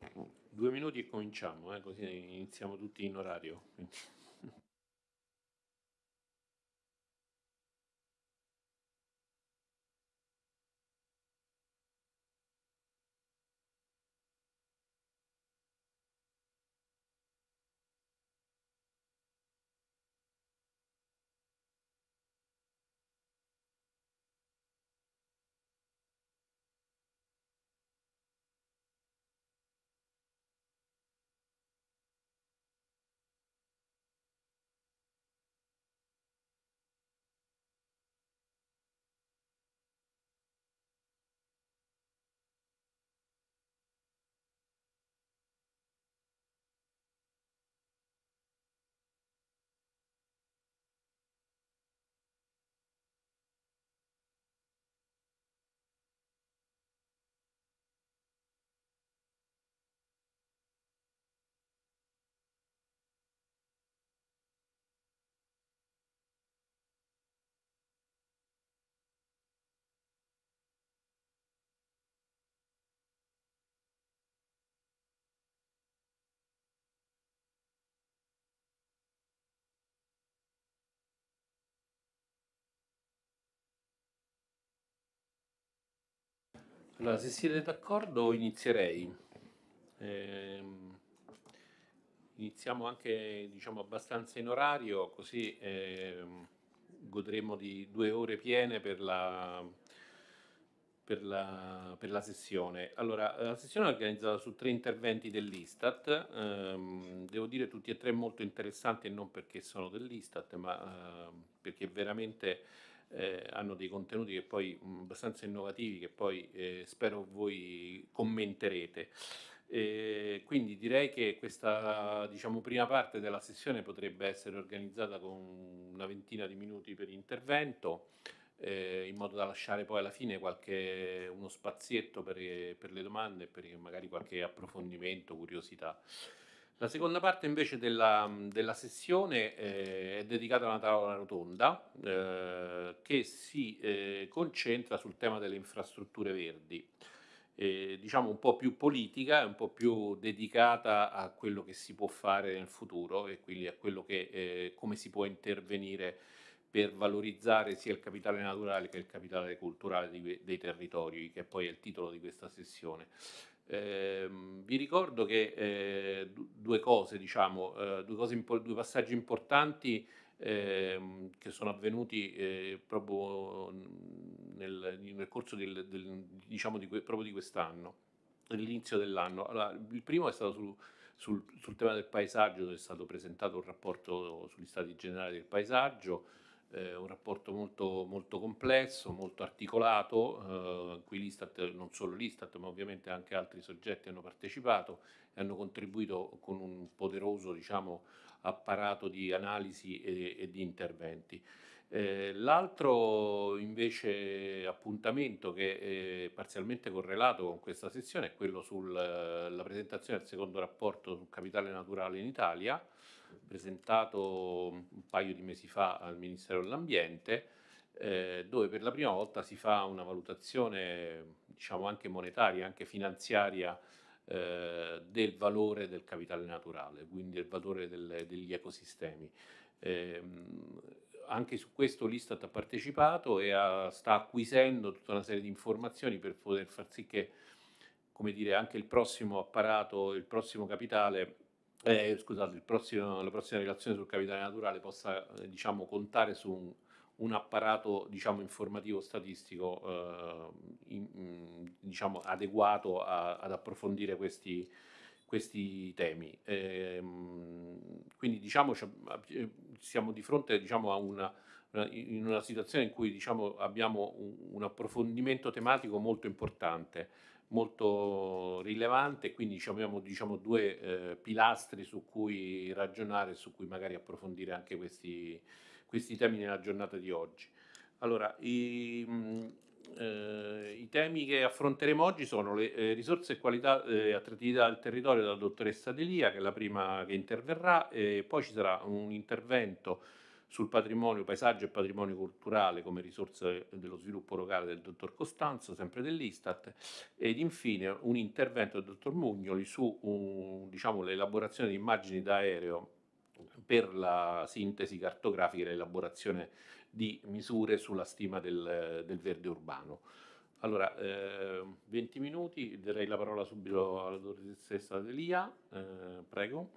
2 minuti e cominciamo, così iniziamo tutti in orario. Allora, se siete d'accordo, inizierei. Ehm, Iniziamo anche, diciamo, abbastanza in orario, così godremo di 2 ore piene per la sessione. Allora, la sessione è organizzata su 3 interventi dell'Istat, devo dire tutti e tre molto interessanti e non perché sono dell'Istat, ma perché veramente hanno dei contenuti che poi abbastanza innovativi che poi spero voi commenterete. Quindi direi che questa, diciamo, prima parte della sessione potrebbe essere organizzata con una ventina di minuti per intervento, in modo da lasciare poi alla fine uno spazietto per le domande e per magari qualche approfondimento, curiosità. La seconda parte invece della sessione è dedicata a una tavola rotonda che si concentra sul tema delle infrastrutture verdi, diciamo un po' più politica, un po' più dedicata a quello che si può fare nel futuro e quindi a quello che, come si può intervenire per valorizzare sia il capitale naturale che il capitale culturale dei territori, che poi è il titolo di questa sessione. Vi ricordo che due cose, diciamo, due passaggi importanti che sono avvenuti proprio nel corso diciamo proprio di quest'anno, all'inizio dell'anno. Allora, il primo è stato sul tema del paesaggio, dove è stato presentato un rapporto sugli stati generali del paesaggio, un rapporto molto, molto complesso, molto articolato, in cui l'Istat, non solo l'Istat, ma ovviamente anche altri soggetti hanno partecipato e hanno contribuito con un poderoso, diciamo, apparato di analisi e di interventi. L'altro invece appuntamento che è parzialmente correlato con questa sessione è quello sulla presentazione del secondo rapporto sul capitale naturale in Italia, presentato un paio di mesi fa al Ministero dell'Ambiente, dove per la prima volta si fa una valutazione, diciamo anche monetaria, anche finanziaria, del valore del capitale naturale, quindi del valore degli ecosistemi. Ehm, Anche su questo l'Istat ha partecipato e sta acquisendo tutta una serie di informazioni per poter far sì che, come dire, anche il prossimo apparato, il prossimo capitale, scusate, la prossima relazione sul capitale naturale possa, diciamo, contare su un apparato, diciamo, informativo statistico, diciamo, adeguato ad approfondire questi temi. Quindi diciamo siamo di fronte, diciamo, in una situazione in cui, diciamo, abbiamo un approfondimento tematico molto importante, molto rilevante, quindi abbiamo, diciamo, due pilastri su cui ragionare, su cui magari approfondire anche questi temi nella giornata di oggi. Allora, i temi che affronteremo oggi sono le risorse e qualità attrattività del territorio dalla dottoressa Delia, che è la prima che interverrà, e poi ci sarà un intervento sul patrimonio, paesaggio e patrimonio culturale come risorse dello sviluppo locale del dottor Costanzo, sempre dell'Istat, ed infine un intervento del dottor Mugnoli su diciamo, l'elaborazione di immagini d'aereo per la sintesi cartografica e l'elaborazione di misure sulla stima del verde urbano. Allora, 20 minuti, darei la parola subito alla dottoressa Delia, prego.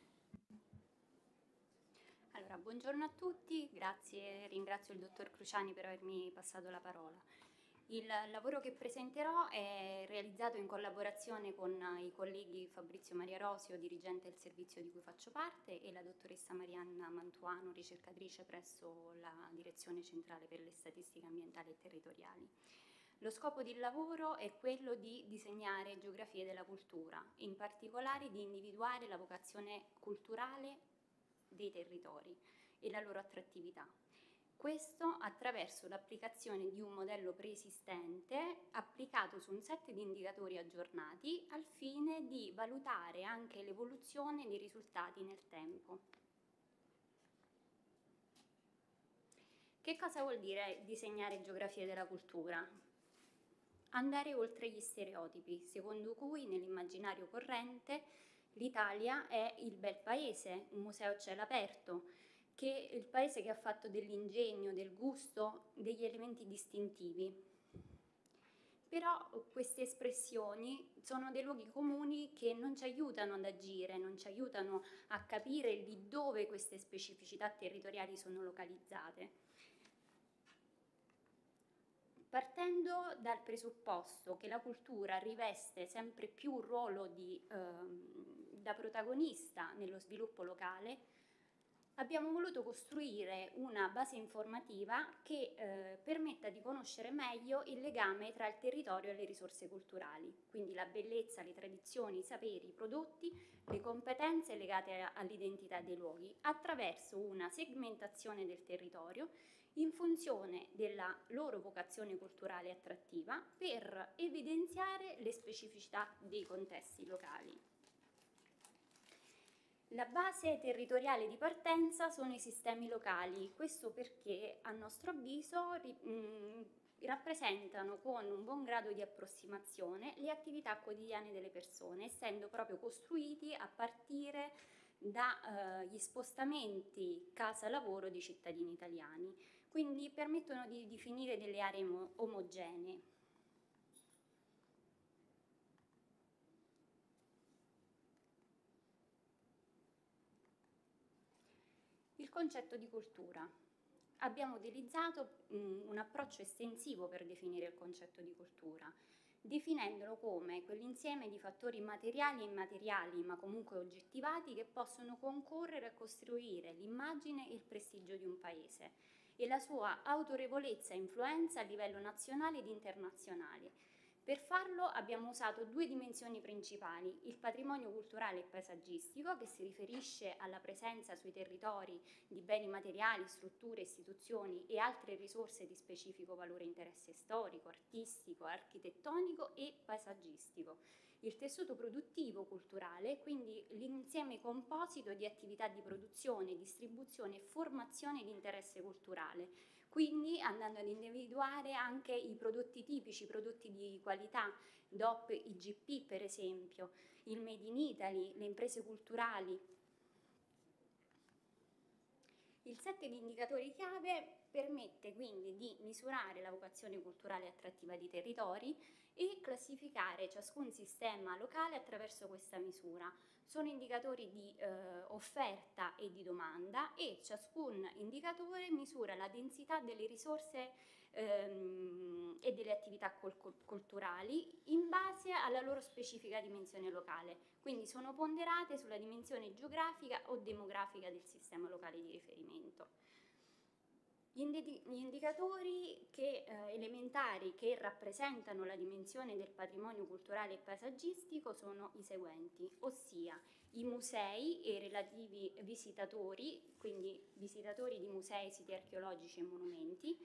Allora, buongiorno a tutti, grazie, ringrazio il dottor Cruciani per avermi passato la parola. Il lavoro che presenterò è realizzato in collaborazione con i colleghi Fabrizio Maria Rosio, dirigente del servizio di cui faccio parte, e la dottoressa Marianna Mantuano, ricercatrice presso la Direzione Centrale per le Statistiche Ambientali e Territoriali. Lo scopo del lavoro è quello di disegnare geografie della cultura, in particolare di individuare la vocazione culturale dei territori e la loro attrattività. Questo attraverso l'applicazione di un modello preesistente applicato su un set di indicatori aggiornati al fine di valutare anche l'evoluzione dei risultati nel tempo. Che cosa vuol dire disegnare geografie della cultura? Andare oltre gli stereotipi, secondo cui nell'immaginario corrente l'Italia è il bel paese, un museo a cielo aperto, che è il paese che ha fatto dell'ingegno, del gusto, degli elementi distintivi. Però queste espressioni sono dei luoghi comuni che non ci aiutano ad agire, non ci aiutano a capire lì dove queste specificità territoriali sono localizzate. Partendo dal presupposto che la cultura riveste sempre più un ruolo da protagonista nello sviluppo locale, abbiamo voluto costruire una base informativa che permetta di conoscere meglio il legame tra il territorio e le risorse culturali, quindi la bellezza, le tradizioni, i saperi, i prodotti, le competenze legate all'identità dei luoghi, attraverso una segmentazione del territorio in funzione della loro vocazione culturale attrattiva per evidenziare le specificità dei contesti locali. La base territoriale di partenza sono i sistemi locali, questo perché a nostro avviso rappresentano con un buon grado di approssimazione le attività quotidiane delle persone, essendo proprio costruiti a partire dagli spostamenti casa-lavoro dei cittadini italiani. Quindi permettono di definire delle aree omogenee. Il concetto di cultura. Abbiamo utilizzato un approccio estensivo per definire il concetto di cultura, definendolo come quell'insieme di fattori materiali e immateriali, ma comunque oggettivati, che possono concorrere a costruire l'immagine e il prestigio di un paese e la sua autorevolezza e influenza a livello nazionale ed internazionale. Per farlo abbiamo usato due dimensioni principali: il patrimonio culturale e paesaggistico, che si riferisce alla presenza sui territori di beni materiali, strutture, istituzioni e altre risorse di specifico valore e interesse storico, artistico, architettonico e paesaggistico. Il tessuto produttivo culturale, quindi l'insieme composito di attività di produzione, distribuzione e formazione di interesse culturale, quindi andando ad individuare anche i prodotti tipici, prodotti di qualità, DOP, IGP per esempio, il Made in Italy, le imprese culturali. Il set di indicatori chiave permette quindi di misurare la vocazione culturale attrattiva di territori e classificare ciascun sistema locale attraverso questa misura. Sono indicatori di offerta e di domanda e ciascun indicatore misura la densità delle risorse e delle attività culturali in base alla loro specifica dimensione locale, quindi sono ponderate sulla dimensione geografica o demografica del sistema locale di riferimento. Gli indicatori elementari che rappresentano la dimensione del patrimonio culturale e paesaggistico sono i seguenti, ossia i musei e i relativi visitatori, quindi visitatori di musei, siti archeologici e monumenti,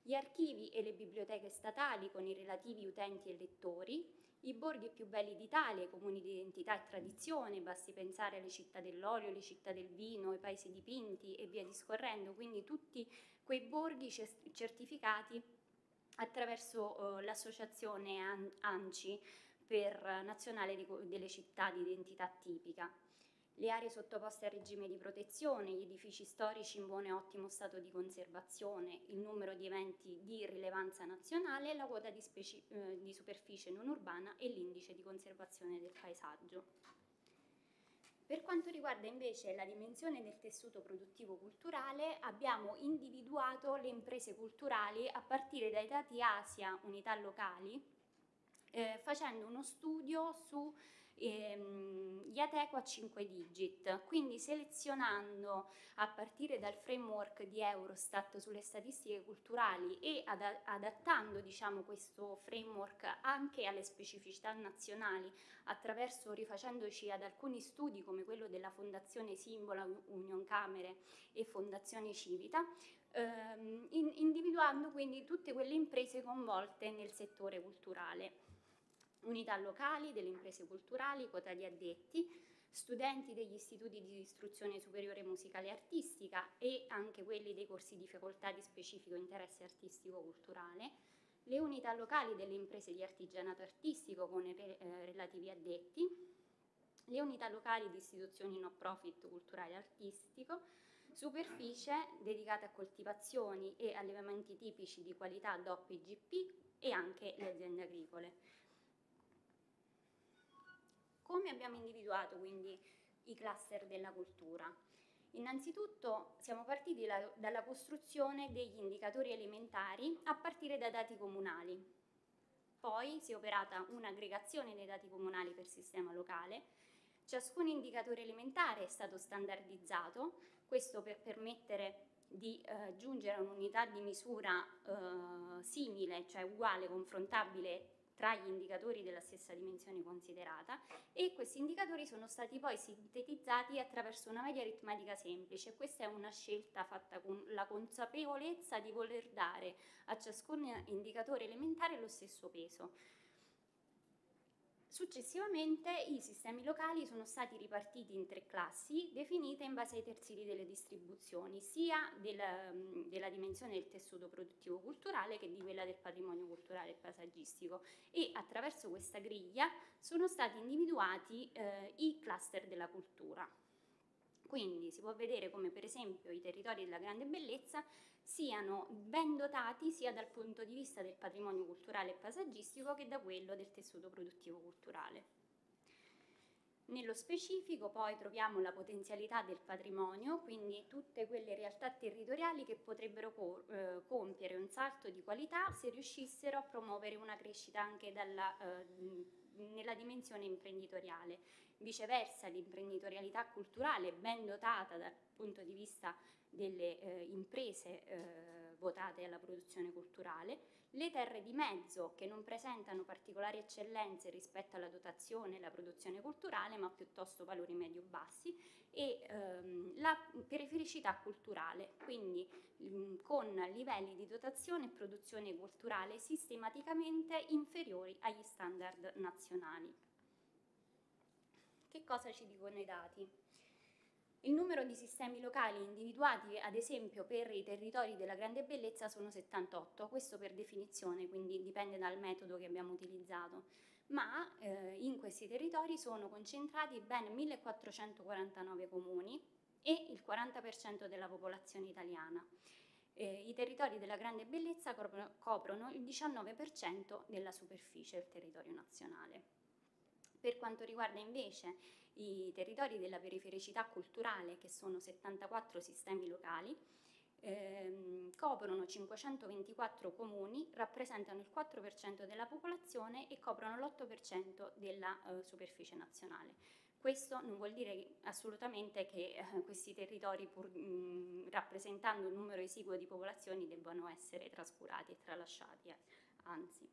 gli archivi e le biblioteche statali con i relativi utenti e lettori, i borghi più belli d'Italia, i comuni di identità e tradizione, basti pensare alle città dell'olio, le città del vino, i paesi dipinti e via discorrendo, quindi tutti quei borghi certificati attraverso l'associazione ANCI nazionale delle città di identità tipica. Le aree sottoposte a regime di protezione, gli edifici storici in buono e ottimo stato di conservazione, il numero di eventi di rilevanza nazionale, la quota di superficie non urbana e l'indice di conservazione del paesaggio. Per quanto riguarda invece la dimensione del tessuto produttivo culturale, abbiamo individuato le imprese culturali a partire dai dati ASIA unità locali, facendo uno studio su gli Ateco a 5 digit, quindi selezionando a partire dal framework di Eurostat sulle statistiche culturali e adattando, diciamo, questo framework anche alle specificità nazionali rifacendoci ad alcuni studi come quello della Fondazione Simbola, Union Camere e Fondazione Civita, individuando quindi tutte quelle imprese coinvolte nel settore culturale. Unità locali delle imprese culturali, quota di addetti, studenti degli istituti di istruzione superiore musicale e artistica e anche quelli dei corsi di facoltà di specifico interesse artistico-culturale, le unità locali delle imprese di artigianato artistico con relativi addetti, le unità locali di istituzioni no profit culturale e artistico, superficie dedicata a coltivazioni e allevamenti tipici di qualità DOP e IGP e anche le aziende agricole. Come abbiamo individuato quindi i cluster della cultura? Innanzitutto siamo partiti dalla costruzione degli indicatori elementari a partire dai dati comunali. Poi si è operata un'aggregazione dei dati comunali per sistema locale. Ciascun indicatore elementare è stato standardizzato, questo per permettere di giungere a un'unità di misura simile, cioè uguale, confrontabile tra gli indicatori della stessa dimensione considerata, e questi indicatori sono stati poi sintetizzati attraverso una media aritmetica semplice. Questa è una scelta fatta con la consapevolezza di voler dare a ciascun indicatore elementare lo stesso peso. Successivamente i sistemi locali sono stati ripartiti in 3 classi definite in base ai terzini delle distribuzioni, sia della dimensione del tessuto produttivo culturale che di quella del patrimonio culturale e paesaggistico, e attraverso questa griglia sono stati individuati i cluster della cultura. Quindi si può vedere come per esempio i territori della grande bellezza siano ben dotati sia dal punto di vista del patrimonio culturale e paesaggistico che da quello del tessuto produttivo culturale. Nello specifico poi troviamo la potenzialità del patrimonio, quindi tutte quelle realtà territoriali che potrebbero compiere un salto di qualità se riuscissero a promuovere una crescita anche nella dimensione imprenditoriale. Viceversa, l'imprenditorialità culturale ben dotata dal punto di vista delle imprese votate alla produzione culturale, le terre di mezzo che non presentano particolari eccellenze rispetto alla dotazione e alla produzione culturale, ma piuttosto valori medio-bassi, e la perifericità culturale, quindi con livelli di dotazione e produzione culturale sistematicamente inferiori agli standard nazionali. Che cosa ci dicono i dati? Il numero di sistemi locali individuati, ad esempio, per i territori della grande bellezza sono 78, questo per definizione, quindi dipende dal metodo che abbiamo utilizzato, ma in questi territori sono concentrati ben 1449 comuni e il 40% della popolazione italiana. I territori della grande bellezza coprono il 19% della superficie del territorio nazionale. Per quanto riguarda invece i territori della perifericità culturale, che sono 74 sistemi locali, coprono 524 comuni, rappresentano il 4% della popolazione e coprono l'8% della superficie nazionale. Questo non vuol dire assolutamente che questi territori, pur rappresentando un numero esiguo di popolazioni, debbano essere trascurati e tralasciati, anzi.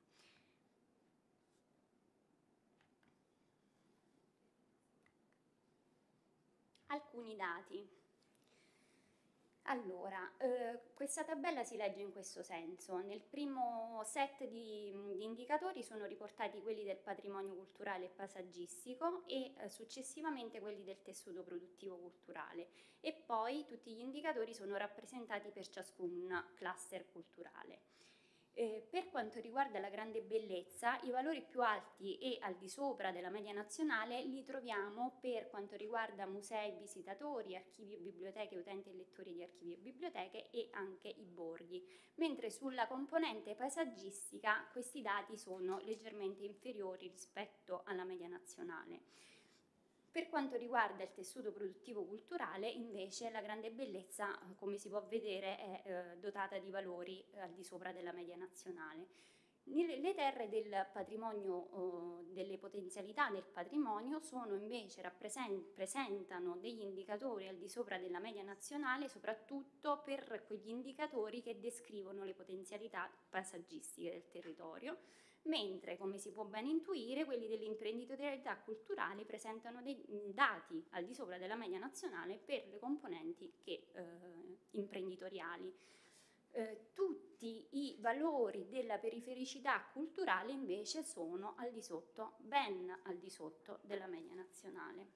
Alcuni dati. Allora, questa tabella si legge in questo senso. Nel primo set di indicatori sono riportati quelli del patrimonio culturale e paesaggistico e successivamente quelli del tessuto produttivo culturale, e poi tutti gli indicatori sono rappresentati per ciascun cluster culturale. Per quanto riguarda la grande bellezza, i valori più alti e al di sopra della media nazionale li troviamo per quanto riguarda musei, visitatori, archivi e biblioteche, utenti e lettori di archivi e biblioteche e anche i borghi, mentre sulla componente paesaggistica questi dati sono leggermente inferiori rispetto alla media nazionale. Per quanto riguarda il tessuto produttivo culturale, invece, la grande bellezza, come si può vedere, è dotata di valori al di sopra della media nazionale. Le terre del patrimonio, delle potenzialità del patrimonio, sono invece presentano degli indicatori al di sopra della media nazionale, soprattutto per quegli indicatori che descrivono le potenzialità paesaggistiche del territorio, mentre, come si può ben intuire, quelli dell'imprenditorialità culturale presentano dei dati al di sopra della media nazionale per le componenti imprenditoriali. Tutti i valori della perifericità culturale invece sono al di sotto, ben al di sotto della media nazionale.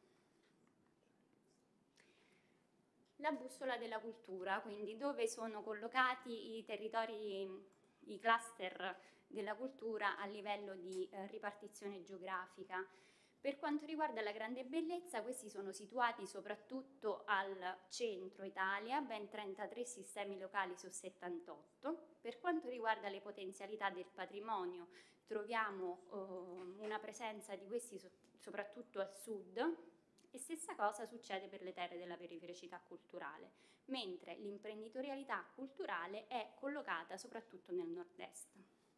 La bussola della cultura, quindi dove sono collocati i territori, i cluster della cultura a livello di ripartizione geografica. Per quanto riguarda la grande bellezza, questi sono situati soprattutto al centro Italia, ben 33 sistemi locali su 78. Per quanto riguarda le potenzialità del patrimonio, troviamo una presenza di questi soprattutto al sud, e stessa cosa succede per le terre della perifericità culturale, mentre l'imprenditorialità culturale è collocata soprattutto nel nord-est.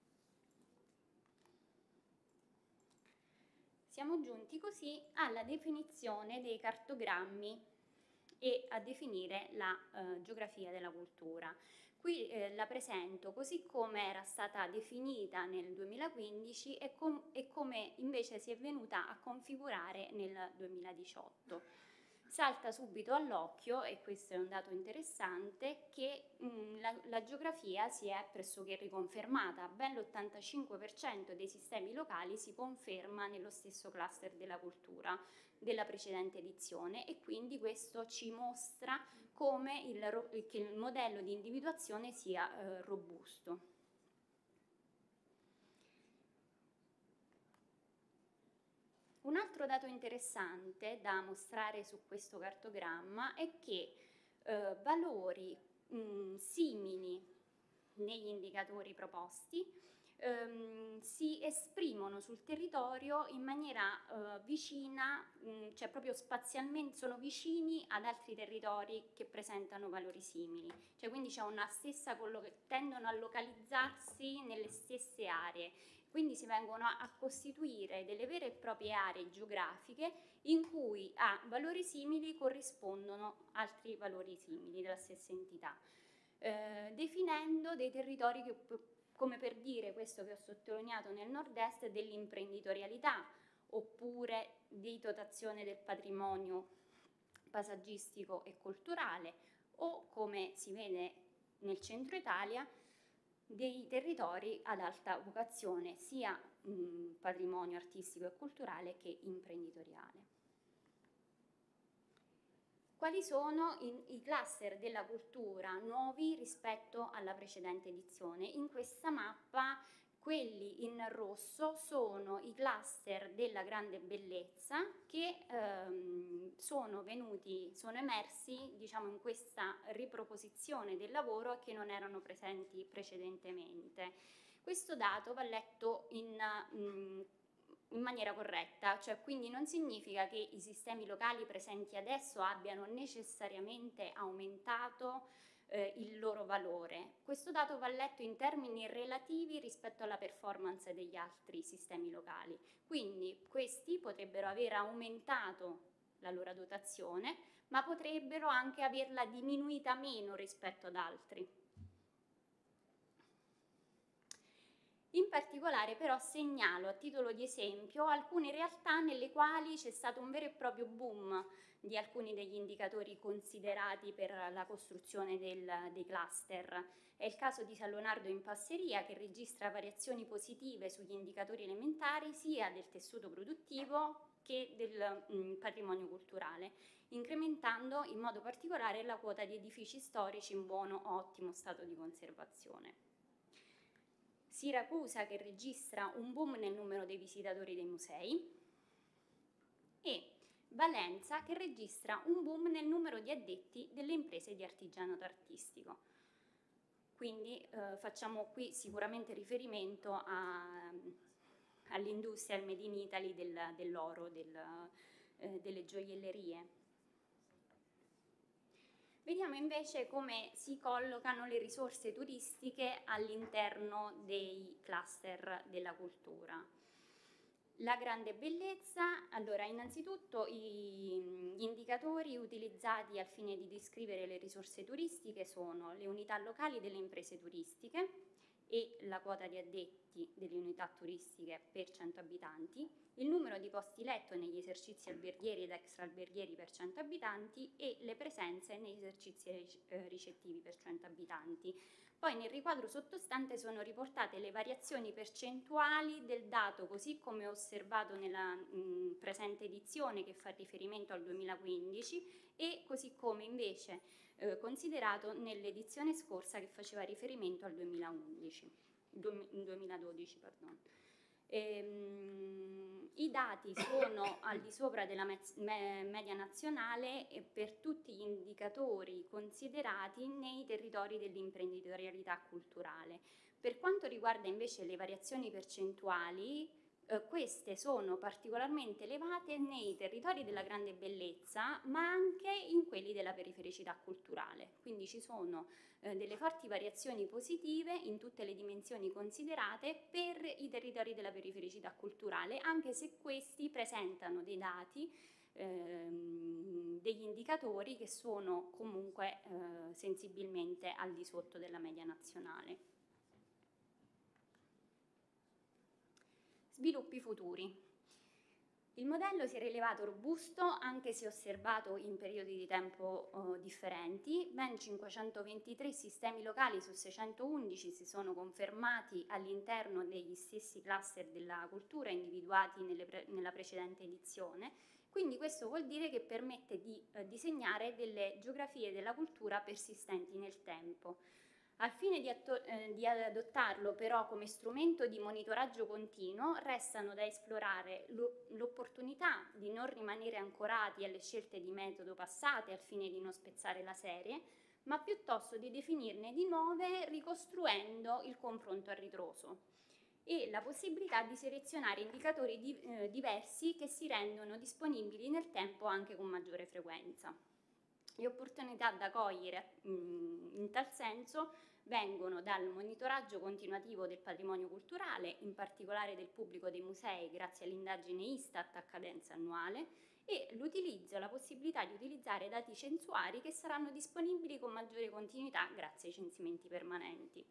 Siamo giunti così alla definizione dei cartogrammi e a definire la geografia della cultura. Qui la presento così come era stata definita nel 2015 e come invece si è venuta a configurare nel 2018. Salta subito all'occhio, e questo è un dato interessante, che la geografia si è pressoché riconfermata. Ben l'85% dei sistemi locali si conferma nello stesso cluster della cultura della precedente edizione, e quindi questo ci mostra come che il modello di individuazione sia robusto. Un altro dato interessante da mostrare su questo cartogramma è che valori simili negli indicatori proposti si esprimono sul territorio in maniera vicina, cioè proprio spazialmente sono vicini ad altri territori che presentano valori simili, cioè quindi c'è una stessa tendono a localizzarsi nelle stesse aree, quindi si vengono a costituire delle vere e proprie aree geografiche in cui a valori simili corrispondono altri valori simili della stessa entità, definendo dei territori che, come per dire questo che ho sottolineato nel nord-est, dell'imprenditorialità oppure di dotazione del patrimonio paesaggistico e culturale, o, come si vede nel centro Italia, dei territori ad alta vocazione sia patrimonio artistico e culturale che imprenditoriale. Quali sono i cluster della cultura nuovi rispetto alla precedente edizione? In questa mappa quelli in rosso sono i cluster della grande bellezza che sono emersi, diciamo, in questa riproposizione del lavoro, che non erano presenti precedentemente. Questo dato va letto in maniera corretta, cioè quindi non significa che i sistemi locali presenti adesso abbiano necessariamente aumentato il loro valore. Questo dato va letto in termini relativi rispetto alla performance degli altri sistemi locali, quindi questi potrebbero aver aumentato la loro dotazione, ma potrebbero anche averla diminuita meno rispetto ad altri. In particolare però segnalo a titolo di esempio alcune realtà nelle quali c'è stato un vero e proprio boom di alcuni degli indicatori considerati per la costruzione dei cluster. È il caso di San Leonardo in Passeria, che registra variazioni positive sugli indicatori elementari sia del tessuto produttivo che del patrimonio culturale, incrementando in modo particolare la quota di edifici storici in buono o ottimo stato di conservazione. Siracusa, che registra un boom nel numero dei visitatori dei musei, e Valenza, che registra un boom nel numero di addetti delle imprese di artigianato artistico. Quindi facciamo qui sicuramente riferimento all'industria, al Made in Italy dell'oro, delle gioiellerie. Vediamo invece come si collocano le risorse turistiche all'interno dei cluster della cultura. La grande bellezza, allora innanzitutto gli indicatori utilizzati al fine di descrivere le risorse turistiche sono le unità locali delle imprese turistiche e la quota di addetti delle unità turistiche per 100 abitanti, il numero di posti letto negli esercizi alberghieri ed extraalberghieri per 100 abitanti e le presenze negli esercizi ricettivi per 100 abitanti. Poi nel riquadro sottostante sono riportate le variazioni percentuali del dato, così come osservato nella presente edizione, che fa riferimento al 2015, e così come invece considerato nell'edizione scorsa, che faceva riferimento al 2012. I dati sono al di sopra della media nazionale per tutti gli indicatori considerati nei territori dell'imprenditorialità culturale. Per quanto riguarda invece le variazioni percentuali, queste sono particolarmente elevate nei territori della grande bellezza, ma anche in quelli della perifericità culturale. Quindi ci sono delle forti variazioni positive in tutte le dimensioni considerate per i territori della perifericità culturale, anche se questi presentano dei dati, degli indicatori che sono comunque sensibilmente al di sotto della media nazionale. Sviluppi futuri. Il modello si è rivelato robusto anche se osservato in periodi di tempo differenti. Ben 523 sistemi locali su 611 si sono confermati all'interno degli stessi cluster della cultura individuati nella precedente edizione. Quindi questo vuol dire che permette di disegnare delle geografie della cultura persistenti nel tempo. Al fine di adottarlo però come strumento di monitoraggio continuo, restano da esplorare l'opportunità di non rimanere ancorati alle scelte di metodo passate al fine di non spezzare la serie, ma piuttosto di definirne di nuove ricostruendo il confronto a ritroso, e la possibilità di selezionare indicatori diversi che si rendono disponibili nel tempo anche con maggiore frequenza. Le opportunità da cogliere in tal senso vengono dal monitoraggio continuativo del patrimonio culturale, in particolare del pubblico dei musei grazie all'indagine Istat a cadenza annuale, e la possibilità di utilizzare dati censuari che saranno disponibili con maggiore continuità grazie ai censimenti permanenti.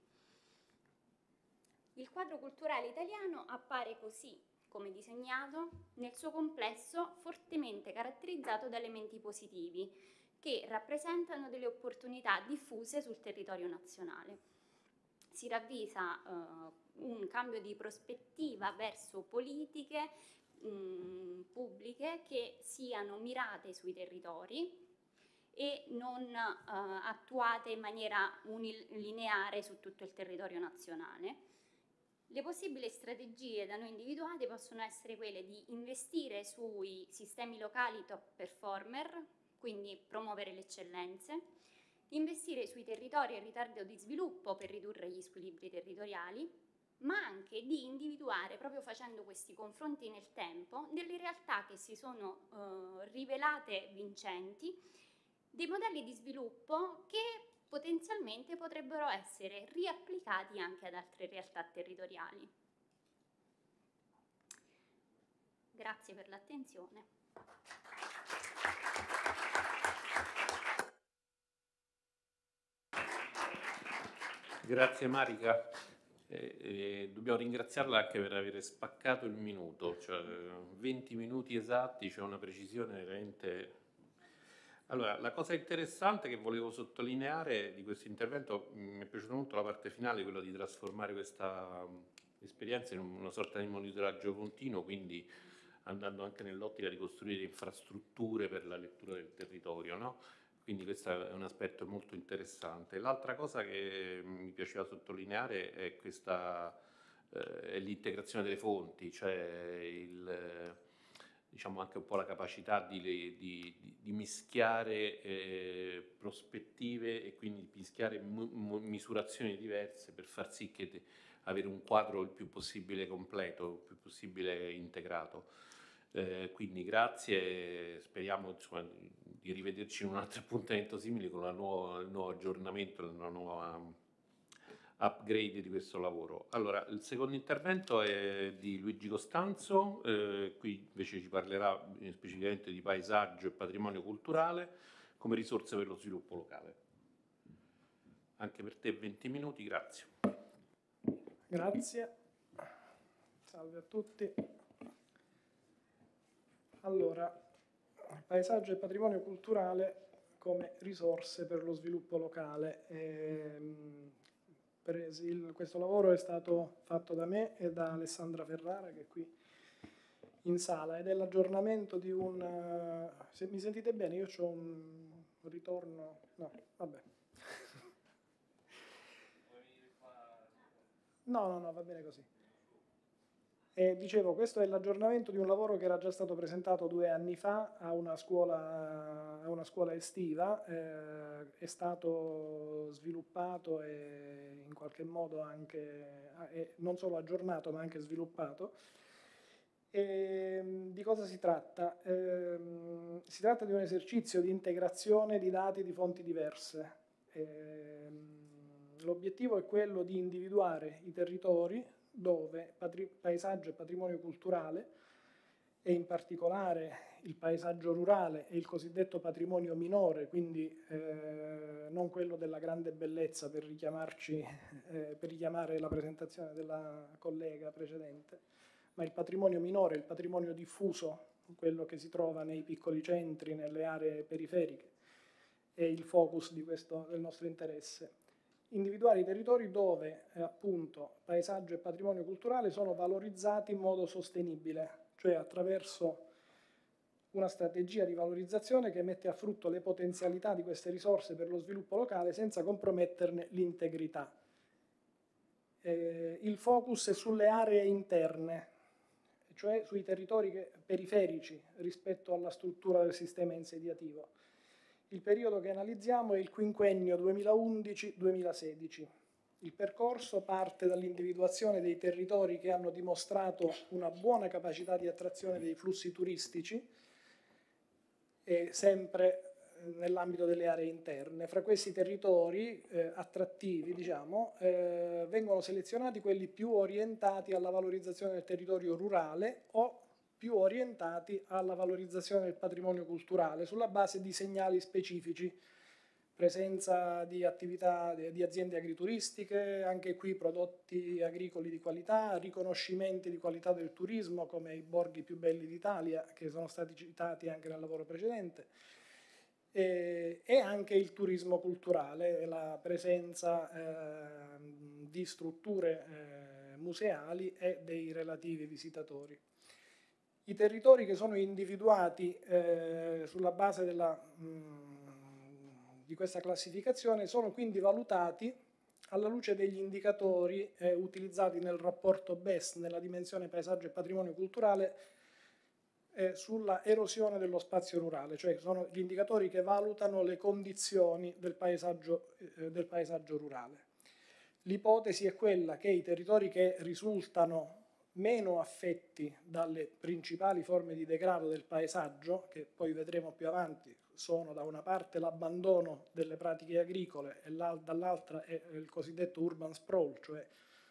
Il quadro culturale italiano appare così, come disegnato, nel suo complesso fortemente caratterizzato da elementi positivi, che rappresentano delle opportunità diffuse sul territorio nazionale. Si ravvisa un cambio di prospettiva verso politiche pubbliche che siano mirate sui territori e non attuate in maniera unilineare su tutto il territorio nazionale. Le possibili strategie da noi individuate possono essere quelle di investire sui sistemi locali top performer, quindi promuovere le eccellenze, investire sui territori in ritardo di sviluppo per ridurre gli squilibri territoriali, ma anche di individuare, proprio facendo questi confronti nel tempo, delle realtà che si sono rivelate vincenti, dei modelli di sviluppo che potenzialmente potrebbero essere riapplicati anche ad altre realtà territoriali. Grazie per l'attenzione. Grazie Marica. Dobbiamo ringraziarla anche per aver spaccato il minuto, cioè 20 minuti esatti, c'è una precisione veramente... Allora, la cosa interessante che volevo sottolineare di questo intervento, mi è piaciuta molto la parte finale, quella di trasformare questa esperienza in una sorta di monitoraggio continuo, quindi andando anche nell'ottica di costruire infrastrutture per la lettura del territorio, no? Quindi questo è un aspetto molto interessante. L'altra cosa che mi piaceva sottolineare è è l'integrazione delle fonti, cioè diciamo anche un po' la capacità di mischiare prospettive e quindi mischiare misurazioni diverse per far sì che avere un quadro il più possibile completo, il più possibile integrato. Quindi grazie, speriamo insomma, di rivederci in un altro appuntamento simile con il nuovo aggiornamento, una nuova upgrade di questo lavoro. Allora, il secondo intervento è di Luigi Costanzo, qui invece ci parlerà specificamente di paesaggio e patrimonio culturale come risorse per lo sviluppo locale. Anche per te 20 minuti, grazie. Grazie, salve a tutti. Allora, paesaggio e patrimonio culturale come risorse per lo sviluppo locale. Questo lavoro è stato fatto da me e da Alessandra Ferrara, che è qui in sala, ed è l'aggiornamento di un... Se mi sentite bene, io ho un ritorno... No, vabbè. No, va bene così. Dicevo, questo è l'aggiornamento di un lavoro che era già stato presentato 2 anni fa a una scuola estiva, è stato sviluppato e in qualche modo anche, non solo aggiornato ma anche sviluppato. Di cosa si tratta? Si tratta di un esercizio di integrazione di dati di fonti diverse. L'obiettivo è quello di individuare i territori dove paesaggio e patrimonio culturale, e in particolare il paesaggio rurale e il cosiddetto patrimonio minore, quindi non quello della grande bellezza per richiamare la presentazione della collega precedente, ma il patrimonio minore, il patrimonio diffuso, quello che si trova nei piccoli centri, nelle aree periferiche, è il focus del nostro interesse. Individuare i territori dove appunto paesaggio e patrimonio culturale sono valorizzati in modo sostenibile, cioè attraverso una strategia di valorizzazione che mette a frutto le potenzialità di queste risorse per lo sviluppo locale senza comprometterne l'integrità. Il focus è sulle aree interne, cioè sui territori periferici rispetto alla struttura del sistema insediativo. Il periodo che analizziamo è il quinquennio 2011-2016. Il percorso parte dall'individuazione dei territori che hanno dimostrato una buona capacità di attrazione dei flussi turistici, e sempre nell'ambito delle aree interne. Fra questi territori attrattivi, diciamo, vengono selezionati quelli più orientati alla valorizzazione del territorio rurale o più orientati alla valorizzazione del patrimonio culturale sulla base di segnali specifici, presenza di attività di aziende agrituristiche, anche qui prodotti agricoli di qualità, riconoscimenti di qualità del turismo come i borghi più belli d'Italia, che sono stati citati anche nel lavoro precedente, e anche il turismo culturale, la presenza di strutture museali e dei relativi visitatori. I territori che sono individuati sulla base di questa classificazione sono quindi valutati alla luce degli indicatori utilizzati nel rapporto BES nella dimensione paesaggio e patrimonio culturale sulla erosione dello spazio rurale, cioè sono gli indicatori che valutano le condizioni del paesaggio rurale. L'ipotesi è quella che i territori che risultano meno affetti dalle principali forme di degrado del paesaggio, che poi vedremo più avanti, sono da una parte l'abbandono delle pratiche agricole e dall'altra è il cosiddetto urban sprawl, cioè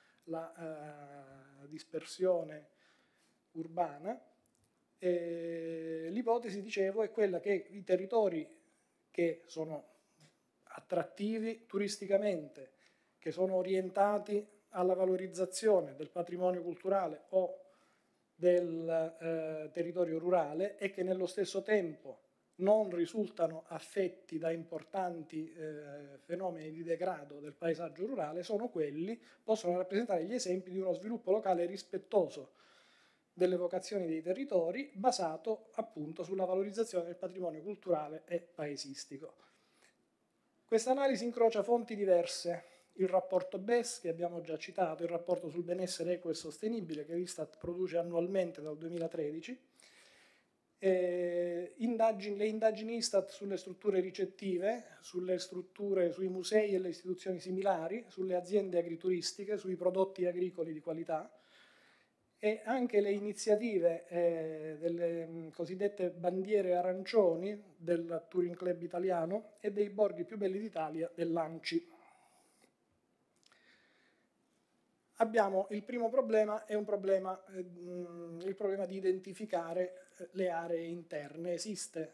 la dispersione urbana. L'ipotesi, dicevo, è quella che i territori che sono attrattivi turisticamente, che sono orientati alla valorizzazione del patrimonio culturale o del territorio rurale e che nello stesso tempo non risultano affetti da importanti fenomeni di degrado del paesaggio rurale, possono rappresentare gli esempi di uno sviluppo locale rispettoso delle vocazioni dei territori, basato appunto sulla valorizzazione del patrimonio culturale e paesistico. Questa analisi incrocia fonti diverse: il rapporto BES, che abbiamo già citato, il rapporto sul benessere equo e sostenibile che l'Istat produce annualmente dal 2013, le indagini Istat sulle strutture ricettive, sui musei e le istituzioni similari, sulle aziende agrituristiche, sui prodotti agricoli di qualità, e anche le iniziative delle cosiddette bandiere arancioni del Touring Club italiano e dei borghi più belli d'Italia dell'ANCI. Abbiamo il primo problema, è il problema di identificare le aree interne. Esiste,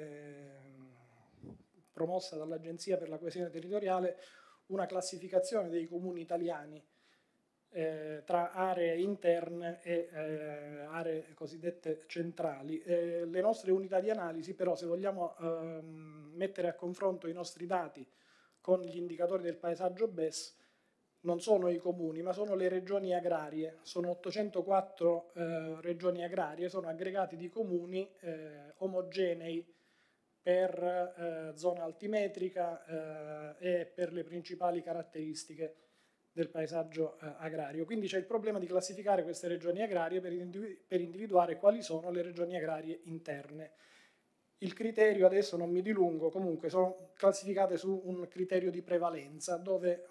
promossa dall'Agenzia per la Coesione Territoriale, una classificazione dei comuni italiani tra aree interne e aree cosiddette centrali. Le nostre unità di analisi, però, se vogliamo mettere a confronto i nostri dati con gli indicatori del paesaggio BES, non sono i comuni, ma sono le regioni agrarie. Sono 804 regioni agrarie, sono aggregati di comuni omogenei per zona altimetrica e per le principali caratteristiche del paesaggio agrario. Quindi c'è il problema di classificare queste regioni agrarie per individuare quali sono le regioni agrarie interne. Il criterio, adesso non mi dilungo, comunque sono classificate su un criterio di prevalenza, dove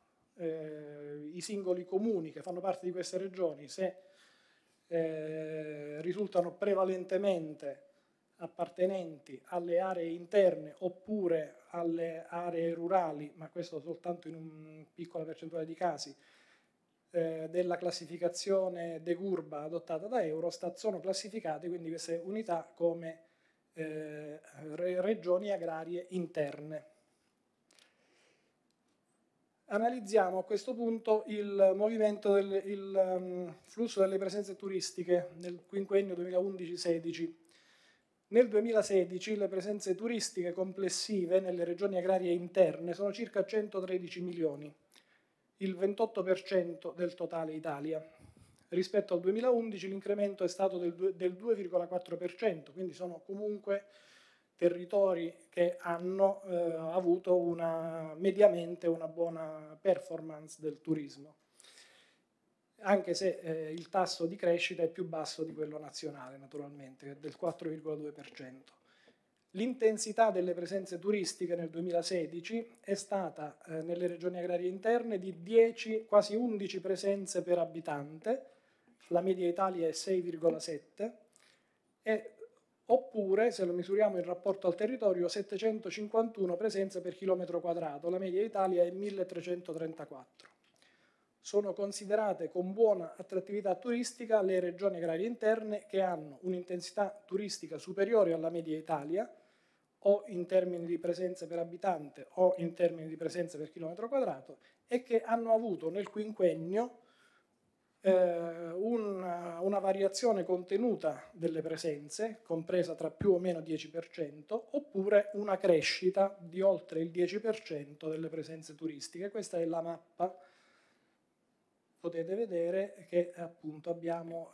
i singoli comuni che fanno parte di queste regioni, se risultano prevalentemente appartenenti alle aree interne oppure alle aree rurali, ma questo soltanto in una piccola percentuale di casi, della classificazione De Gurba adottata da Eurostat, sono classificate quindi queste unità come regioni agrarie interne. Analizziamo a questo punto il flusso delle presenze turistiche nel quinquennio 2011-16. Nel 2016 le presenze turistiche complessive nelle regioni agrarie interne sono circa 113 milioni, il 28% del totale Italia. Rispetto al 2011 l'incremento è stato del 2,4%, quindi sono comunque territori che hanno avuto mediamente una buona performance del turismo, anche se il tasso di crescita è più basso di quello nazionale, naturalmente, che è del 4,2%. L'intensità delle presenze turistiche nel 2016 è stata nelle regioni agrarie interne di quasi 11 presenze per abitante, la media Italia è 6,7, oppure, se lo misuriamo in rapporto al territorio, 751 presenze per chilometro quadrato, la media Italia è 1334. Sono considerate con buona attrattività turistica le regioni agrarie interne che hanno un'intensità turistica superiore alla media Italia, o in termini di presenze per abitante o in termini di presenze per chilometro quadrato, e che hanno avuto nel quinquennio una variazione contenuta delle presenze, compresa tra più o meno 10%, oppure una crescita di oltre il 10% delle presenze turistiche. Questa è la mappa. Potete vedere che appunto abbiamo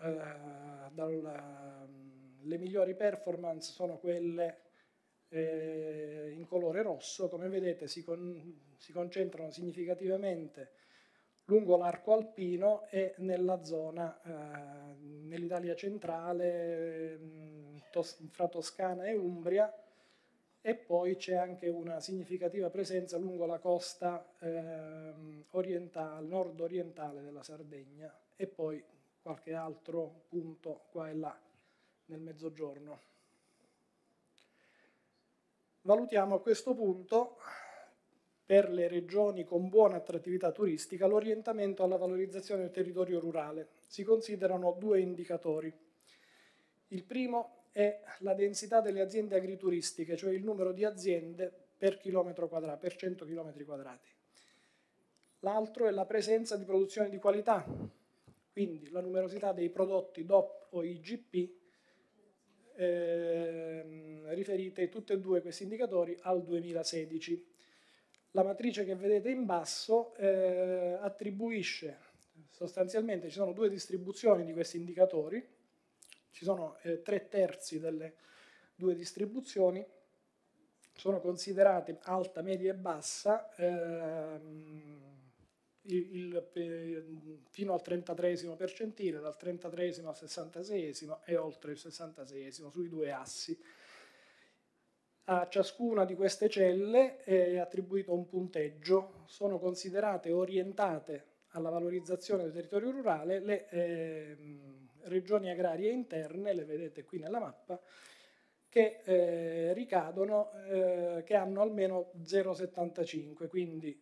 le migliori performance sono quelle in colore rosso. Come vedete si concentrano significativamente lungo l'arco alpino e nella zona nell'Italia centrale, fra Toscana e Umbria, e poi c'è anche una significativa presenza lungo la costa nord-orientale della Sardegna, e poi qualche altro punto qua e là nel mezzogiorno. Valutiamo a questo punto, per le regioni con buona attrattività turistica, l'orientamento alla valorizzazione del territorio rurale. Si considerano due indicatori. Il primo è la densità delle aziende agrituristiche, cioè il numero di aziende per chilometro quadrato, per 100 km². L'altro è la presenza di produzione di qualità, quindi la numerosità dei prodotti DOP o IGP, riferite tutti e due questi indicatori al 2016. La matrice che vedete in basso attribuisce, sostanzialmente ci sono due distribuzioni di questi indicatori, ci sono 3/3 delle due distribuzioni, sono considerate alta, media e bassa fino al 33esimo percentile, dal 33esimo al 66esimo e oltre il 66esimo sui due assi. A ciascuna di queste celle è attribuito un punteggio, sono considerate orientate alla valorizzazione del territorio rurale le regioni agrarie interne, le vedete qui nella mappa, che ricadono, che hanno almeno 0,75, quindi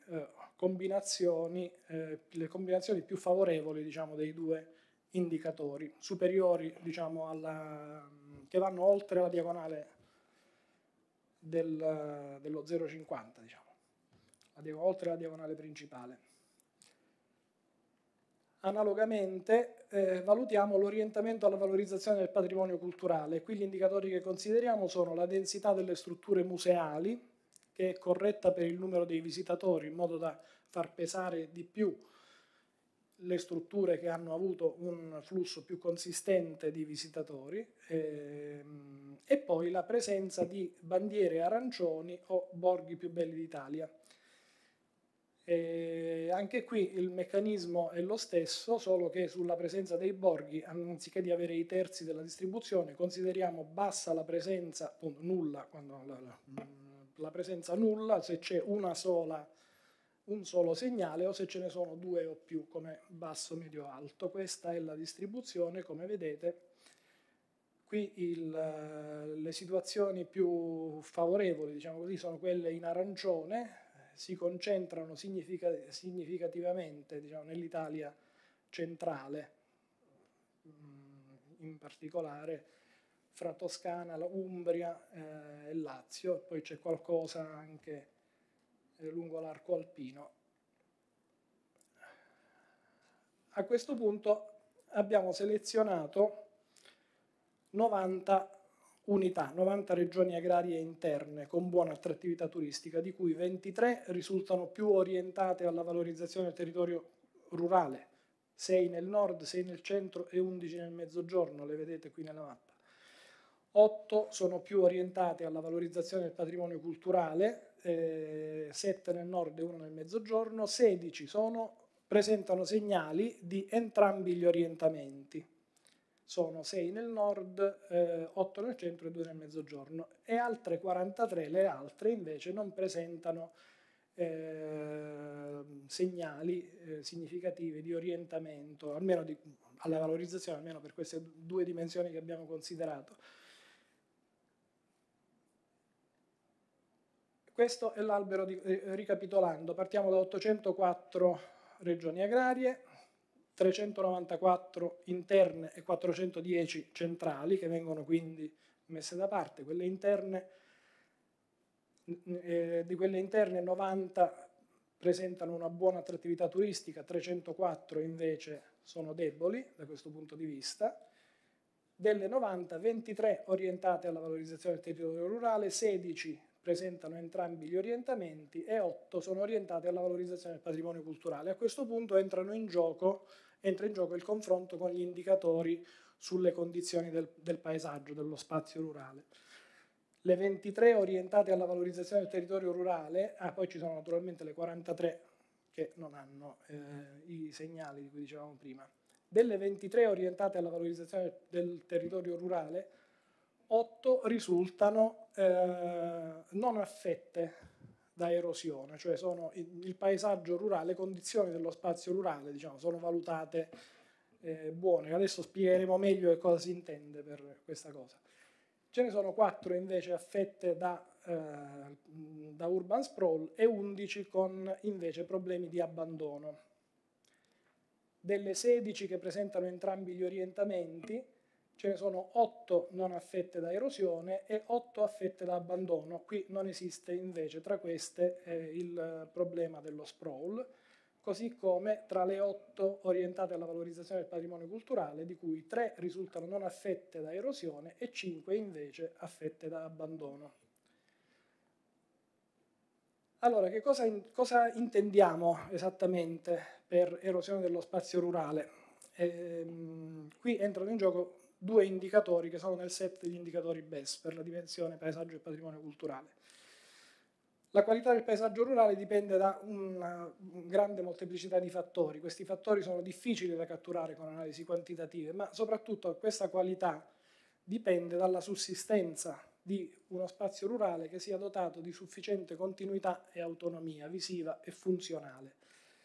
le combinazioni più favorevoli, diciamo, dei due indicatori, superiori, diciamo, che vanno oltre la diagonale dello 0,50, diciamo, oltre la diagonale principale. Analogamente valutiamo l'orientamento alla valorizzazione del patrimonio culturale. Qui gli indicatori che consideriamo sono la densità delle strutture museali, che è corretta per il numero dei visitatori, in modo da far pesare di più le strutture che hanno avuto un flusso più consistente di visitatori, e poi la presenza di bandiere arancioni o borghi più belli d'Italia. Anche qui il meccanismo è lo stesso, solo che sulla presenza dei borghi, anziché di avere i terzi della distribuzione, consideriamo bassa la presenza, appunto nulla, quando la presenza nulla se c'è un solo segnale o se ce ne sono due o più, come basso, medio, alto. Questa è la distribuzione, come vedete. Qui le situazioni più favorevoli, diciamo così, sono quelle in arancione, si concentrano significativamente, diciamo, nell'Italia centrale, in particolare fra Toscana, Umbria e Lazio, poi c'è qualcosa anche lungo l'arco alpino. A questo punto abbiamo selezionato 90 unità, 90 regioni agrarie interne con buona attrattività turistica, di cui 23 risultano più orientate alla valorizzazione del territorio rurale, 6 nel nord, 6 nel centro e 11 nel mezzogiorno, le vedete qui nella mappa. 8 sono più orientate alla valorizzazione del patrimonio culturale, 7 nel nord e 1 nel mezzogiorno, 16 presentano segnali di entrambi gli orientamenti. Sono 6 nel nord, 8 nel centro e 2 nel mezzogiorno, e altre 43, le altre invece non presentano segnali significativi di orientamento, almeno alla valorizzazione, almeno per queste due dimensioni che abbiamo considerato. Questo è l'albero, ricapitolando, partiamo da 804 regioni agrarie, 394 interne e 410 centrali, che vengono quindi messe da parte. Quelle interne, di quelle interne 90 presentano una buona attrattività turistica, 304 invece sono deboli da questo punto di vista. Delle 90, 23 orientate alla valorizzazione del territorio rurale, 16 presentano entrambi gli orientamenti e 8 sono orientate alla valorizzazione del patrimonio culturale. A questo punto entra in gioco il confronto con gli indicatori sulle condizioni del paesaggio, dello spazio rurale. Le 23 orientate alla valorizzazione del territorio rurale, poi ci sono naturalmente le 43 che non hanno i segnali di cui dicevamo prima. Delle 23 orientate alla valorizzazione del territorio rurale, 8 risultano non affette da erosione, cioè sono il paesaggio rurale, le condizioni dello spazio rurale, diciamo, sono valutate buone. Adesso spiegheremo meglio che cosa si intende per questa cosa. Ce ne sono 4 invece affette da urban sprawl e 11 con invece problemi di abbandono. Delle 16 che presentano entrambi gli orientamenti, ce ne sono 8 non affette da erosione e 8 affette da abbandono. Qui non esiste invece tra queste il problema dello sprawl. così come tra le 8 orientate alla valorizzazione del patrimonio culturale, di cui 3 risultano non affette da erosione e 5 invece affette da abbandono. Allora, che cosa intendiamo esattamente per erosione dello spazio rurale? Qui entrano in gioco 2 indicatori che sono nel set degli indicatori BES per la dimensione paesaggio e patrimonio culturale. La qualità del paesaggio rurale dipende da una grande molteplicità di fattori. Questi fattori sono difficili da catturare con analisi quantitative, ma soprattutto questa qualità dipende dalla sussistenza di uno spazio rurale che sia dotato di sufficiente continuità e autonomia visiva e funzionale.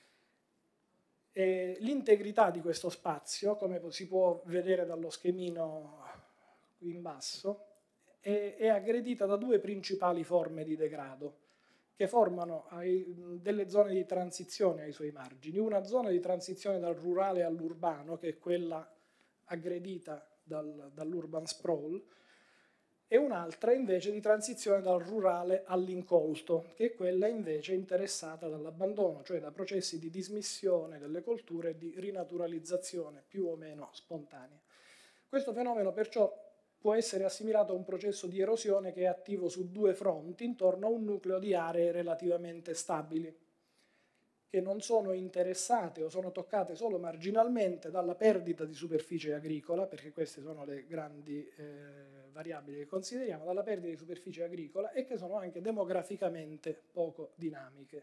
L'integrità di questo spazio, come si può vedere dallo schemino qui in basso, è aggredita da 2 principali forme di degrado che formano delle zone di transizione ai suoi margini. Una zona di transizione dal rurale all'urbano, che è quella aggredita dall'urban sprawl, e un'altra invece di transizione dal rurale all'incolto, che è quella invece interessata dall'abbandono, cioè da processi di dismissione delle colture e di rinaturalizzazione più o meno spontanea. Questo fenomeno perciò può essere assimilato a un processo di erosione che è attivo su 2 fronti intorno a un nucleo di aree relativamente stabili, che non sono interessate o sono toccate solo marginalmente dalla perdita di superficie agricola, perché queste sono le grandi variabili che consideriamo, dalla perdita di superficie agricola, e che sono anche demograficamente poco dinamiche.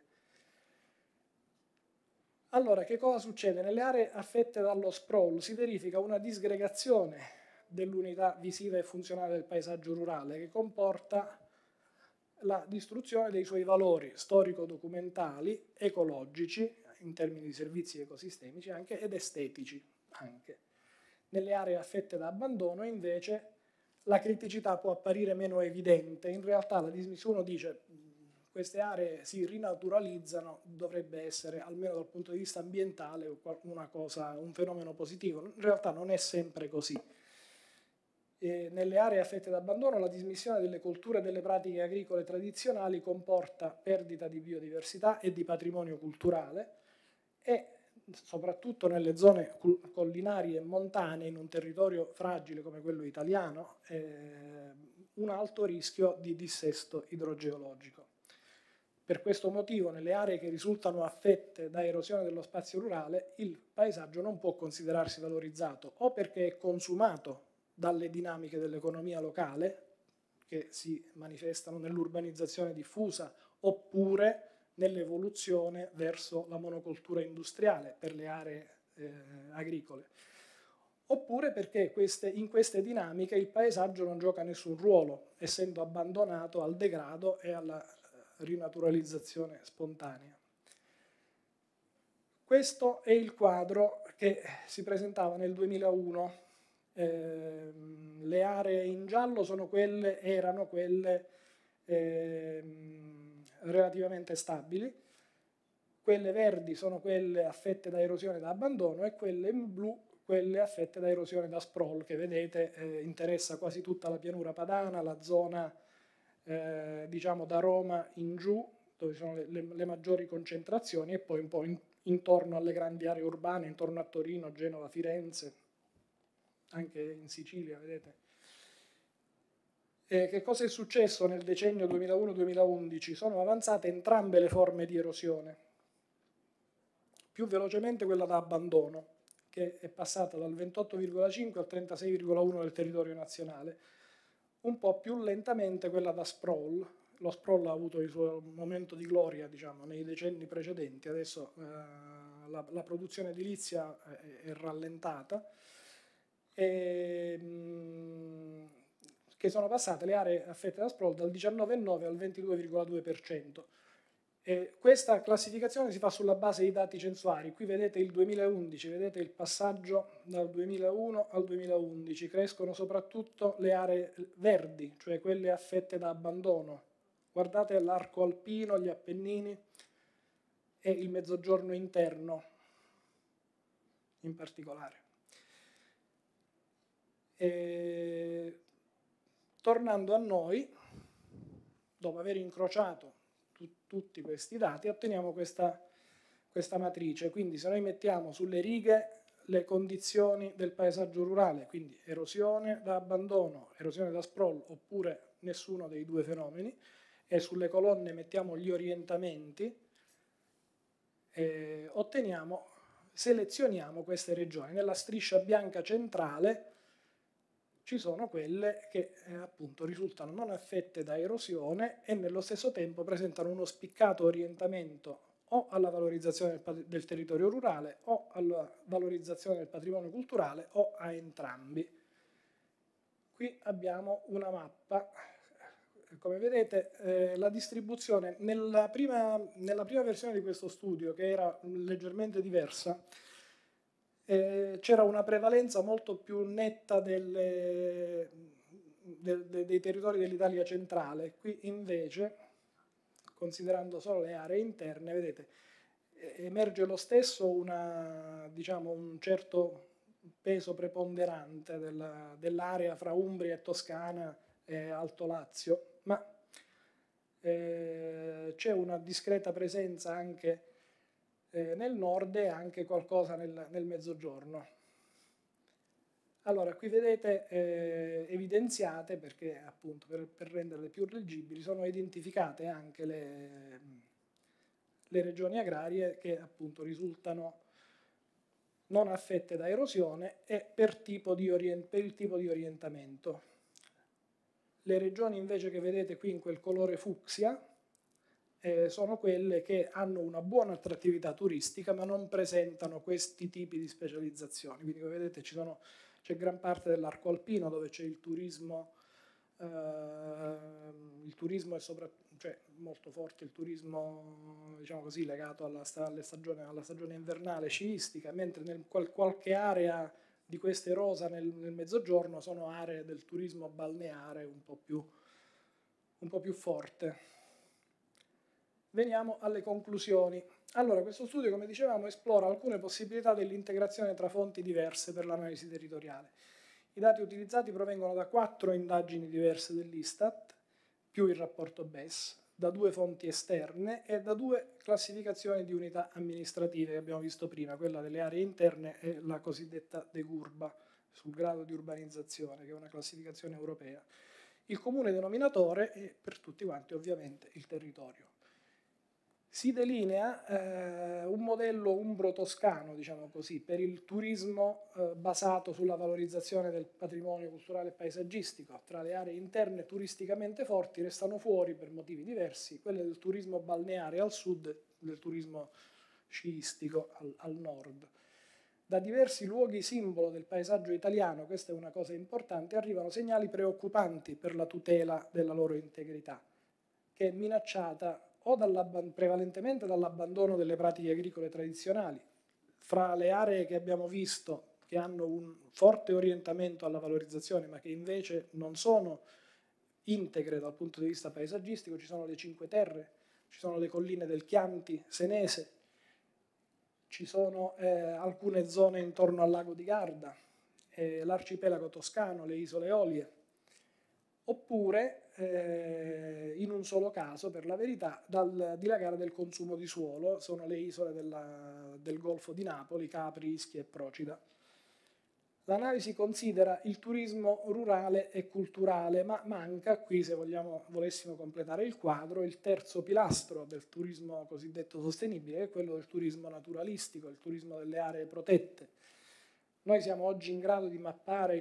Allora, che cosa succede? Nelle aree affette dallo sprawl si verifica una disgregazione dell'unità visiva e funzionale del paesaggio rurale, che comporta la distruzione dei suoi valori storico-documentali, ecologici, in termini di servizi ecosistemici anche, ed estetici anche. Nelle aree affette da abbandono, invece, la criticità può apparire meno evidente. In realtà la dismissione, uno dice, queste aree si rinaturalizzano, dovrebbe essere, almeno dal punto di vista ambientale, un fenomeno positivo. In realtà non è sempre così. Nelle aree affette da abbandono la dismissione delle colture e delle pratiche agricole tradizionali comporta perdita di biodiversità e di patrimonio culturale e soprattutto nelle zone collinari e montane, in un territorio fragile come quello italiano, un alto rischio di dissesto idrogeologico. Per questo motivo, nelle aree che risultano affette da erosione dello spazio rurale, il paesaggio non può considerarsi valorizzato o perché è consumato dalle dinamiche dell'economia locale, che si manifestano nell'urbanizzazione diffusa, oppure nell'evoluzione verso la monocoltura industriale per le aree agricole, oppure perché in queste dinamiche il paesaggio non gioca nessun ruolo, essendo abbandonato al degrado e alla rinaturalizzazione spontanea. Questo è il quadro che si presentava nel 2001. Le aree in giallo erano quelle relativamente stabili, quelle verdi sono quelle affette da erosione da abbandono e quelle in blu quelle affette da erosione da sprawl, che vedete interessa quasi tutta la pianura padana, la zona diciamo da Roma in giù, dove sono le maggiori concentrazioni, e poi un po' intorno alle grandi aree urbane, intorno a Torino, Genova, Firenze, anche in Sicilia, vedete. Che cosa è successo nel decennio 2001-2011? Sono avanzate entrambe le forme di erosione. Più velocemente quella da abbandono, che è passata dal 28,5 al 36,1 del territorio nazionale. Un po' più lentamente quella da sprawl. Lo sprawl ha avuto il suo momento di gloria, diciamo, nei decenni precedenti. Adesso la produzione edilizia è rallentata. Che sono passate le aree affette da sprawl dal 19,9 al 22,2%. Questa classificazione si fa sulla base dei dati censuari. Qui vedete il 2011, vedete il passaggio dal 2001 al 2011. Crescono soprattutto le aree verdi, cioè quelle affette da abbandono. Guardate l'arco alpino, gli Appennini e il mezzogiorno interno in particolare. Tornando a noi, dopo aver incrociato tutti questi dati, otteniamo questa questa matrice, quindi se noi mettiamo sulle righe le condizioni del paesaggio rurale, quindi erosione da abbandono, erosione da sprawl oppure nessuno dei due fenomeni, e sulle colonne mettiamo gli orientamenti, selezioniamo queste regioni. Nella striscia bianca centrale ci sono quelle che appunto risultano non affette da erosione e nello stesso tempo presentano uno spiccato orientamento o alla valorizzazione del territorio rurale o alla valorizzazione del patrimonio culturale o a entrambi. Qui abbiamo una mappa. Come vedete la distribuzione nella prima versione di questo studio, che era leggermente diversa, c'era una prevalenza molto più netta dei territori dell'Italia centrale. Qui invece, considerando solo le aree interne, vedete, emerge lo stesso un certo peso preponderante dell'area fra Umbria e Toscana e Alto Lazio, ma c'è una discreta presenza anche nel nord e anche qualcosa nel mezzogiorno. Allora, qui vedete evidenziate, perché appunto per renderle più leggibili, sono identificate anche le regioni agrarie che appunto risultano non affette da erosione e per il tipo di orientamento. Le regioni invece che vedete qui in quel colore fucsia sono quelle che hanno una buona attrattività turistica ma non presentano questi tipi di specializzazioni. Quindi come vedete c'è gran parte dell'arco alpino dove c'è il turismo è cioè molto forte il turismo, diciamo così, legato alla stagione invernale sciistica, mentre in qualche area di queste rosa nel mezzogiorno sono aree del turismo balneare un po' più forte. Veniamo alle conclusioni. Allora, questo studio, come dicevamo, esplora alcune possibilità dell'integrazione tra fonti diverse per l'analisi territoriale. I dati utilizzati provengono da 4 indagini diverse dell'Istat, più il rapporto BES, da 2 fonti esterne e da 2 classificazioni di unità amministrative che abbiamo visto prima, quella delle aree interne e la cosiddetta DEGURBA, sul grado di urbanizzazione, che è una classificazione europea. Il comune denominatore è per tutti quanti ovviamente il territorio. Si delinea un modello umbro-toscano, diciamo così, per il turismo basato sulla valorizzazione del patrimonio culturale e paesaggistico. Tra le aree interne turisticamente forti restano fuori, per motivi diversi, quelle del turismo balneare al sud e del turismo sciistico al nord. Da diversi luoghi simbolo del paesaggio italiano, questa è una cosa importante, arrivano segnali preoccupanti per la tutela della loro integrità, che è minacciata o prevalentemente dall'abbandono delle pratiche agricole tradizionali. Fra le aree che abbiamo visto che hanno un forte orientamento alla valorizzazione ma che invece non sono integre dal punto di vista paesaggistico, ci sono le Cinque Terre, ci sono le colline del Chianti senese, ci sono alcune zone intorno al lago di Garda, l'arcipelago toscano, le isole Eolie, oppure in un solo caso, per la verità, dal dilagare del consumo di suolo, sono le isole del Golfo di Napoli, Capri, Ischia e Procida. L'analisi considera il turismo rurale e culturale, ma manca qui, se volessimo completare il quadro, il terzo pilastro del turismo cosiddetto sostenibile, che è quello del turismo naturalistico, il turismo delle aree protette. Noi siamo oggi in grado di mappare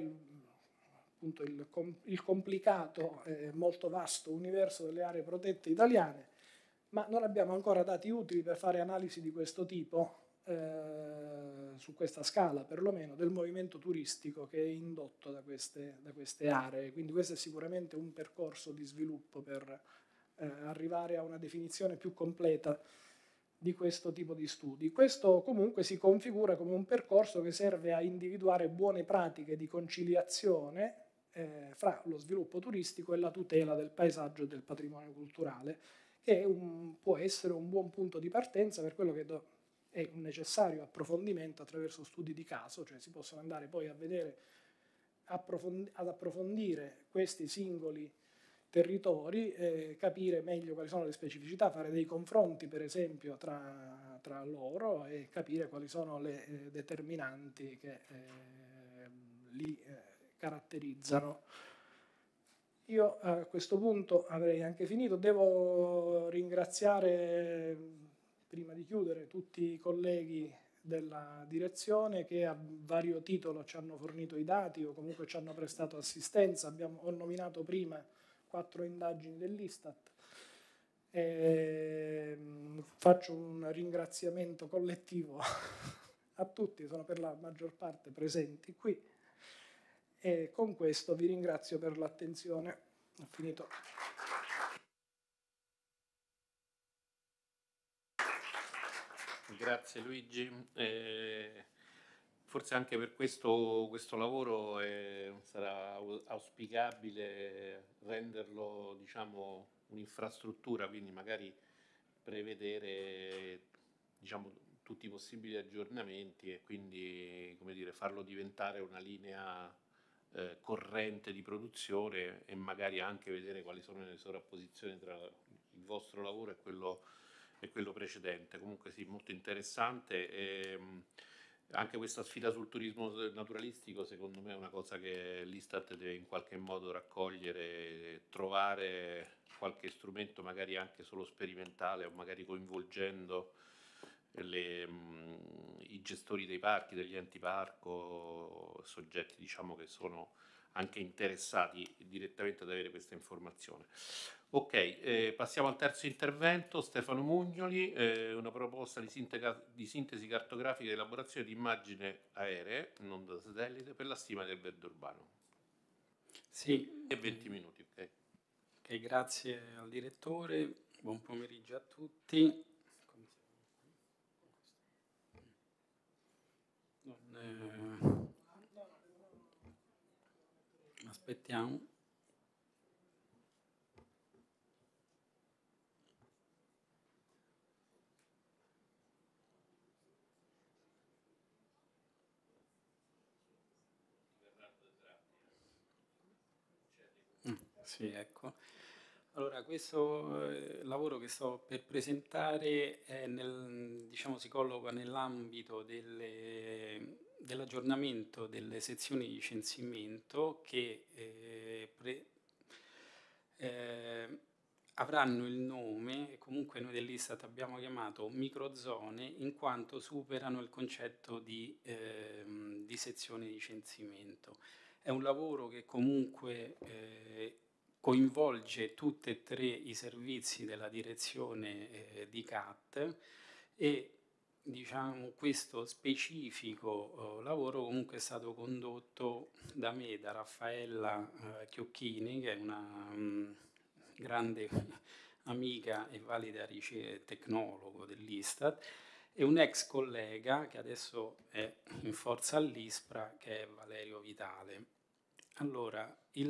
il complicato e molto vasto universo delle aree protette italiane, ma non abbiamo ancora dati utili per fare analisi di questo tipo, su questa scala perlomeno, del movimento turistico che è indotto da queste aree. Quindi questo è sicuramente un percorso di sviluppo per arrivare a una definizione più completa di questo tipo di studi. Questo comunque si configura come un percorso che serve a individuare buone pratiche di conciliazione fra lo sviluppo turistico e la tutela del paesaggio e del patrimonio culturale, che può essere un buon punto di partenza per quello che è un necessario approfondimento attraverso studi di caso, cioè si possono andare poi a vedere, ad approfondire questi singoli territori, capire meglio quali sono le specificità, fare dei confronti per esempio tra tra loro e capire quali sono le determinanti che li caratterizzano. Io a questo punto avrei anche finito. Devo ringraziare, prima di chiudere, tutti i colleghi della direzione che a vario titolo ci hanno fornito i dati o comunque ci hanno prestato assistenza. Ho nominato prima 4 indagini dell'Istat. Faccio un ringraziamento collettivo a tutti, sono per la maggior parte presenti qui, e con questo vi ringrazio per l'attenzione. Ho finito. Grazie Luigi. Forse anche per questo lavoro sarà auspicabile renderlo, diciamo, un'infrastruttura, quindi magari prevedere, diciamo, tutti i possibili aggiornamenti e quindi, come dire, farlo diventare una linea corrente di produzione e magari anche vedere quali sono le sovrapposizioni tra il vostro lavoro e quello precedente. Comunque sì, molto interessante. Anche questa sfida sul turismo naturalistico secondo me è una cosa che l'Istat deve in qualche modo raccogliere, trovare qualche strumento magari anche solo sperimentale o magari coinvolgendo i gestori dei parchi, degli enti parco, soggetti, diciamo, che sono anche interessati direttamente ad avere questa informazione. Ok, passiamo al terzo intervento. Stefano Mugnoli, una proposta di sintesi cartografica e elaborazione di immagini aeree, non da satellite, per la stima del verde urbano. Sì. E 20 minuti, ok. Ok, grazie al direttore, buon pomeriggio a tutti. Aspettiamo. Sì, ecco. Allora, questo lavoro che sto per presentare è diciamo, si colloca nell'ambito dell'aggiornamento delle sezioni di censimento che avranno il nome, e comunque noi dell'Istat abbiamo chiamato microzone, in quanto superano il concetto di sezione di censimento. È un lavoro che comunque coinvolge tutti e 3 i servizi della direzione di CAT e, diciamo, questo specifico lavoro comunque è stato condotto da me, da Raffaella Chiocchini, che è una grande amica e valida tecnologo dell'Istat, e un ex collega che adesso è in forza all'ISPRA, che è Valerio Vitale. Allora,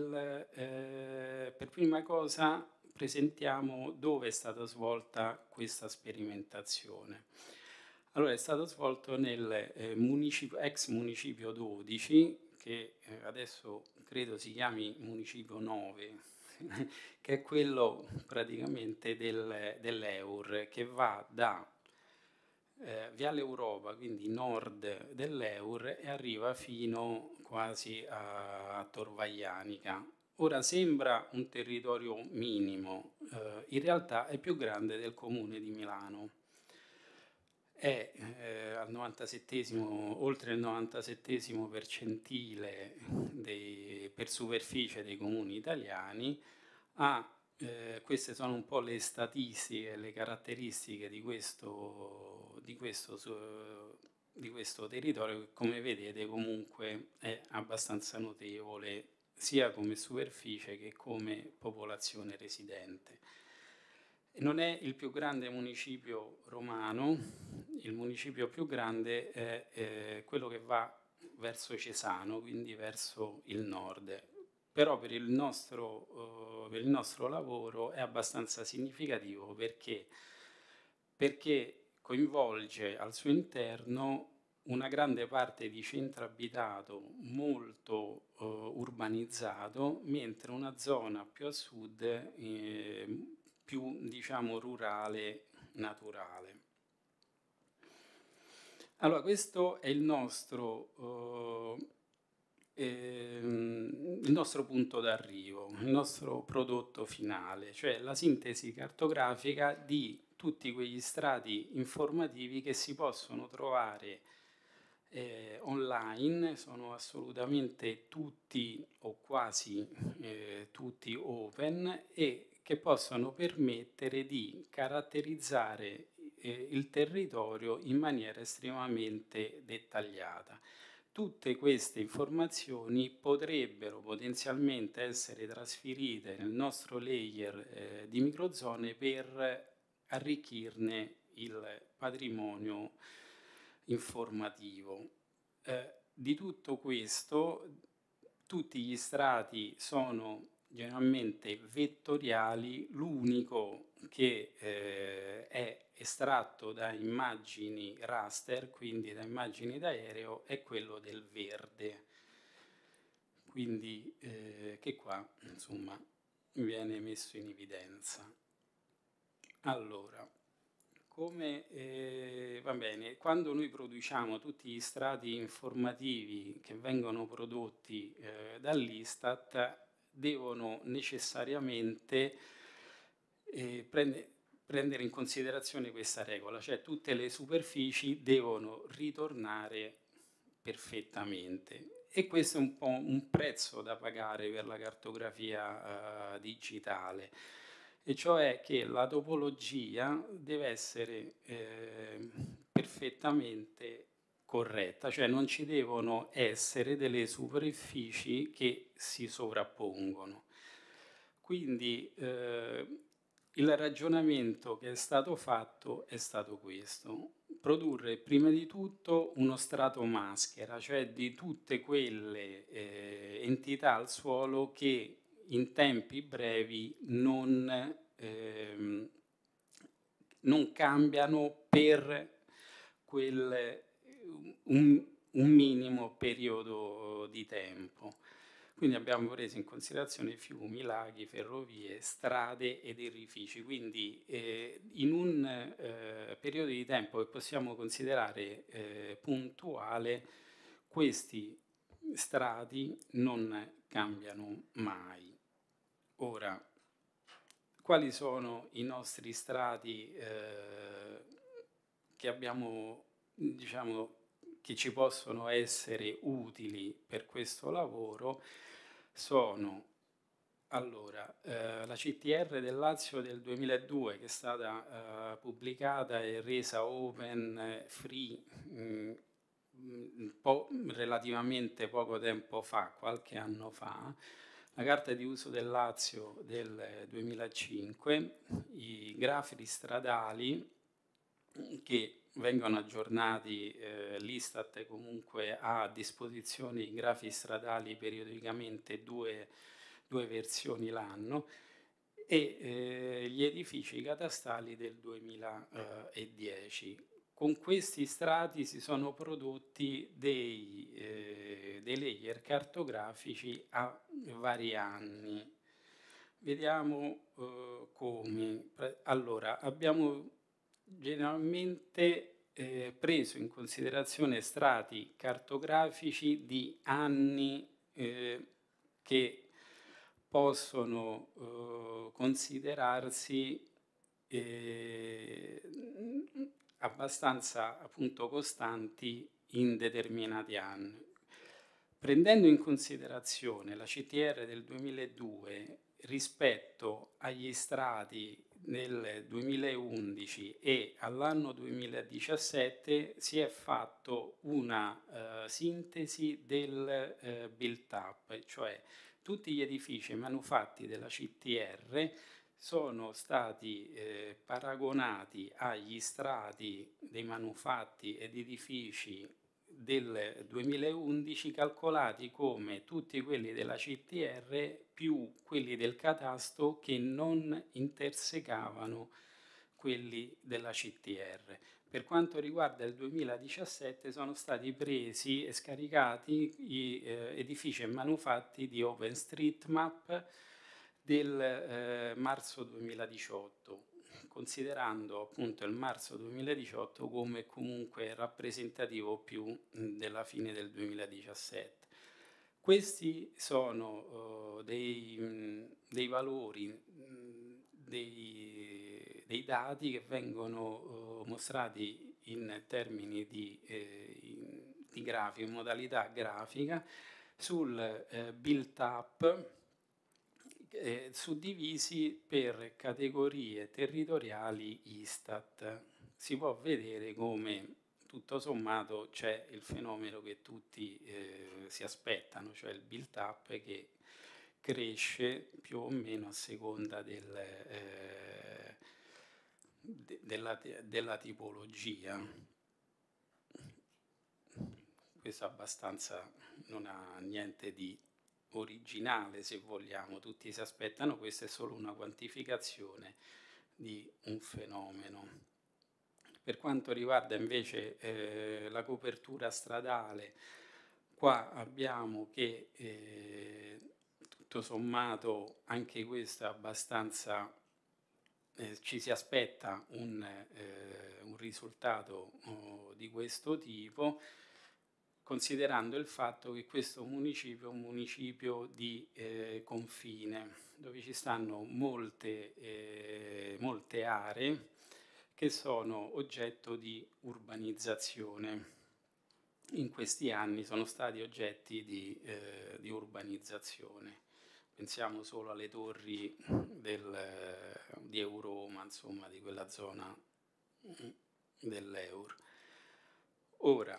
per prima cosa presentiamo dove è stata svolta questa sperimentazione. Allora, è stato svolto nel ex municipio 12, che adesso credo si chiami municipio 9, che è quello praticamente dell'Eur, che va da Viale Europa, quindi nord dell'Eur, e arriva fino quasi a Tor Vaianica. Ora sembra un territorio minimo, in realtà è più grande del comune di Milano. È al 97esimo, oltre il 97esimo percentile per superficie dei comuni italiani. Queste sono un po' le statistiche, le caratteristiche di questo territorio, che come vedete comunque è abbastanza notevole sia come superficie che come popolazione residente. Non è il più grande municipio romano, il municipio più grande è quello che va verso Cesano, quindi verso il nord. Però per il nostro lavoro è abbastanza significativo perché coinvolge al suo interno una grande parte di centro abitato molto urbanizzato, mentre una zona più a sud più, diciamo, rurale, naturale. Allora, questo è il nostro punto d'arrivo, il nostro prodotto finale, cioè la sintesi cartografica di tutti quegli strati informativi che si possono trovare online, sono assolutamente tutti o quasi tutti open e che possono permettere di caratterizzare il territorio in maniera estremamente dettagliata. Tutte queste informazioni potrebbero potenzialmente essere trasferite nel nostro layer di microzone per arricchirne il patrimonio informativo. Di tutto questo, tutti gli strati sono generalmente vettoriali, l'unico che è estratto da immagini raster, quindi da immagini d'aereo, è quello del verde, quindi che qua insomma viene messo in evidenza. Allora, va bene, quando noi produciamo tutti gli strati informativi che vengono prodotti dall'Istat, devono necessariamente prendere in considerazione questa regola, cioè tutte le superfici devono ritornare perfettamente, e questo è un po' un prezzo da pagare per la cartografia digitale, e cioè che la topologia deve essere perfettamente corretta, cioè non ci devono essere delle superfici che si sovrappongono. Quindi il ragionamento che è stato fatto è stato questo: produrre prima di tutto uno strato maschera, cioè di tutte quelle entità al suolo che in tempi brevi non cambiano per un minimo periodo di tempo. Quindi abbiamo preso in considerazione fiumi, laghi, ferrovie, strade ed erifici, quindi in un periodo di tempo che possiamo considerare puntuale, questi strati non cambiano mai. Ora, quali sono i nostri strati che abbiamo, diciamo, che ci possono essere utili per questo lavoro? Sono allora la CTR del Lazio del 2002, che è stata pubblicata e resa open free relativamente poco tempo fa, qualche anno fa, la carta di uso del Lazio del 2005, i grafi stradali che vengono aggiornati, l'Istat comunque ha a disposizione i grafi stradali periodicamente due versioni l'anno, e gli edifici catastali del 2010. Con questi strati si sono prodotti dei layer cartografici a vari anni. Vediamo come. Allora, abbiamo generalmente preso in considerazione strati cartografici di anni che possono considerarsi abbastanza appunto costanti in determinati anni. Prendendo in considerazione la CTR del 2002 rispetto agli strati nel 2011 e all'anno 2017, si è fatto una sintesi del built-up, cioè tutti gli edifici manufatti della CTR sono stati paragonati agli strati dei manufatti ed edifici del 2011, calcolati come tutti quelli della CTR più quelli del catasto che non intersecavano quelli della CTR. Per quanto riguarda il 2017 sono stati presi e scaricati gli edifici e manufatti di OpenStreetMap del marzo 2018. considerando appunto il marzo 2018 come comunque rappresentativo più della fine del 2017. Questi sono dei valori, dei dati che vengono mostrati in termini di grafica, in modalità grafica, sul built-up, suddivisi per categorie territoriali Istat. Si può vedere come tutto sommato c'è il fenomeno che tutti si aspettano, cioè il built-up che cresce più o meno a seconda della tipologia. Questo abbastanza non ha niente di originale, se vogliamo, tutti si aspettano, questa è solo una quantificazione di un fenomeno. Per quanto riguarda invece la copertura stradale, qua abbiamo che tutto sommato anche questo è abbastanza, ci si aspetta un risultato di questo tipo, considerando il fatto che questo municipio è un municipio di confine, dove ci stanno molte aree che sono oggetto di urbanizzazione. In questi anni sono stati oggetti di urbanizzazione. Pensiamo solo alle torri di Euroma, insomma, di quella zona dell'Eur. Ora,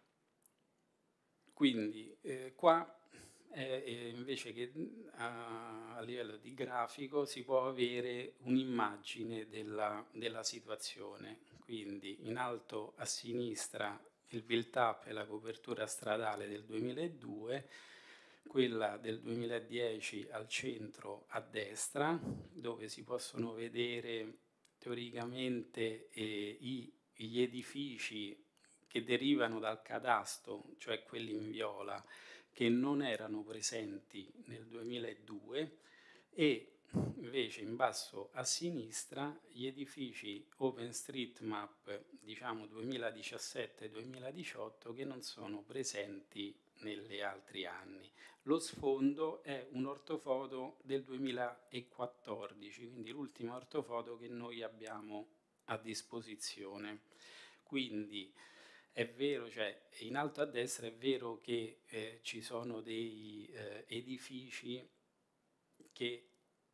quindi qua invece che a livello di grafico si può avere un'immagine della situazione. Quindi in alto a sinistra il built-up e la copertura stradale del 2002, quella del 2010 al centro a destra, dove si possono vedere teoricamente gli edifici che derivano dal catasto, cioè quelli in viola, che non erano presenti nel 2002, e invece in basso a sinistra gli edifici OpenStreetMap, diciamo 2017-2018, che non sono presenti negli altri anni. Lo sfondo è un ortofoto del 2014, quindi l'ultima ortofoto che noi abbiamo a disposizione. Quindi è vero, cioè in alto a destra è vero che ci sono dei edifici che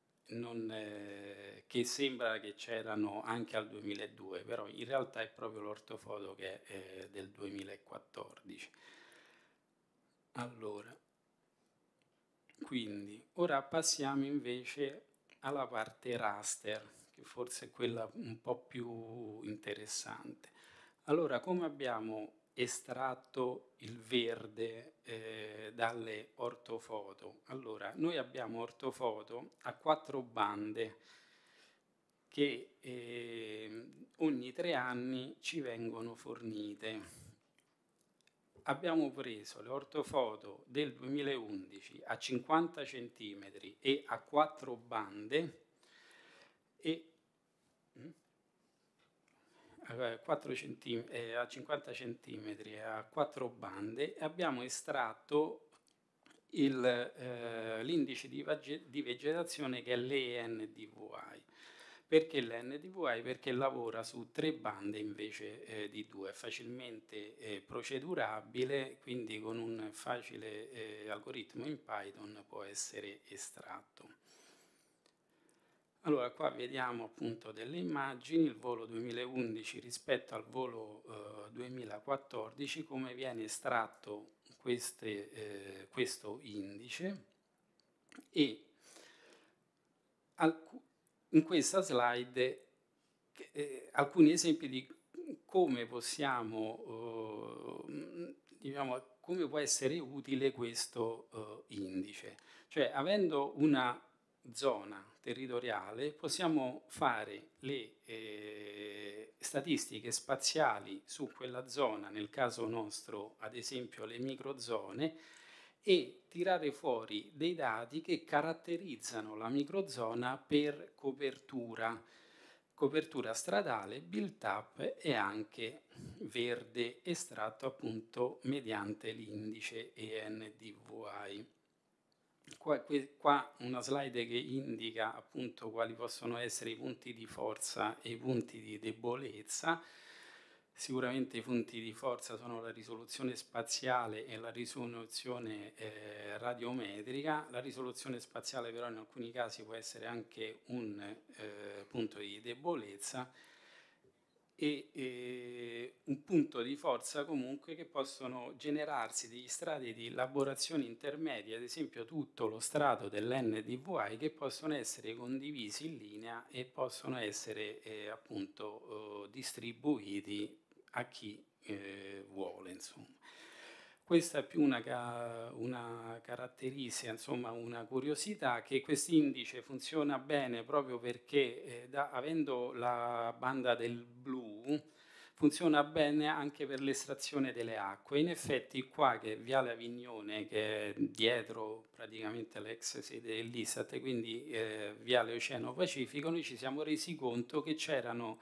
sembra che c'erano anche al 2002, però in realtà è proprio l'ortofoto che è del 2014. Allora, quindi ora passiamo invece alla parte raster, che forse è quella un po' più interessante. Allora, come abbiamo estratto il verde dalle ortofoto? Allora, noi abbiamo ortofoto a 4 bande che ogni 3 anni ci vengono fornite. Abbiamo preso le ortofoto del 2011 a 50 cm e a 4 bande e 4 a 50 cm e a 4 bande, e abbiamo estratto l'indice di vegetazione che è l'ENDVI. Perché l'NDVI? Perché lavora su 3 bande invece di 2, è facilmente procedurabile, quindi con un facile algoritmo in Python può essere estratto. Allora, qua vediamo appunto delle immagini, il volo 2011 rispetto al volo 2014, come viene estratto questo indice, e in questa slide alcuni esempi di come possiamo, come può essere utile questo indice. Cioè, avendo una zona territoriale, possiamo fare le statistiche spaziali su quella zona, nel caso nostro ad esempio le microzone, e tirare fuori dei dati che caratterizzano la microzona per copertura. copertura stradale, built up e anche verde estratto appunto mediante l'indice ENDVI. Qua una slide che indica appunto quali possono essere i punti di forza e i punti di debolezza. Sicuramente i punti di forza sono la risoluzione spaziale e la risoluzione radiometrica. La risoluzione spaziale però in alcuni casi può essere anche un punto di debolezza e un punto di forza comunque che possono generarsi degli strati di elaborazione intermedie, ad esempio tutto lo strato dell'NDVI, che possono essere condivisi in linea e possono essere appunto distribuiti a chi vuole, insomma. Questa è più una caratteristica, insomma una curiosità, che quest'indice funziona bene proprio perché avendo la banda del blu funziona bene anche per l'estrazione delle acque. In effetti qua che è Viale Avignone, che è dietro praticamente l'ex sede dell'ISTAT, quindi Viale Oceano Pacifico, noi ci siamo resi conto che c'erano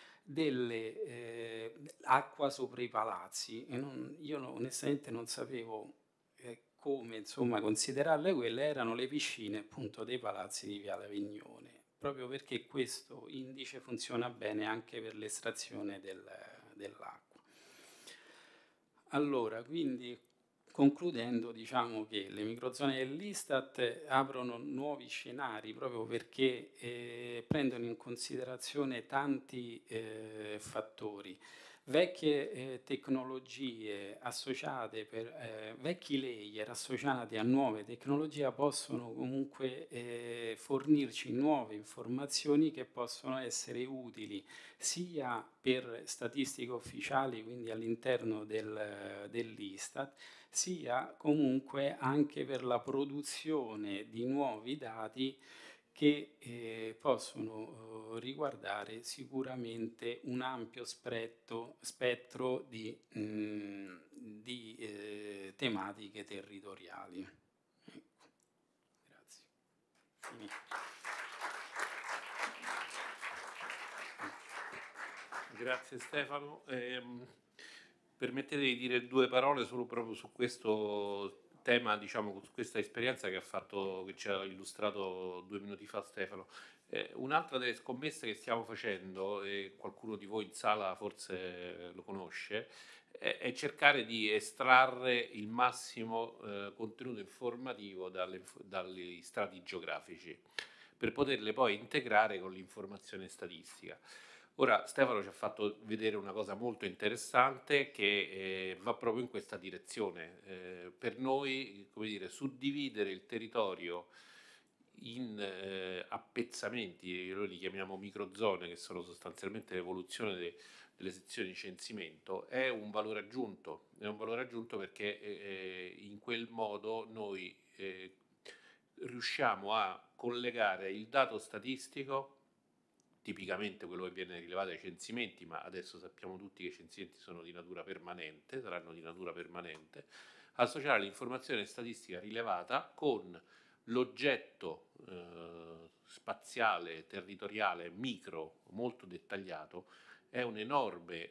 delle acqua sopra i palazzi e io onestamente non sapevo come insomma considerarle. Quelle erano le piscine appunto dei palazzi di Viale Avignone, proprio perché questo indice funziona bene anche per l'estrazione dell'acqua. Allora, quindi concludendo, diciamo che le microzone dell'ISTAT aprono nuovi scenari proprio perché prendono in considerazione tanti fattori. Vecchie tecnologie associate, vecchi layer associati a nuove tecnologie possono comunque fornirci nuove informazioni che possono essere utili sia per statistiche ufficiali, quindi all'interno dell'ISTAT, sia comunque anche per la produzione di nuovi dati che possono riguardare sicuramente un ampio spettro di tematiche territoriali. Ecco. Grazie. Finito. Grazie Stefano. Permettete di dire due parole solo proprio su questo tema, diciamo, su questa esperienza che ci ha illustrato 2 minuti fa Stefano. Un'altra delle scommesse che stiamo facendo, e qualcuno di voi in sala forse lo conosce, è cercare di estrarre il massimo contenuto informativo dagli strati geografici per poterle poi integrare con l'informazione statistica. Ora Stefano ci ha fatto vedere una cosa molto interessante che va proprio in questa direzione. Per noi, come dire, suddividere il territorio in appezzamenti, noi li chiamiamo microzone, che sono sostanzialmente l'evoluzione delle sezioni di censimento, è un valore aggiunto. È un valore aggiunto perché in quel modo noi riusciamo a collegare il dato statistico, tipicamente quello che viene rilevato ai censimenti, ma adesso sappiamo tutti che i censimenti sono di natura permanente, saranno di natura permanente, associare l'informazione statistica rilevata con l'oggetto spaziale, territoriale, micro, molto dettagliato. È un enorme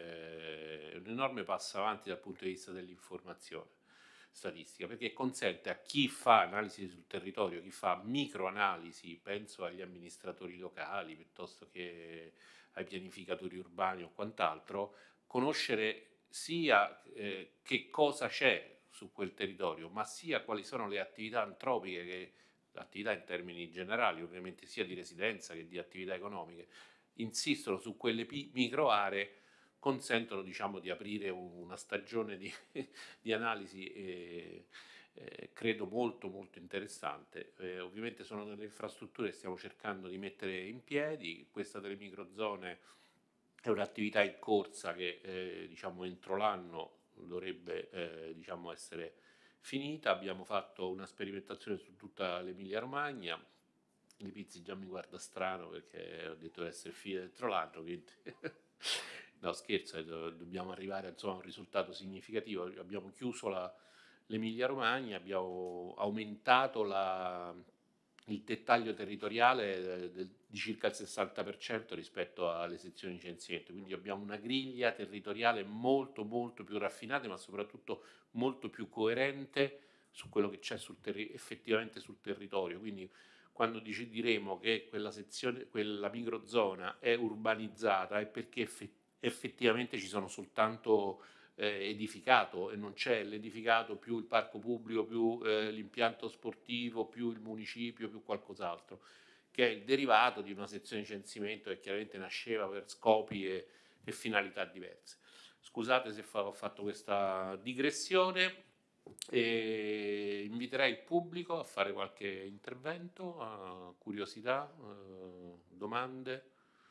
passo avanti dal punto di vista dell'informazione statistica, perché consente a chi fa analisi sul territorio, chi fa microanalisi, penso agli amministratori locali piuttosto che ai pianificatori urbani o quant'altro, conoscere sia che cosa c'è su quel territorio, ma sia quali sono le attività antropiche, attività in termini generali ovviamente sia di residenza che di attività economiche, insistono su quelle micro aree, consentono, diciamo, di aprire una stagione di analisi credo molto molto interessante. Ovviamente sono delle infrastrutture che stiamo cercando di mettere in piedi. Questa delle microzone è un'attività in corsa che diciamo entro l'anno dovrebbe diciamo essere finita. Abbiamo fatto una sperimentazione su tutta l'Emilia Romagna. Lipizzi già mi guarda strano perché ho detto di essere finita entro l'anno, quindi no, scherzo, dobbiamo arrivare insomma, a un risultato significativo. Abbiamo chiuso l'Emilia Romagna, abbiamo aumentato il dettaglio territoriale di circa il 60% rispetto alle sezioni di censimento, quindi abbiamo una griglia territoriale molto molto più raffinata, ma soprattutto molto più coerente su quello che c'è effettivamente sul territorio. Quindi quando diremo che quella sezione, quella microzona è urbanizzata, è perché effettivamente ci sono soltanto edificato, e non c'è l'edificato più il parco pubblico, più l'impianto sportivo, più il municipio, più qualcos'altro, che è il derivato di una sezione di censimento che chiaramente nasceva per scopi e finalità diverse. Scusate se ho fatto questa digressione, e inviterei il pubblico a fare qualche intervento, curiosità, domande.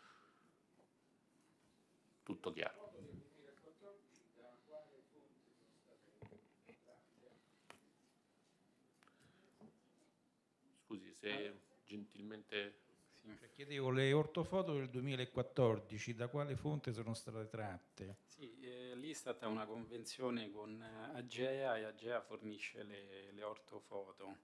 Tutto chiaro. Scusi se gentilmente... Cioè, chiedevo, le ortofoto del 2014 da quale fonte sono state tratte? Sì, l'Istat ha una convenzione con Agea, e Agea fornisce le ortofoto.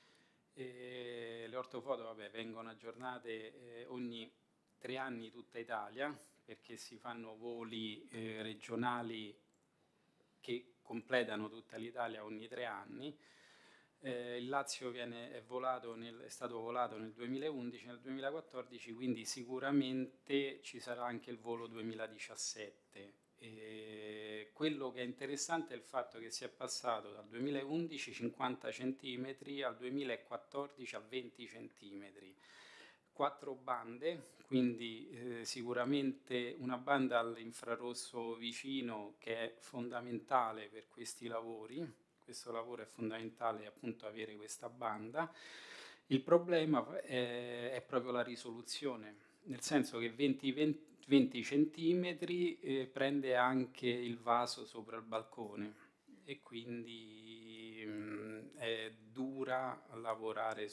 Le ortofoto, vabbè, vengono aggiornate ogni 3 anni tutta Italia, perché si fanno voli regionali che completano tutta l'Italia ogni 3 anni. Il Lazio è stato volato nel 2011, nel 2014, quindi sicuramente ci sarà anche il volo 2017. Quello che è interessante è il fatto che si è passato dal 2011 50 cm al 2014 a 20 cm. 4 bande, quindi sicuramente una banda all'infrarosso vicino che è fondamentale per questi lavori. Questo lavoro è fondamentale, appunto, avere questa banda. Il problema è proprio la risoluzione, nel senso che 20 centimetri prende anche il vaso sopra il balcone, e quindi è dura lavorare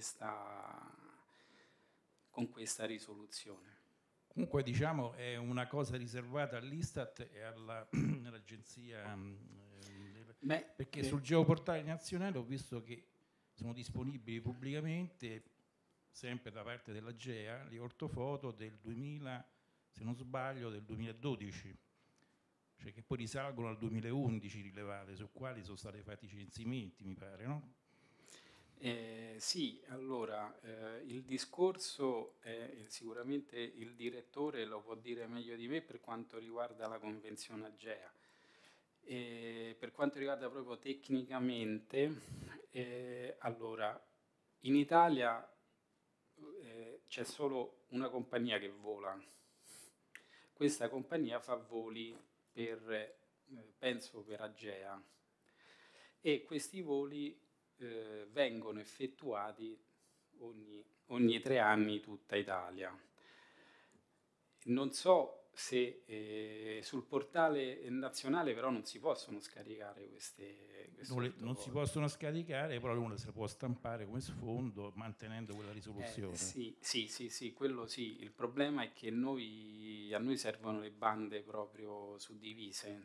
con questa risoluzione. Comunque, diciamo, è una cosa riservata all'Istat e all'agenzia, perché sul geoportale nazionale ho visto che sono disponibili pubblicamente, sempre da parte dell'Agea, le ortofoto del 2000, se non sbaglio, del 2012, cioè che poi risalgono al 2011 rilevate, su quali sono stati fatti i censimenti, mi pare, no? Sì, allora il discorso sicuramente il direttore lo può dire meglio di me per quanto riguarda la convenzione Agea. Per quanto riguarda proprio tecnicamente, allora in Italia c'è solo una compagnia che vola. Questa compagnia fa voli penso per Agea, e questi voli vengono effettuati ogni 3 anni tutta Italia. Non so se sul portale nazionale però non si possono scaricare queste non si possono scaricare, però uno se le può stampare come sfondo mantenendo quella risoluzione. Sì, quello sì. Il problema è che a noi servono le bande proprio suddivise,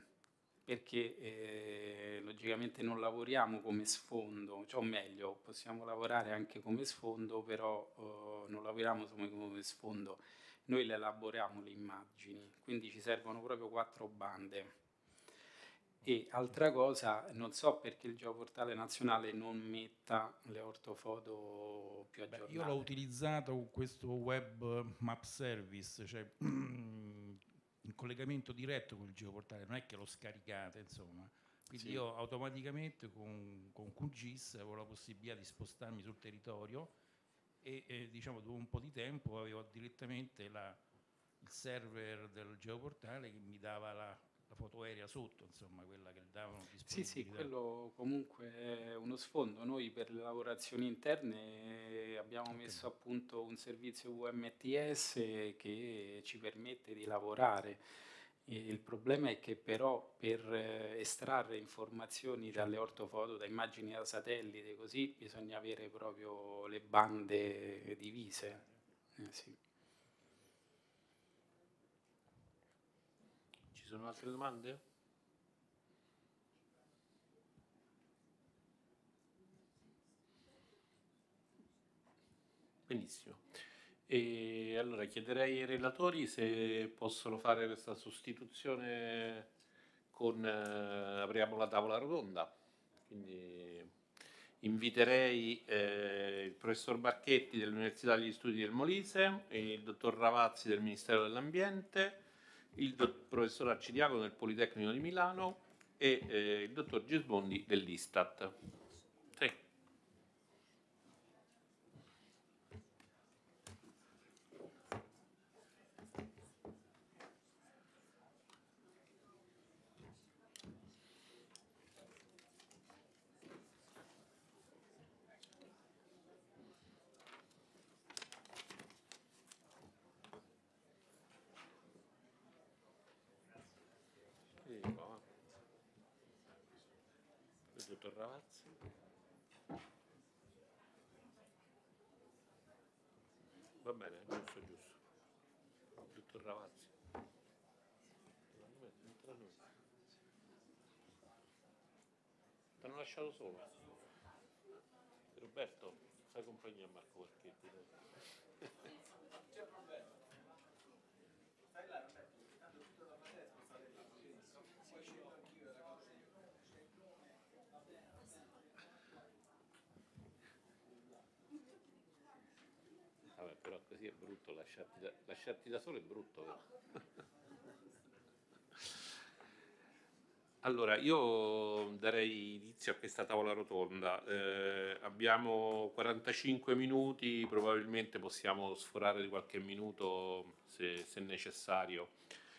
perché logicamente non lavoriamo come sfondo, cioè, o meglio, possiamo lavorare anche come sfondo, però non lavoriamo come sfondo, noi le elaboriamo le immagini, quindi ci servono proprio 4 bande. E altra cosa, non so perché il geoportale nazionale non metta le ortofoto più aggiornate. Io l'ho utilizzato con questo web map service, cioè in collegamento diretto con il geoportale, non è che l'ho scaricata, insomma. Quindi sì, io automaticamente con QGIS avevo la possibilità di spostarmi sul territorio e diciamo dopo un po' di tempo avevo direttamente il server del geoportale che mi dava la foto aerea sotto, insomma, quella che davano disponibilità. Sì, quello comunque è uno sfondo. Noi per le lavorazioni interne abbiamo messo a punto un servizio UMTS che ci permette di lavorare. Il problema è che però per estrarre informazioni dalle ortofoto, da immagini da satellite, così bisogna avere proprio le bande divise. Sì. Ci sono altre domande? Benissimo. E allora chiederei ai relatori se possono fare questa sostituzione con apriamo la tavola rotonda. Quindi inviterei il professor Barchetti dell'Università degli Studi del Molise, il dottor Ravazzi del Ministero dell'Ambiente, il professor Arcidiacono del Politecnico di Milano e il dottor Gismondi dell'Istat. Sì. Il dottor Ravazzi. Va bene, giusto, giusto. Il dottor Ravazzi. Ti hanno lasciato solo. Roberto, fai compagnia a Marco Marchetti. Vabbè, però così è brutto, lasciarti da solo è brutto. Però. Allora, io darei inizio a questa tavola rotonda. Abbiamo 45 minuti, probabilmente possiamo sforare di qualche minuto se necessario.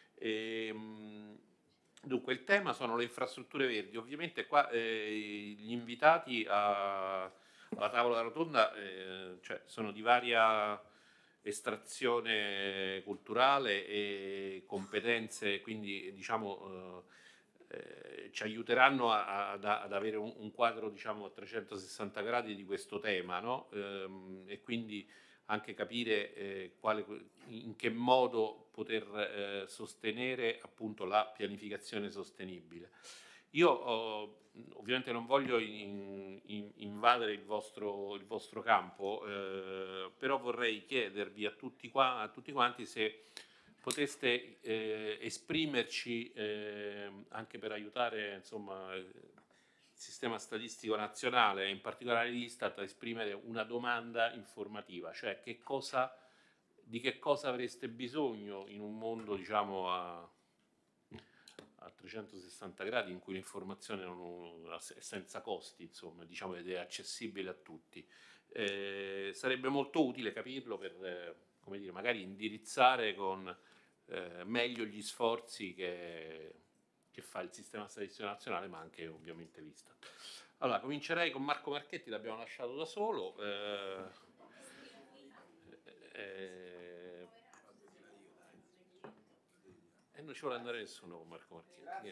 Dunque, il tema sono le infrastrutture verdi. Ovviamente qua gli invitati alla tavola rotonda cioè, sono di varia estrazione culturale e competenze, quindi diciamo ci aiuteranno ad avere un quadro diciamo a 360 gradi di questo tema, no? E quindi anche capire in che modo poter sostenere appunto la pianificazione sostenibile. Io ovviamente non voglio invadere il vostro campo, però vorrei chiedervi a tutti quanti se poteste esprimerci anche per aiutare insomma, il sistema statistico nazionale, in particolare l'Istat, a esprimere una domanda informativa, cioè di che cosa avreste bisogno in un mondo diciamo a 360 gradi in cui l'informazione è senza costi, insomma, diciamo, ed è accessibile a tutti. Sarebbe molto utile capirlo per come dire, magari indirizzare con meglio gli sforzi che fa il sistema statistico nazionale, ma anche ovviamente l'Istat. Allora, comincerei con Marco Marchetti, l'abbiamo lasciato da solo. E non ci vuole andare nessuno con Marco Marchetti.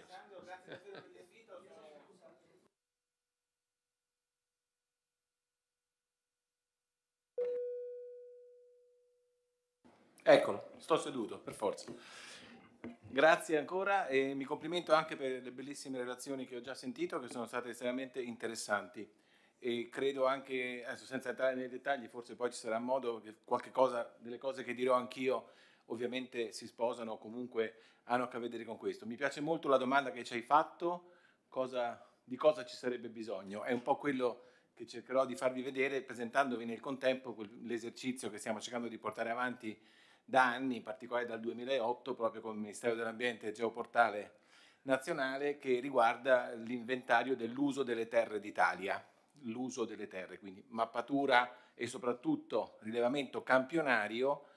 Eccolo, sto seduto, per forza. Grazie ancora e mi complimento anche per le bellissime relazioni che ho già sentito, che sono state estremamente interessanti. E credo anche, adesso senza entrare nei dettagli, forse poi ci sarà modo che qualche cosa, delle cose che dirò anch'io, ovviamente si sposano o comunque hanno a che vedere con questo. Mi piace molto la domanda che ci hai fatto, di cosa ci sarebbe bisogno. È un po' quello che cercherò di farvi vedere presentandovi nel contempo l'esercizio che stiamo cercando di portare avanti da anni, in particolare dal 2008, proprio con il Ministero dell'Ambiente e Geoportale Nazionale, che riguarda l'inventario dell'uso delle terre d'Italia. L'uso delle terre, quindi mappatura e soprattutto rilevamento campionario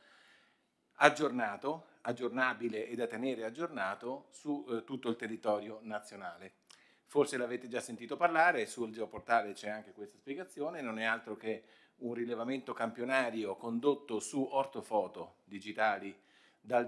aggiornabile e da tenere aggiornato su tutto il territorio nazionale. Forse l'avete già sentito parlare, sul geoportale c'è anche questa spiegazione, non è altro che un rilevamento campionario condotto su ortofoto digitali dal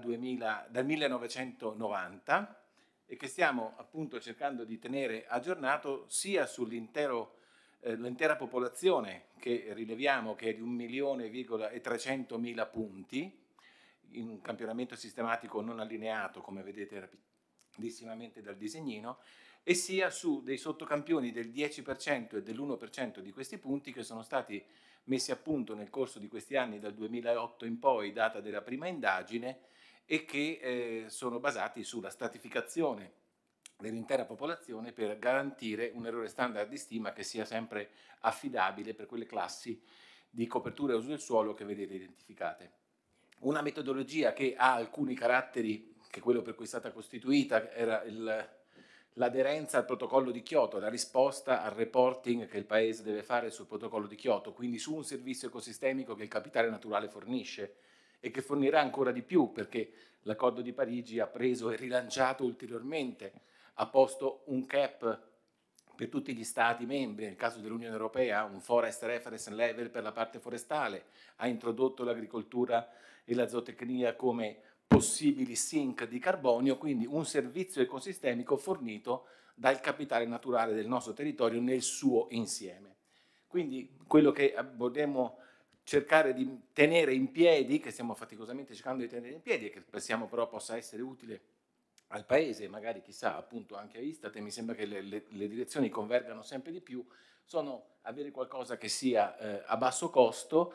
1990 e che stiamo appunto cercando di tenere aggiornato sia sull'intera popolazione che rileviamo, che è di 1.300.000 punti, in un campionamento sistematico non allineato, come vedete rapidissimamente dal disegnino, e sia su dei sottocampioni del 10% e dell'1% di questi punti che sono stati messi a punto nel corso di questi anni, dal 2008 in poi, data della prima indagine, e che sono basati sulla stratificazione dell'intera popolazione per garantire un errore standard di stima che sia sempre affidabile per quelle classi di copertura e uso del suolo che vedete identificate. Una metodologia che ha alcuni caratteri, che quello per cui è stata costituita era l'aderenza al protocollo di Kyoto, la risposta al reporting che il Paese deve fare sul protocollo di Kyoto, quindi su un servizio ecosistemico che il capitale naturale fornisce e che fornirà ancora di più, perché l'accordo di Parigi ha preso e rilanciato ulteriormente, ha posto un cap per tutti gli Stati membri, nel caso dell'Unione Europea un Forest Reference Level per la parte forestale, ha introdotto l'agricoltura e la zootecnia come possibili sink di carbonio, quindi un servizio ecosistemico fornito dal capitale naturale del nostro territorio nel suo insieme. Quindi quello che vogliamo cercare di tenere in piedi, che stiamo faticosamente cercando di tenere in piedi e che pensiamo però possa essere utile al Paese, magari chissà appunto anche a Istat, e mi sembra che le direzioni convergano sempre di più, sono avere qualcosa che sia a basso costo,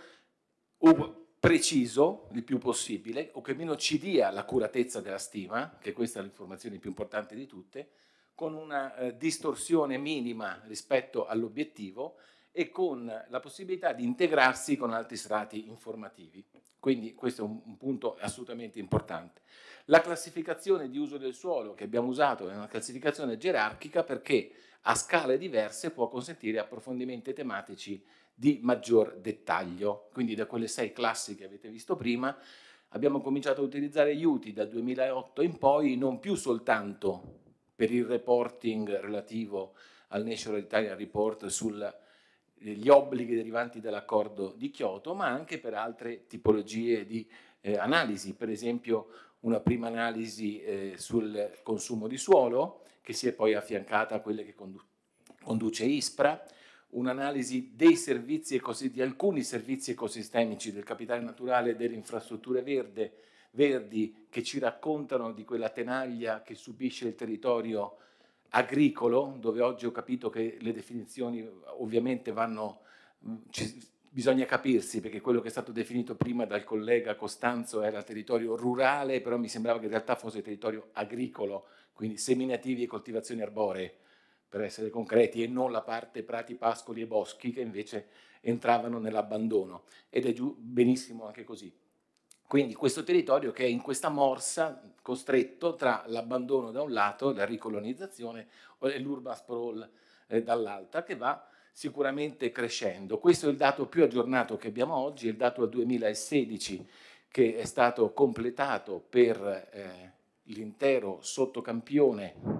preciso il più possibile, o che almeno ci dia l'accuratezza della stima, che questa è l'informazione più importante di tutte, con una distorsione minima rispetto all'obiettivo e con la possibilità di integrarsi con altri strati informativi. Quindi questo è un punto assolutamente importante. La classificazione di uso del suolo che abbiamo usato è una classificazione gerarchica perché a scale diverse può consentire approfondimenti tematici di maggior dettaglio. Quindi da quelle 6 classi che avete visto prima abbiamo cominciato a utilizzare aiuti dal 2008 in poi, non più soltanto per il reporting relativo al National Italian Report sugli obblighi derivanti dall'accordo di Kyoto, ma anche per altre tipologie di analisi, per esempio una prima analisi sul consumo di suolo, che si è poi affiancata a quelle che conduce ISPRA, un'analisi dei servizi di alcuni servizi ecosistemici del capitale naturale e delle infrastrutture verdi che ci raccontano di quella tenaglia che subisce il territorio agricolo, dove oggi ho capito che le definizioni ovviamente bisogna capirsi, perché quello che è stato definito prima dal collega Costanzo era territorio rurale, però mi sembrava che in realtà fosse territorio agricolo, quindi seminativi e coltivazioni arboree, per essere concreti, e non la parte prati, pascoli e boschi che invece entravano nell'abbandono, ed è benissimo anche così. Quindi questo territorio che è in questa morsa costretto tra l'abbandono da un lato, la ricolonizzazione e l'urban sprawl dall'altra, che va sicuramente crescendo. Questo è il dato più aggiornato che abbiamo oggi, è il dato del 2016 che è stato completato per l'intero sottocampione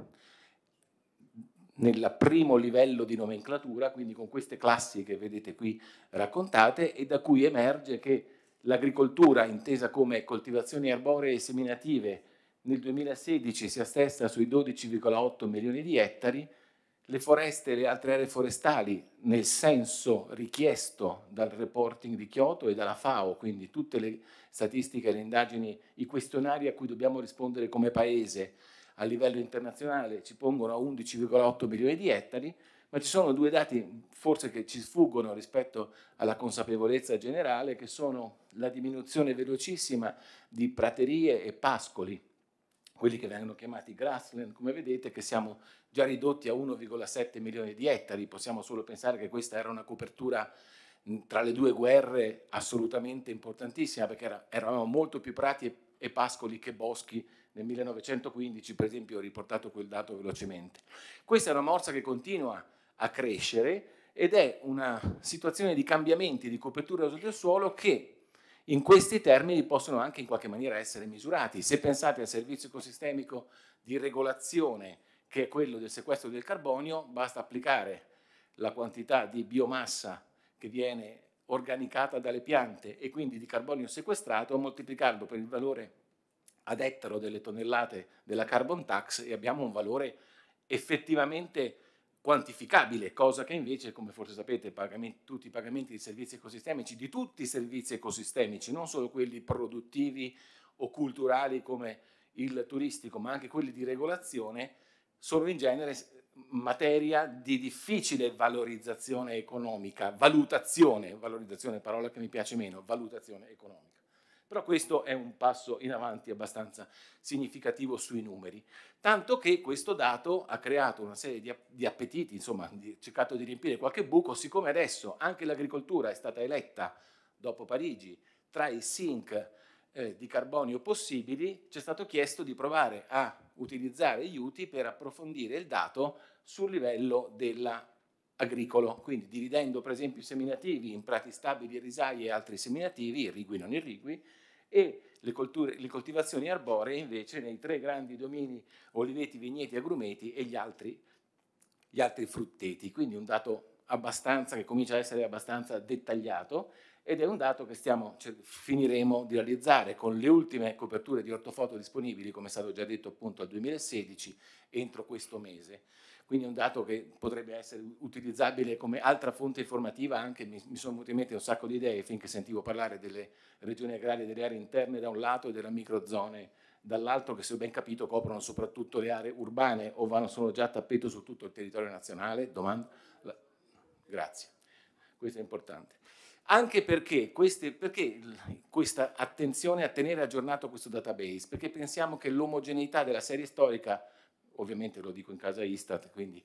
nel primo livello di nomenclatura, quindi con queste classi che vedete qui raccontate, e da cui emerge che l'agricoltura, intesa come coltivazioni arboree e seminative, nel 2016 si attesta sui 12,8 milioni di ettari, le foreste e le altre aree forestali nel senso richiesto dal reporting di Kyoto e dalla FAO, quindi tutte le statistiche, le indagini, i questionari a cui dobbiamo rispondere come Paese a livello internazionale ci pongono a 11,8 milioni di ettari, ma ci sono 2 dati forse che ci sfuggono rispetto alla consapevolezza generale, che sono la diminuzione velocissima di praterie e pascoli, quelli che vengono chiamati grassland, come vedete, che siamo già ridotti a 1,7 milioni di ettari. Possiamo solo pensare che questa era una copertura tra le 2 guerre assolutamente importantissima, perché eravamo molto più prati e pascoli che boschi. Nel 1915, per esempio, ho riportato quel dato velocemente. Questa è una morsa che continua a crescere ed è una situazione di cambiamenti di copertura del suolo che in questi termini possono anche in qualche maniera essere misurati. Se pensate al servizio ecosistemico di regolazione, che è quello del sequestro del carbonio, basta applicare la quantità di biomassa che viene organicata dalle piante e quindi di carbonio sequestrato, moltiplicarlo per il valore ad ettaro delle tonnellate della carbon tax e abbiamo un valore effettivamente quantificabile, cosa che invece, come forse sapete, tutti i pagamenti di servizi ecosistemici, di tutti i servizi ecosistemici, non solo quelli produttivi o culturali come il turistico, ma anche quelli di regolazione, sono in genere materia di difficile valorizzazione economica, valorizzazione è parola che mi piace meno, valutazione economica. Però questo è un passo in avanti abbastanza significativo sui numeri, tanto che questo dato ha creato una serie di appetiti, insomma, ha cercato di riempire qualche buco, siccome adesso anche l'agricoltura è stata eletta, dopo Parigi, tra i sink di carbonio possibili, c'è stato chiesto di provare a utilizzare aiuti per approfondire il dato sul livello agricolo, quindi dividendo per esempio i seminativi in prati stabili, risaie e altri seminativi, irrigui non irrigui, e le coltivazioni arboree invece nei 3 grandi domini oliveti, vigneti, agrumeti e gli altri frutteti, quindi un dato che comincia a essere abbastanza dettagliato, ed è un dato che finiremo di realizzare con le ultime coperture di ortofoto disponibili, come è stato già detto appunto al 2016, entro questo mese. Quindi è un dato che potrebbe essere utilizzabile come altra fonte informativa, anche mi sono venute in mente un sacco di idee finché sentivo parlare delle regioni agrarie, delle aree interne da un lato e delle microzone dall'altro, che se ho ben capito coprono soprattutto le aree urbane o sono già a tappeto su tutto il territorio nazionale. Domanda? Grazie, questo è importante. Anche perché questa attenzione a tenere aggiornato questo database? Perché pensiamo che l'omogeneità della serie storica, ovviamente lo dico in casa Istat, quindi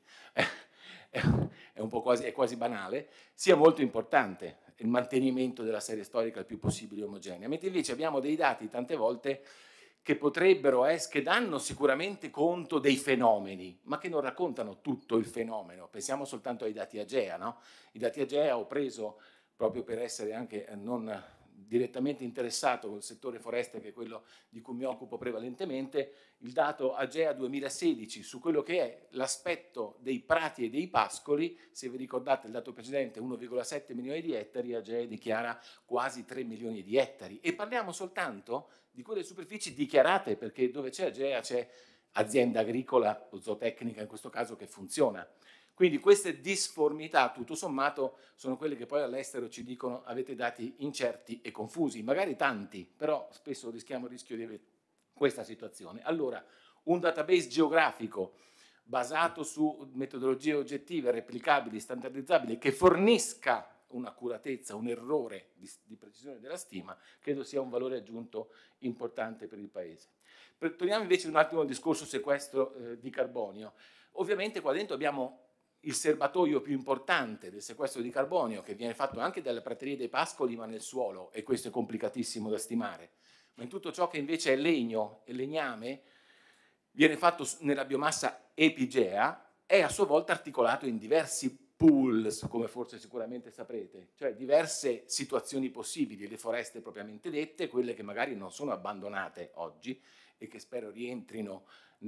è quasi banale, sia molto importante il mantenimento della serie storica il più possibile omogenea, mentre invece abbiamo dei dati tante volte che che danno sicuramente conto dei fenomeni, ma che non raccontano tutto il fenomeno. Pensiamo soltanto ai dati AGEA, no? I dati AGEA ho preso proprio per essere anche non direttamente interessato col settore foreste, che è quello di cui mi occupo prevalentemente, il dato AGEA 2016 su quello che è l'aspetto dei prati e dei pascoli. Se vi ricordate il dato precedente, 1,7 milioni di ettari, AGEA dichiara quasi 3 milioni di ettari, e parliamo soltanto di quelle superfici dichiarate, perché dove c'è AGEA c'è azienda agricola o zootecnica in questo caso che funziona. Quindi queste disformità, tutto sommato, sono quelle che poi all'estero ci dicono: avete dati incerti e confusi, magari tanti, però spesso rischiamo il rischio di avere questa situazione. Allora, un database geografico basato su metodologie oggettive, replicabili, standardizzabili, che fornisca un'accuratezza, un errore di precisione della stima, credo sia un valore aggiunto importante per il Paese. Torniamo invece un attimo al discorso sequestro di carbonio. Ovviamente qua dentro abbiamo il serbatoio più importante del sequestro di carbonio, che viene fatto anche dalle praterie dei pascoli ma nel suolo, e questo è complicatissimo da stimare, ma in tutto ciò che invece è legno e legname viene fatto nella biomassa epigea, è a sua volta articolato in diversi pools, come forse sicuramente saprete, cioè diverse situazioni possibili, le foreste propriamente dette, quelle che magari non sono abbandonate oggi e che spero rientrino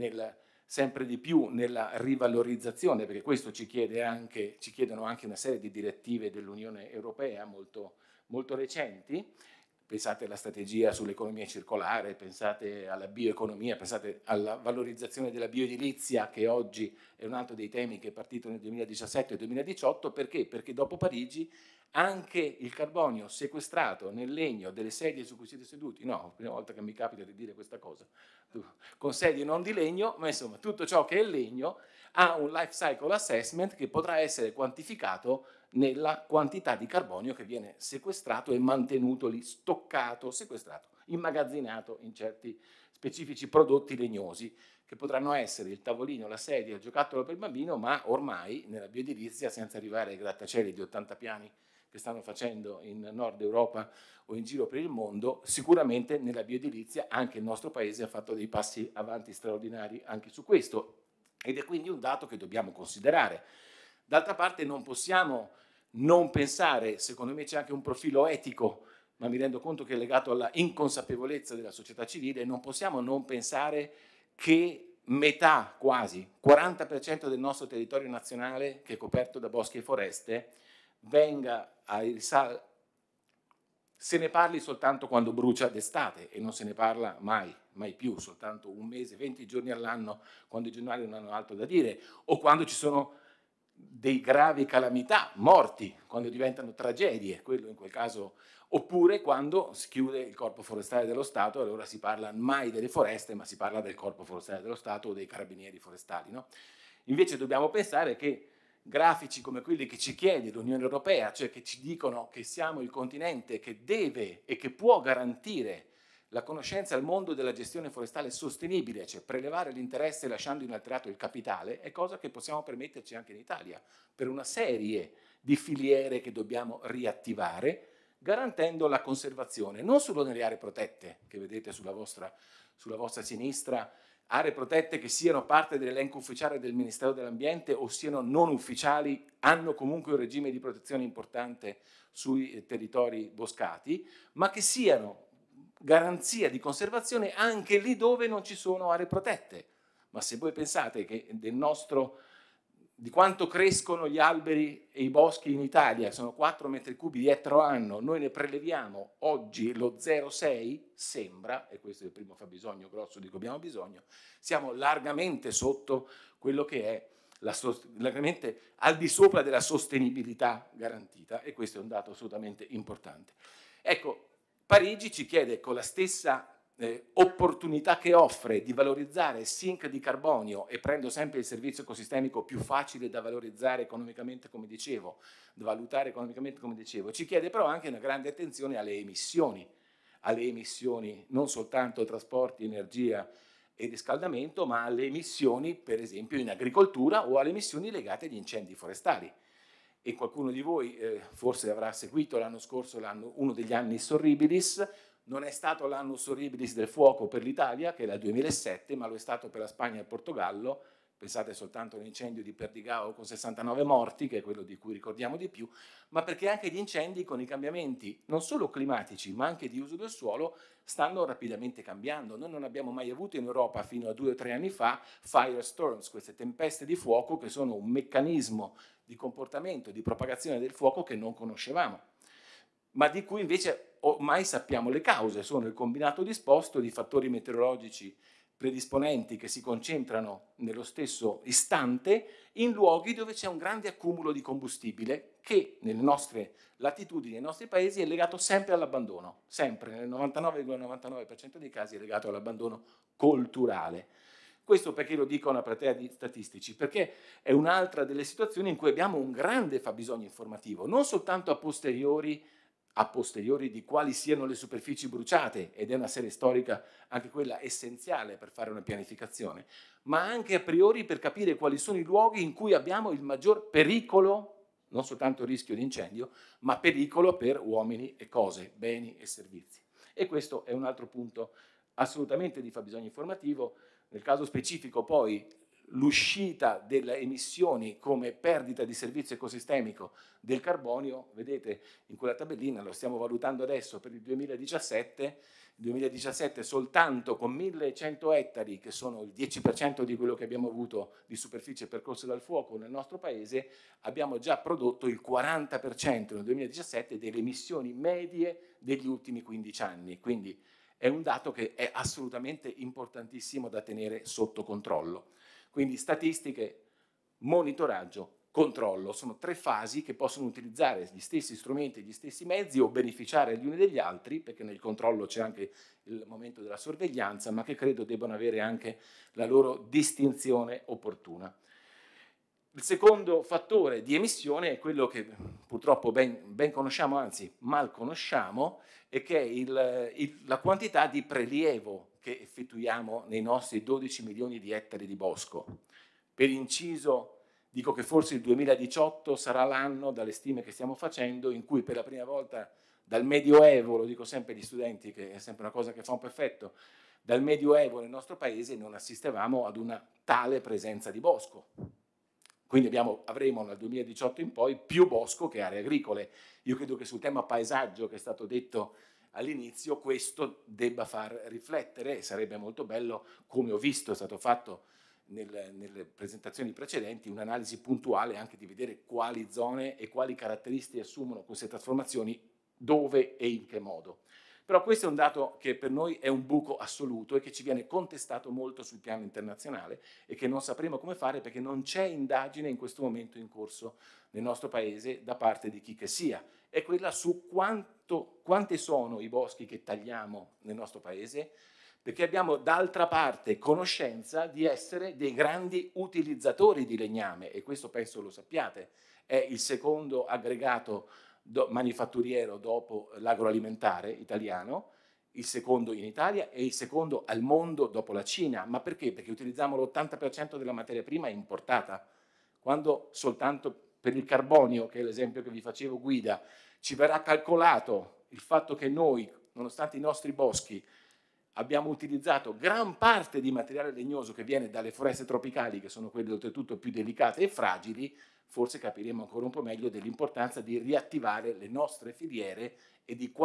sempre di più nella rivalorizzazione, perché questo ci chiedono anche una serie di direttive dell'Unione Europea molto, molto recenti. Pensate alla strategia sull'economia circolare, pensate alla bioeconomia, pensate alla valorizzazione della bioedilizia, che oggi è un altro dei temi che è partito nel 2017 e 2018. Perché? Perché dopo Parigi anche il carbonio sequestrato nel legno delle sedie su cui siete seduti, no, prima volta che mi capita di dire questa cosa, con sedie non di legno, ma insomma tutto ciò che è legno ha un life cycle assessment che potrà essere quantificato nella quantità di carbonio che viene sequestrato e mantenuto lì, stoccato, sequestrato, immagazzinato in certi specifici prodotti legnosi, che potranno essere il tavolino, la sedia, il giocattolo per il bambino, ma ormai nella bioedilizia, senza arrivare ai grattacieli di 80 piani che stanno facendo in Nord Europa o in giro per il mondo, sicuramente nella bioedilizia anche il nostro Paese ha fatto dei passi avanti straordinari anche su questo, ed è quindi un dato che dobbiamo considerare. D'altra parte non possiamo non pensare, secondo me c'è anche un profilo etico, ma mi rendo conto che è legato alla inconsapevolezza della società civile, non possiamo non pensare che metà, quasi 40% del nostro territorio nazionale, che è coperto da boschi e foreste, venga se ne parli soltanto quando brucia d'estate, e non se ne parla mai più, soltanto un mese, 20 giorni all'anno, quando i giornali non hanno altro da dire, o quando ci sono dei gravi calamità, morti, quando diventano tragedie, quello in quel caso, oppure quando si chiude il Corpo Forestale dello Stato, allora si parla mai delle foreste, ma si parla del Corpo Forestale dello Stato o dei Carabinieri Forestali, no? Invece dobbiamo pensare che grafici come quelli che ci chiede l'Unione Europea, cioè che ci dicono che siamo il continente che deve e che può garantire la conoscenza al mondo della gestione forestale sostenibile, cioè prelevare l'interesse lasciando inalterato il capitale, è cosa che possiamo permetterci anche in Italia, per una serie di filiere che dobbiamo riattivare, garantendo la conservazione, non solo nelle aree protette, che vedete sulla vostra sinistra, aree protette che siano parte dell'elenco ufficiale del Ministero dell'Ambiente o siano non ufficiali, hanno comunque un regime di protezione importante sui territori boscati, ma che siano garanzia di conservazione anche lì dove non ci sono aree protette. Ma se voi pensate che di quanto crescono gli alberi e i boschi in Italia, sono 4 metri cubi di ettaro anno, noi ne preleviamo oggi lo 0,6, sembra, e questo è il primo fabbisogno grosso di cui abbiamo bisogno, siamo largamente sotto quello che è largamente al di sopra della sostenibilità garantita, e questo è un dato assolutamente importante. Ecco, Parigi ci chiede, con la stessa opportunità che offre di valorizzare sink di carbonio, e prendo sempre il servizio ecosistemico più facile da valorizzare economicamente, come dicevo, da valutare economicamente, come dicevo, ci chiede però anche una grande attenzione alle emissioni non soltanto trasporti, energia e riscaldamento, ma alle emissioni per esempio in agricoltura o alle emissioni legate agli incendi forestali. E qualcuno di voi forse avrà seguito l'anno scorso uno degli annus horribilis. Non è stato l'annus horribilis del fuoco per l'Italia, che era il 2007, ma lo è stato per la Spagna e il Portogallo. Pensate soltanto all'incendio di Perdigao con 69 morti, che è quello di cui ricordiamo di più, ma perché anche gli incendi, con i cambiamenti non solo climatici ma anche di uso del suolo, stanno rapidamente cambiando. Noi non abbiamo mai avuto in Europa fino a 2 o 3 anni fa firestorms, queste tempeste di fuoco che sono un meccanismo di comportamento, di propagazione del fuoco che non conoscevamo, ma di cui invece ormai sappiamo le cause. Sono il combinato disposto di fattori meteorologici predisponenti che si concentrano nello stesso istante in luoghi dove c'è un grande accumulo di combustibile che nelle nostre latitudini, nei nostri paesi, è legato sempre all'abbandono, sempre, nel 99,99% dei casi è legato all'abbandono culturale. Questo perché lo dico a una platea di statistici? Perché è un'altra delle situazioni in cui abbiamo un grande fabbisogno informativo, non soltanto a posteriori di quali siano le superfici bruciate, ed è una serie storica anche quella essenziale per fare una pianificazione, ma anche a priori per capire quali sono i luoghi in cui abbiamo il maggior pericolo, non soltanto rischio di incendio, ma pericolo per uomini e cose, beni e servizi. E questo è un altro punto assolutamente di fabbisogno informativo. Nel caso specifico poi l'uscita delle emissioni come perdita di servizio ecosistemico del carbonio, vedete in quella tabellina, lo stiamo valutando adesso per il 2017 soltanto con 1100 ettari, che sono il 10% di quello che abbiamo avuto di superficie percorsa dal fuoco nel nostro paese, abbiamo già prodotto il 40% nel 2017 delle emissioni medie degli ultimi 15 anni, quindi è un dato che è assolutamente importantissimo da tenere sotto controllo. Quindi statistiche, monitoraggio, controllo, sono 3 fasi che possono utilizzare gli stessi strumenti, gli stessi mezzi o beneficiare gli uni degli altri, perché nel controllo c'è anche il momento della sorveglianza, ma che credo debbano avere anche la loro distinzione opportuna. Il secondo fattore di emissione è quello che purtroppo ben conosciamo, anzi mal conosciamo, e che è la quantità di prelievo che effettuiamo nei nostri 12 milioni di ettari di bosco. Per inciso, dico che forse il 2018 sarà l'anno, dalle stime che stiamo facendo, in cui per la prima volta dal Medioevo, lo dico sempre agli studenti che è sempre una cosa che fa un po' effetto, dal Medioevo nel nostro paese non assistevamo ad una tale presenza di bosco. Quindi avremo dal 2018 in poi più bosco che aree agricole. Io credo che sul tema paesaggio che è stato detto all'inizio questo debba far riflettere, e sarebbe molto bello, come ho visto è stato fatto nelle presentazioni precedenti, un'analisi puntuale anche di vedere quali zone e quali caratteristiche assumono queste trasformazioni, dove e in che modo. Però questo è un dato che per noi è un buco assoluto e che ci viene contestato molto sul piano internazionale e che non sapremo come fare perché non c'è indagine in questo momento in corso nel nostro paese da parte di chi che sia. È quella su quanti sono i boschi che tagliamo nel nostro paese, perché abbiamo d'altra parte conoscenza di essere dei grandi utilizzatori di legname, e questo penso lo sappiate, è il secondo aggregato manifatturiero dopo l'agroalimentare italiano, il secondo in Italia e il secondo al mondo dopo la Cina. Ma perché? Perché utilizziamo l'80% della materia prima importata, quando soltanto per il carbonio, che è l'esempio che vi facevo guida, ci verrà calcolato il fatto che noi, nonostante i nostri boschi, abbiamo utilizzato gran parte di materiale legnoso che viene dalle foreste tropicali, che sono quelle oltretutto più delicate e fragili, forse capiremo ancora un po' meglio dell'importanza di riattivare le nostre filiere e di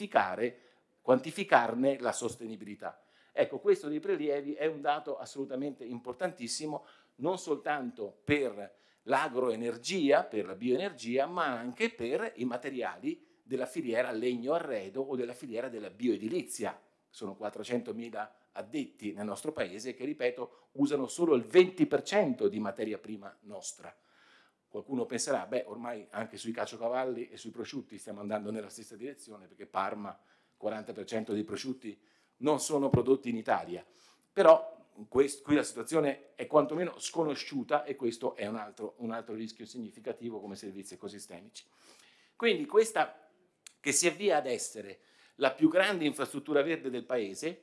quantificarne la sostenibilità. Ecco, questo dei prelievi è un dato assolutamente importantissimo, non soltanto per l'agroenergia, per la bioenergia, ma anche per i materiali della filiera legno-arredo o della filiera della bioedilizia. Sono 400.000 addetti nel nostro paese che, ripeto, usano solo il 20% di materia prima nostra. Qualcuno penserà, beh, ormai anche sui caciocavalli e sui prosciutti stiamo andando nella stessa direzione, perché Parma, 40% dei prosciutti non sono prodotti in Italia. Però qui la situazione è quantomeno sconosciuta, e questo è un altro rischio significativo come servizi ecosistemici. Quindi questa, che si avvia ad essere la più grande infrastruttura verde del Paese,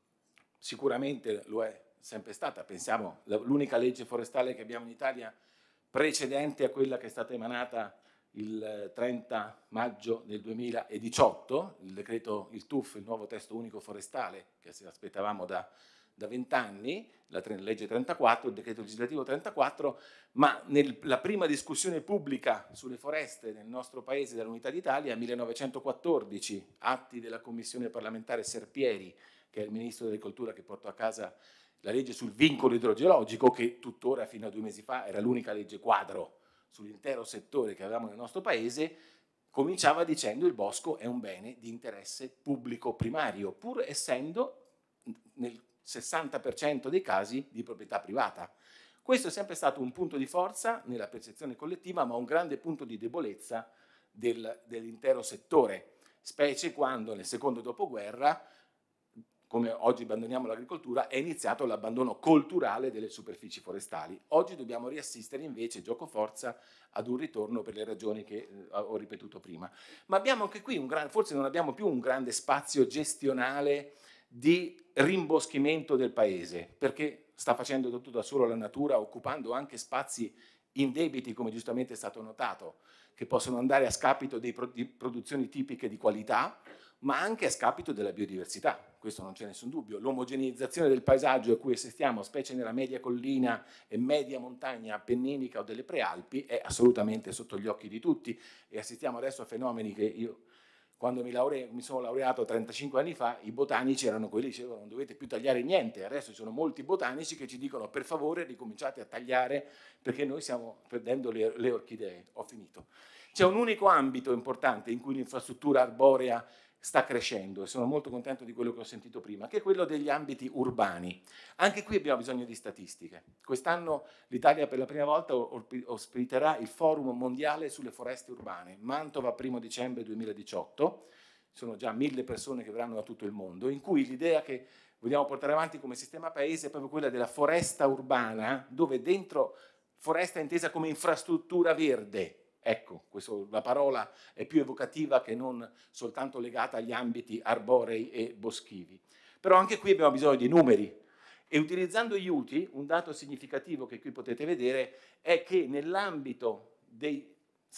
sicuramente lo è sempre stata. Pensiamo, l'unica legge forestale che abbiamo in Italia precedente a quella che è stata emanata il 30 maggio del 2018, il decreto, il TUF, il nuovo testo unico forestale, che aspettavamo da 20 anni, la legge 34, il decreto legislativo 34, ma nella prima discussione pubblica sulle foreste nel nostro paese dall'Unità d'Italia, 1914, atti della commissione parlamentare Serpieri, che è il ministro dell'agricoltura che portò a casa la legge sul vincolo idrogeologico, che tuttora fino a 2 mesi fa era l'unica legge quadro sull'intero settore che avevamo nel nostro paese, cominciava dicendo il bosco è un bene di interesse pubblico primario, pur essendo nel 60% dei casi di proprietà privata. Questo è sempre stato un punto di forza nella percezione collettiva, ma un grande punto di debolezza dell'intero settore, specie quando nel secondo dopoguerra, come oggi abbandoniamo l'agricoltura, è iniziato l'abbandono colturale delle superfici forestali. Oggi dobbiamo riassistere invece, gioco forza, ad un ritorno per le ragioni che ho ripetuto prima. Ma abbiamo anche qui, forse non abbiamo più un grande spazio gestionale di rimboschimento del paese, perché sta facendo tutto da solo la natura, occupando anche spazi indebiti, come giustamente è stato notato, che possono andare a scapito di produzioni tipiche di qualità, ma anche a scapito della biodiversità, questo non c'è nessun dubbio. L'omogeneizzazione del paesaggio a cui assistiamo, specie nella media collina e media montagna appenninica o delle prealpi, è assolutamente sotto gli occhi di tutti, e assistiamo adesso a fenomeni che io, quando mi sono laureato 35 anni fa, i botanici erano quelli che dicevano non dovete più tagliare niente. Adesso ci sono molti botanici che ci dicono per favore ricominciate a tagliare perché noi stiamo perdendo le orchidee. Ho finito. C'è un unico ambito importante in cui l'infrastruttura arborea sta crescendo, e sono molto contento di quello che ho sentito prima, che è quello degli ambiti urbani. Anche qui abbiamo bisogno di statistiche. Quest'anno l'Italia per la prima volta ospiterà il Forum Mondiale sulle Foreste Urbane, Mantova 1° dicembre 2018, sono già 1000 persone che verranno da tutto il mondo, in cui l'idea che vogliamo portare avanti come sistema paese è proprio quella della foresta urbana, dove dentro foresta è intesa come infrastruttura verde. Ecco, la parola è più evocativa che non soltanto legata agli ambiti arborei e boschivi. Però anche qui abbiamo bisogno di numeri, e utilizzando gli UTI, un dato significativo che qui potete vedere è che nell'ambito dei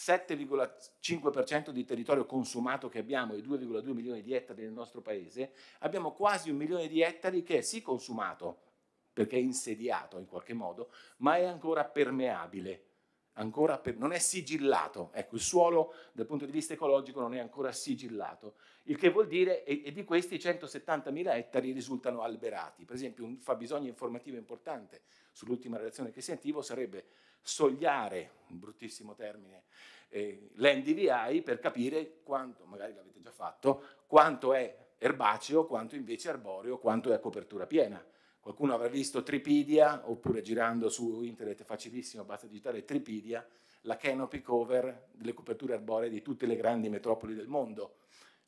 7,5% di territorio consumato che abbiamo, e 2,2 milioni di ettari nel nostro paese, abbiamo quasi 1 milione di ettari che è sì consumato, perché è insediato in qualche modo, ma è ancora permeabile. Non è sigillato, ecco, il suolo dal punto di vista ecologico non è ancora sigillato, il che vuol dire, e di questi 170.000 ettari risultano alberati. Per esempio un fabbisogno informativo importante sull'ultima relazione che sentivo sarebbe sogliare, un bruttissimo termine, l'NDVI per capire quanto, magari l'avete già fatto, quanto è erbaceo, quanto invece arboreo, quanto è a copertura piena. Qualcuno avrà visto Tripidia, oppure girando su internet è facilissimo, basta digitare Tripidia, la canopy cover delle coperture arboree di tutte le grandi metropoli del mondo.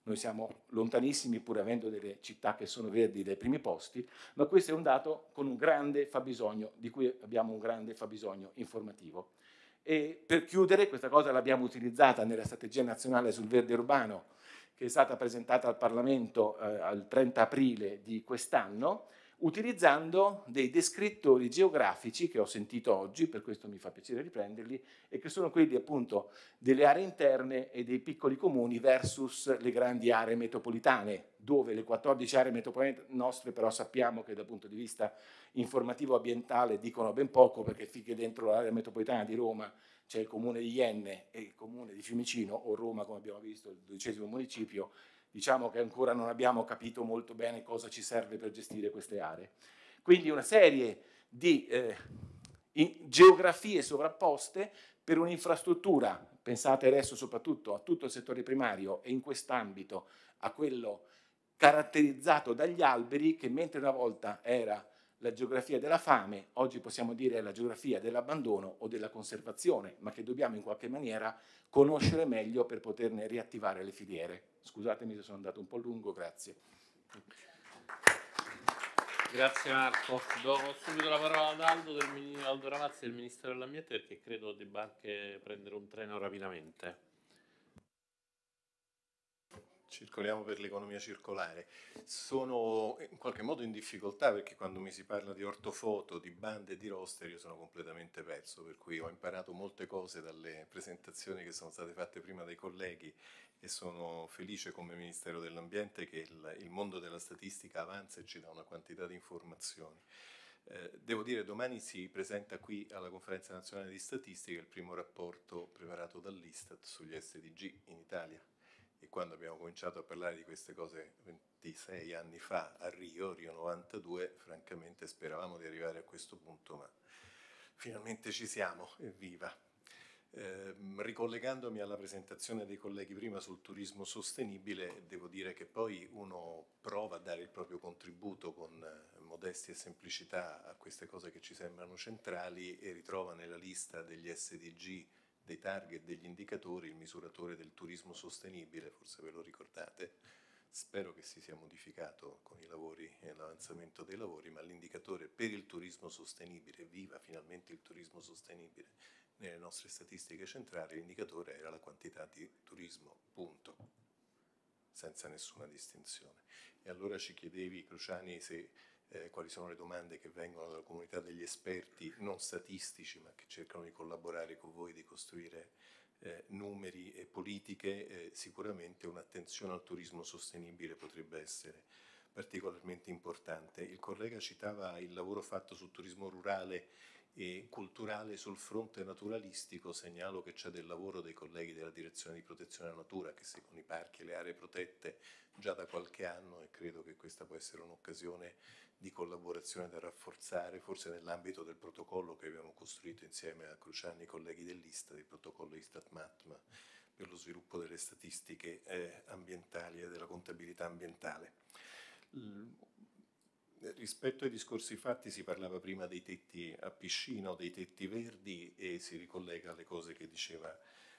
noi siamo lontanissimi pur avendo delle città che sono verdi dai primi posti, ma questo è un dato con un grande fabbisogno, di cui abbiamo un grande fabbisogno informativo. E per chiudere, questa cosa l'abbiamo utilizzata nella strategia nazionale sul verde urbano, che è stata presentata al Parlamento al 30 aprile di quest'anno, utilizzando dei descrittori geografici che ho sentito oggi, per questo mi fa piacere riprenderli, e che sono quelli appunto delle aree interne e dei piccoli comuni versus le grandi aree metropolitane, dove le 14 aree metropolitane nostre però sappiamo che dal punto di vista informativo ambientale dicono ben poco, perché finché dentro l'area metropolitana di Roma c'è il comune di Ienne e il comune di Fiumicino, o Roma come abbiamo visto, il 12° municipio, diciamo che ancora non abbiamo capito molto bene cosa ci serve per gestire queste aree. Quindi una serie di geografie sovrapposte per un'infrastruttura, pensate adesso soprattutto a tutto il settore primario e in quest'ambito a quello caratterizzato dagli alberi, che mentre una volta era la geografia della fame, oggi possiamo dire è la geografia dell'abbandono o della conservazione, ma che dobbiamo in qualche maniera conoscere meglio per poterne riattivare le filiere. Scusatemi se sono andato un po' lungo, grazie. Grazie Marco. Do subito la parola ad Aldo Ravazzi del Ministero dell'Ambiente, perché credo debba anche prendere un treno rapidamente. Circoliamo per l'economia circolare. Sono in qualche modo in difficoltà perché quando mi si parla di ortofoto, di bande e di roster io sono completamente perso, per cui ho imparato molte cose dalle presentazioni che sono state fatte prima dai colleghi e sono felice come Ministero dell'Ambiente che il mondo della statistica avanza e ci dà una quantità di informazioni. Devo dire, domani si presenta qui alla Conferenza Nazionale di Statistica il primo rapporto preparato dall'Istat sugli SDG in Italia. E quando abbiamo cominciato a parlare di queste cose 26 anni fa a Rio 92, francamente speravamo di arrivare a questo punto, ma finalmente ci siamo, evviva! Ricollegandomi alla presentazione dei colleghi prima sul turismo sostenibile, devo dire che poi uno prova a dare il proprio contributo con modestia e semplicità a queste cose che ci sembrano centrali e ritrova nella lista degli SDG, dei target, degli indicatori, il misuratore del turismo sostenibile, forse ve lo ricordate, spero che si sia modificato con i lavori e l'avanzamento dei lavori, ma l'indicatore per il turismo sostenibile, viva finalmente il turismo sostenibile nelle nostre statistiche centrali, l'indicatore era la quantità di turismo, punto, senza nessuna distinzione. E allora ci chiedevi, Cruciani, se quali sono le domande che vengono dalla comunità degli esperti non statistici ma che cercano di collaborare con voi, di costruire numeri e politiche. Sicuramente un'attenzione al turismo sostenibile potrebbe essere particolarmente importante. Il collega citava il lavoro fatto sul turismo rurale e culturale sul fronte naturalistico. Segnalo che c'è del lavoro dei colleghi della Direzione di Protezione della Natura che seguono i parchi e le aree protette già da qualche anno e credo che questa può essere un'occasione di collaborazione da rafforzare, forse nell'ambito del protocollo che abbiamo costruito insieme a Cruciani e i colleghi dell'Istat, il protocollo Istat-MATMA per lo sviluppo delle statistiche ambientali e della contabilità ambientale. Rispetto ai discorsi fatti si parlava prima dei tetti a piscina o dei tetti verdi e si ricollega alle cose che diceva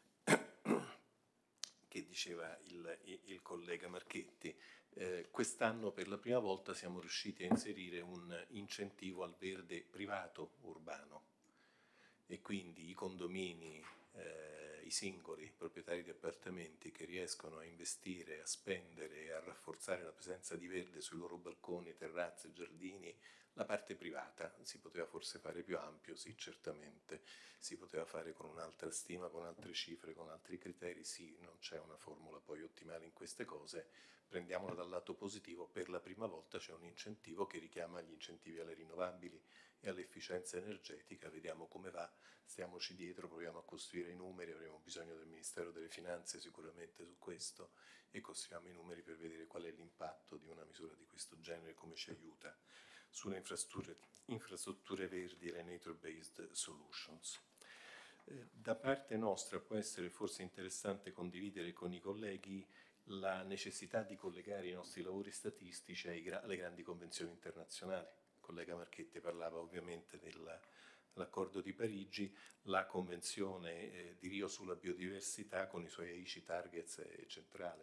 il collega Marchetti. Quest'anno per la prima volta siamo riusciti a inserire un incentivo al verde privato urbano e quindi i condomini, i singoli proprietari di appartamenti che riescono a investire, a spendere e a rafforzare la presenza di verde sui loro balconi, terrazze, giardini, la parte privata si poteva forse fare più ampio, sì, certamente, si poteva fare con un'altra stima, con altre cifre, con altri criteri, sì, non c'è una formula poi ottimale in queste cose, prendiamola dal lato positivo, per la prima volta c'è un incentivo che richiama gli incentivi alle rinnovabili e all'efficienza energetica, vediamo come va, stiamoci dietro, proviamo a costruire i numeri, avremo bisogno del Ministero delle Finanze sicuramente su questo e costruiamo i numeri per vedere qual è l'impatto di una misura di questo genere, come ci aiuta sulle infrastrutture verdi e le nature-based solutions. Da parte nostra può essere forse interessante condividere con i colleghi la necessità di collegare i nostri lavori statistici alle grandi convenzioni internazionali. Il collega Marchetti parlava ovviamente dell'accordo di Parigi, la convenzione di Rio sulla biodiversità con i suoi 10 targets è centrale.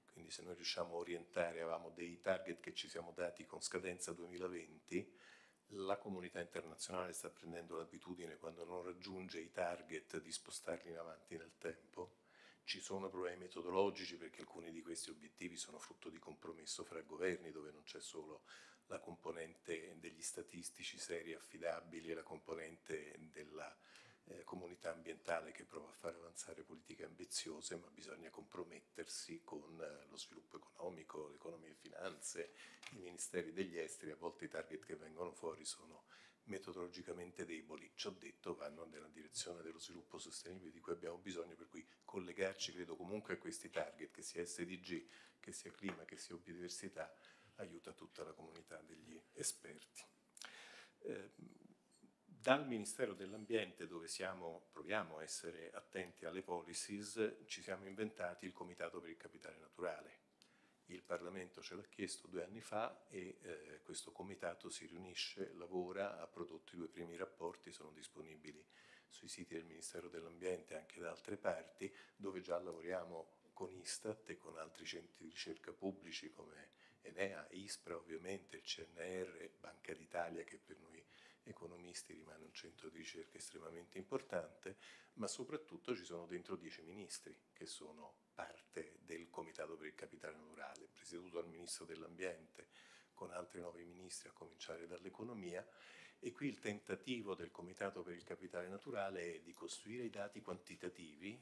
Quindi se noi riusciamo a orientare, avevamo dei target che ci siamo dati con scadenza 2020, la comunità internazionale sta prendendo l'abitudine, quando non raggiunge i target, di spostarli in avanti nel tempo. Ci sono problemi metodologici perché alcuni di questi obiettivi sono frutto di compromesso fra governi, dove non c'è solo la componente degli statistici seri e affidabili e la componente della comunità ambientale che prova a far avanzare politiche ambiziose, ma bisogna compromettersi con lo sviluppo economico, l'economia e finanze, i ministeri degli esteri. A volte i target che vengono fuori sono metodologicamente deboli, ciò detto vanno nella direzione dello sviluppo sostenibile di cui abbiamo bisogno, per cui collegarci credo comunque a questi target, che sia SDG, che sia clima, che sia biodiversità, aiuta tutta la comunità degli esperti. Dal Ministero dell'Ambiente, dove proviamo a essere attenti alle policies, ci siamo inventati il Comitato per il Capitale Naturale. Il Parlamento ce l'ha chiesto 2 anni fa e questo comitato si riunisce, lavora, ha prodotto i 2 primi rapporti, sono disponibili sui siti del Ministero dell'Ambiente e anche da altre parti, dove già lavoriamo con Istat e con altri centri di ricerca pubblici come Enea, ISPRA ovviamente, il CNR, Banca d'Italia, che per noi economisti rimane un centro di ricerca estremamente importante, ma soprattutto ci sono dentro 10 ministri che sono parte del Comitato per il Capitale Naturale, presieduto dal Ministro dell'Ambiente, con altri 9 ministri a cominciare dall'Economia, e qui il tentativo del Comitato per il Capitale Naturale è di costruire i dati quantitativi,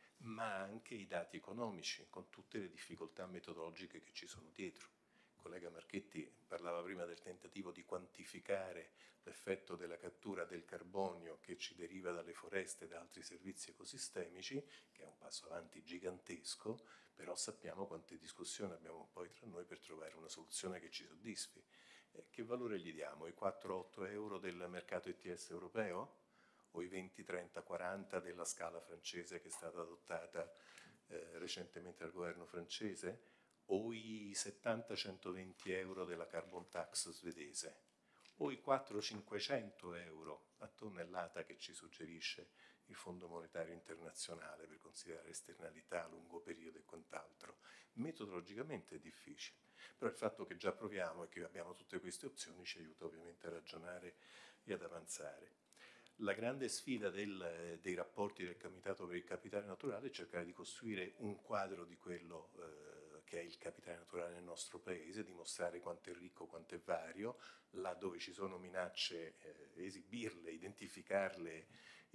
ma anche i dati economici, con tutte le difficoltà metodologiche che ci sono dietro. Il collega Marchetti parlava prima del tentativo di quantificare l'effetto della cattura del carbonio che ci deriva dalle foreste e da altri servizi ecosistemici, che è un passo avanti gigantesco, però sappiamo quante discussioni abbiamo poi tra noi per trovare una soluzione che ci soddisfi. Che valore gli diamo? I 4-8 euro del mercato ETS europeo? O i 20, 30, 40 della scala francese che è stata adottata recentemente dal governo francese? O i 70-120 euro della carbon tax svedese? O i 400-500 euro a tonnellata che ci suggerisce il Fondo Monetario Internazionale per considerare esternalità a lungo periodo e quant'altro? Metodologicamente è difficile, però il fatto che già proviamo e che abbiamo tutte queste opzioni ci aiuta ovviamente a ragionare e ad avanzare. La grande sfida dei rapporti del Comitato per il Capitale Naturale è cercare di costruire un quadro di quello che è il capitale naturale nel nostro paese, dimostrare quanto è ricco, quanto è vario, là dove ci sono minacce esibirle, identificarle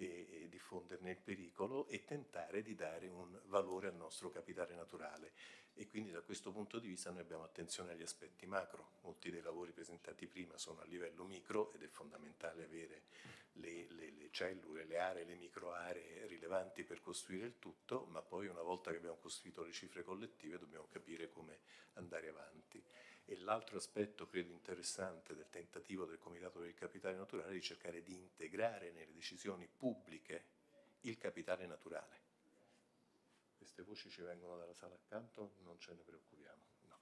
e diffonderne il pericolo e tentare di dare un valore al nostro capitale naturale. E quindi da questo punto di vista noi abbiamo attenzione agli aspetti macro. Molti dei lavori presentati prima sono a livello micro ed è fondamentale avere le cellule, le aree, le microaree rilevanti per costruire il tutto, ma poi una volta che abbiamo costruito le cifre collettive dobbiamo capire come andare avanti. E l'altro aspetto credo interessante del tentativo del Comitato per il Capitale Naturale è di cercare di integrare nelle decisioni pubbliche il capitale naturale. Queste voci ci vengono dalla sala accanto, non ce ne preoccupiamo. No.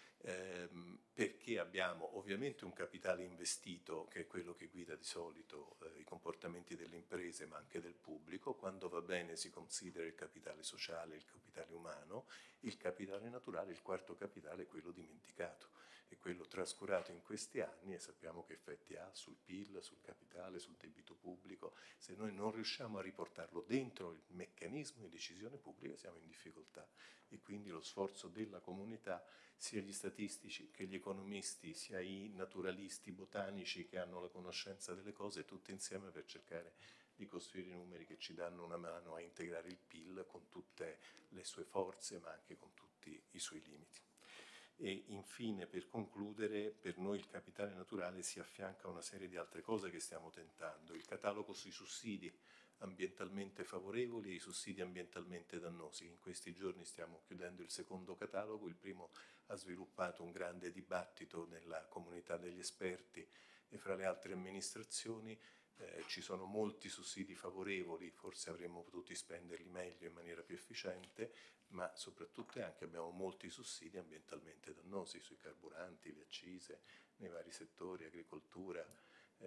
Perché abbiamo ovviamente un capitale investito che è quello che guida di solito i comportamenti delle imprese ma anche del pubblico. Quando va bene si considera il capitale sociale, il capitale umano, il capitale naturale, il quarto capitale è quello dimenticato, è quello trascurato in questi anni e sappiamo che effetti ha sul PIL, sul capitale, sul debito pubblico. Se noi non riusciamo a riportarlo dentro il meccanismo di decisione pubblica siamo in difficoltà e quindi lo sforzo della comunità, sia gli statistici che gli economisti, sia i naturalisti botanici che hanno la conoscenza delle cose, tutti insieme per cercare di costruire i numeri che ci danno una mano a integrare il PIL con tutte le sue forze ma anche con tutti i suoi limiti. E infine, per concludere, per noi il capitale naturale si affianca a una serie di altre cose che stiamo tentando. Il catalogo sui sussidi ambientalmente favorevoli e i sussidi ambientalmente dannosi. In questi giorni stiamo chiudendo il secondo catalogo, il primo ha sviluppato un grande dibattito nella comunità degli esperti e fra le altre amministrazioni. Ci sono molti sussidi favorevoli, forse avremmo potuto spenderli meglio in maniera più efficiente, ma soprattutto anche abbiamo molti sussidi ambientalmente dannosi sui carburanti, le accise, nei vari settori, agricoltura, industria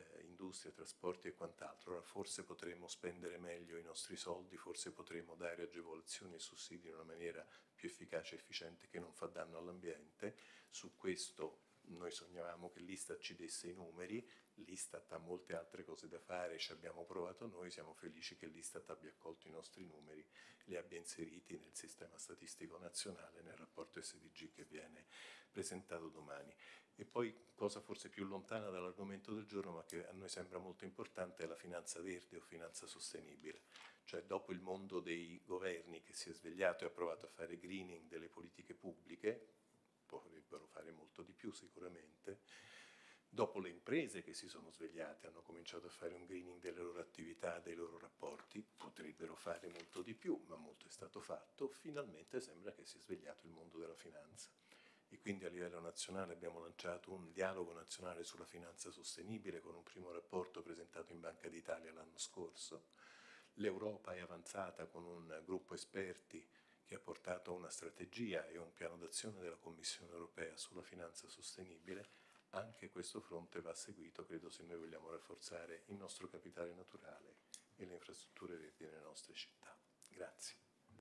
industria, trasporti e quant'altro. Allora forse potremmo spendere meglio i nostri soldi, forse potremmo dare agevolazioni e sussidi in una maniera più efficace e efficiente che non fa danno all'ambiente. Su questo noi sognavamo che l'Istat ci desse i numeri, l'Istat ha molte altre cose da fare, ci abbiamo provato noi, siamo felici che l'Istat abbia accolto i nostri numeri, li abbia inseriti nel sistema statistico nazionale, nel rapporto SDG che viene presentato domani. E poi, cosa forse più lontana dall'argomento del giorno, ma che a noi sembra molto importante, è la finanza verde o finanza sostenibile. Cioè, dopo il mondo dei governi che si è svegliato e ha provato a fare greening delle politiche pubbliche, potrebbero fare molto di più sicuramente, dopo le imprese che si sono svegliate, hanno cominciato a fare un greening delle loro attività, dei loro rapporti, potrebbero fare molto di più, ma molto è stato fatto, finalmente sembra che si è svegliato il mondo della finanza. E quindi a livello nazionale abbiamo lanciato un dialogo nazionale sulla finanza sostenibile con un primo rapporto presentato in Banca d'Italia l'anno scorso. L'Europa è avanzata con un gruppo esperti che ha portato a una strategia e un piano d'azione della Commissione europea sulla finanza sostenibile. Anche questo fronte va seguito, credo, se noi vogliamo rafforzare il nostro capitale naturale e le infrastrutture verdi nelle nostre città. Grazie.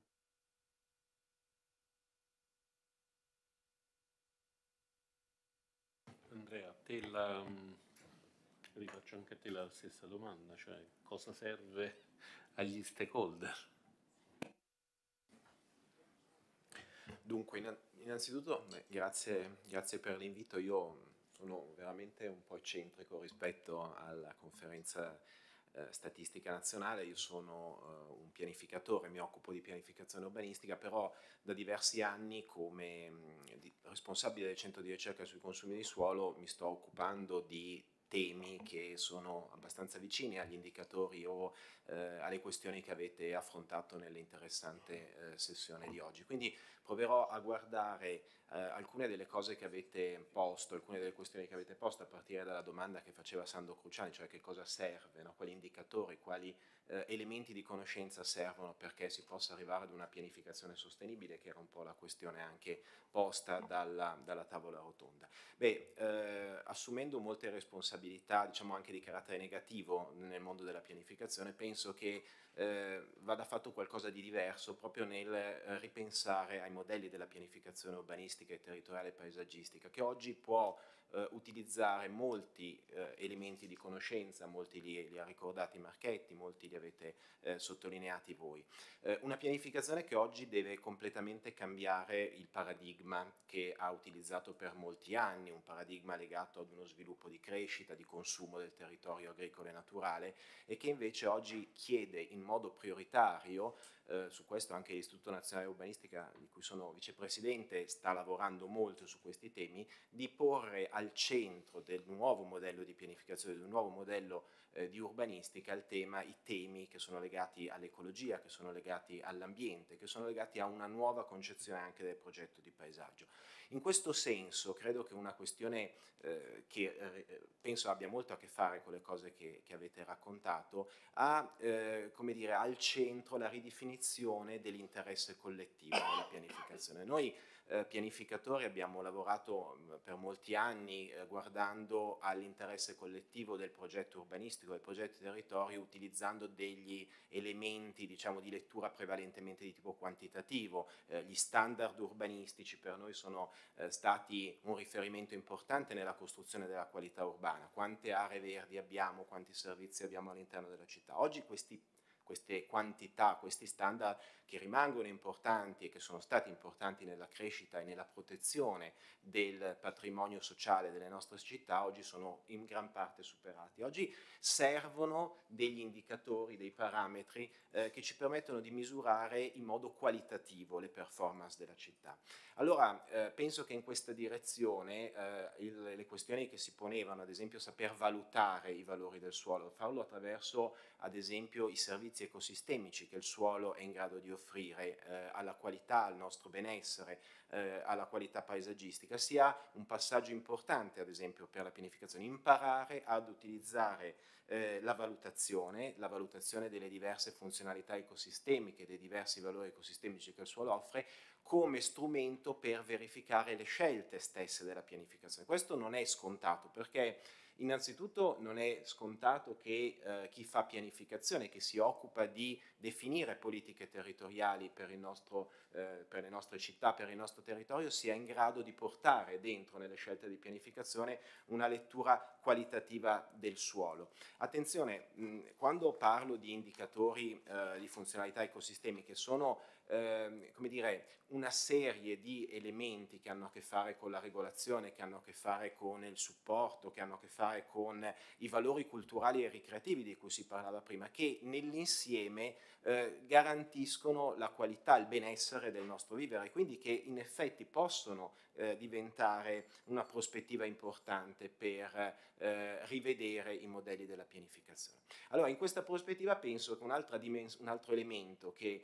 Andrea, rifaccio anche a te la stessa domanda, cioè cosa serve agli stakeholder? Dunque, innanzitutto grazie per l'invito. Io sono veramente un po' eccentrico rispetto alla conferenza statistica nazionale. Io sono un pianificatore, mi occupo di pianificazione urbanistica, però da diversi anni come responsabile del centro di ricerca sui consumi di suolo mi sto occupando di temi che sono abbastanza vicini agli indicatori o alle questioni che avete affrontato nell'interessante sessione di oggi. Quindi proverò a guardare alcune delle cose che avete posto, alcune delle questioni che avete posto, a partire dalla domanda che faceva Sandro Cruciani, cioè che cosa serve, no? Quali indicatori, quali elementi di conoscenza servono perché si possa arrivare ad una pianificazione sostenibile, che era un po' la questione anche posta dalla tavola rotonda. Assumendo molte responsabilità, diciamo anche di carattere negativo nel mondo della pianificazione, penso che vada fatto qualcosa di diverso proprio nel ripensare ai modelli della pianificazione urbanistica e territoriale e paesaggistica, che oggi può utilizzare molti elementi di conoscenza, molti li ha ricordati Marchetti, molti li avete sottolineati voi. Una pianificazione che oggi deve completamente cambiare il paradigma che ha utilizzato per molti anni, un paradigma legato ad uno sviluppo di crescita, di consumo del territorio agricolo e naturale, e che invece oggi chiede in modo prioritario, su questo anche l'Istituto Nazionale Urbanistica, di cui sono vicepresidente, sta lavorando molto su questi temi, di porre al centro del nuovo modello di pianificazione, del nuovo modello di urbanistica, i temi che sono legati all'ecologia, che sono legati all'ambiente, che sono legati a una nuova concezione anche del progetto di paesaggio. In questo senso credo che una questione che penso abbia molto a che fare con le cose che avete raccontato ha come dire, al centro la ridefinizione dell'interesse collettivo nella pianificazione. Noi pianificatori abbiamo lavorato per molti anni guardando all'interesse collettivo del progetto urbanistico, del progetto di territorio, utilizzando degli elementi, diciamo, di lettura prevalentemente di tipo quantitativo. Gli standard urbanistici per noi sono stati un riferimento importante nella costruzione della qualità urbana. Quante aree verdi abbiamo, quanti servizi abbiamo all'interno della città. Oggi queste quantità, questi standard che rimangono importanti e che sono stati importanti nella crescita e nella protezione del patrimonio sociale delle nostre città, oggi sono in gran parte superati. Oggi servono degli indicatori, dei parametri che ci permettono di misurare in modo qualitativo le performance della città. Allora, penso che in questa direzione le questioni che si ponevano, ad esempio saper valutare i valori del suolo, farlo attraverso ad esempio i servizi ecosistemici che il suolo è in grado di offrire alla qualità, al nostro benessere, alla qualità paesaggistica, sia un passaggio importante ad esempio per la pianificazione, imparare ad utilizzare la valutazione delle diverse funzionalità ecosistemiche, dei diversi valori ecosistemici che il suolo offre, come strumento per verificare le scelte stesse della pianificazione. Questo non è scontato perché Innanzitutto non è scontato che chi fa pianificazione, che si occupa di definire politiche territoriali per le nostre città, per il nostro territorio, sia in grado di portare dentro nelle scelte di pianificazione una lettura qualitativa del suolo. Attenzione, quando parlo di indicatori di funzionalità ecosistemiche, sono come dire, una serie di elementi che hanno a che fare con la regolazione, che hanno a che fare con il supporto, che hanno a che fare con i valori culturali e ricreativi di cui si parlava prima, che nell'insieme garantiscono la qualità, il benessere del nostro vivere, quindi che in effetti possono diventare una prospettiva importante per rivedere i modelli della pianificazione. Allora, in questa prospettiva penso che un altro elemento che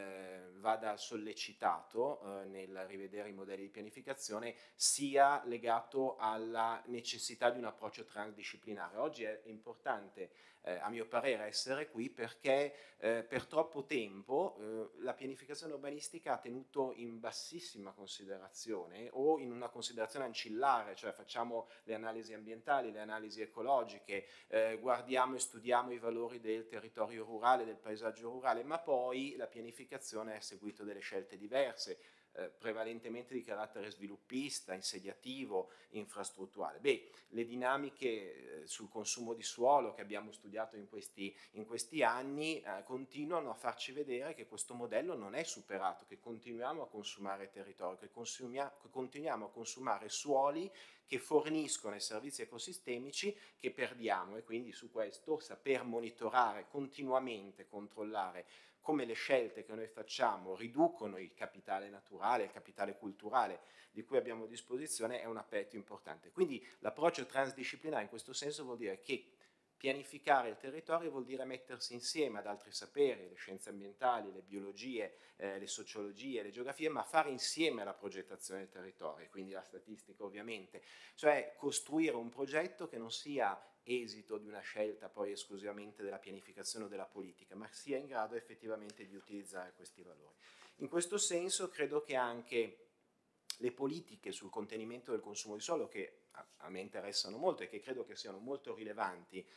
vada sollecitato nel rivedere i modelli di pianificazione sia legato alla necessità di un approccio transdisciplinare. Oggi è importante, a mio parere, essere qui perché per troppo tempo la pianificazione urbanistica ha tenuto in bassissima considerazione o in una considerazione ancillare, cioè facciamo le analisi ambientali, le analisi ecologiche, guardiamo e studiamo i valori del territorio rurale, del paesaggio rurale, ma poi la pianificazione ha seguito delle scelte diverse, prevalentemente di carattere sviluppista, insediativo, infrastrutturale. Beh, le dinamiche sul consumo di suolo che abbiamo studiato in questi anni continuano a farci vedere che questo modello non è superato, che continuiamo a consumare territorio, che continuiamo a consumare suoli che forniscono i servizi ecosistemici che perdiamo, e quindi su questo saper monitorare continuamente, controllare come le scelte che noi facciamo riducono il capitale naturale, il capitale culturale di cui abbiamo a disposizione è un aspetto importante. Quindi l'approccio transdisciplinare in questo senso vuol dire che pianificare il territorio vuol dire mettersi insieme ad altri saperi, le scienze ambientali, le biologie, le sociologie, le geografie, ma fare insieme la progettazione del territorio, quindi la statistica ovviamente, cioè costruire un progetto che non sia esito di una scelta poi esclusivamente della pianificazione o della politica, ma sia in grado effettivamente di utilizzare questi valori. In questo senso credo che anche le politiche sul contenimento del consumo di suolo, che a me interessano molto e che credo che siano molto rilevanti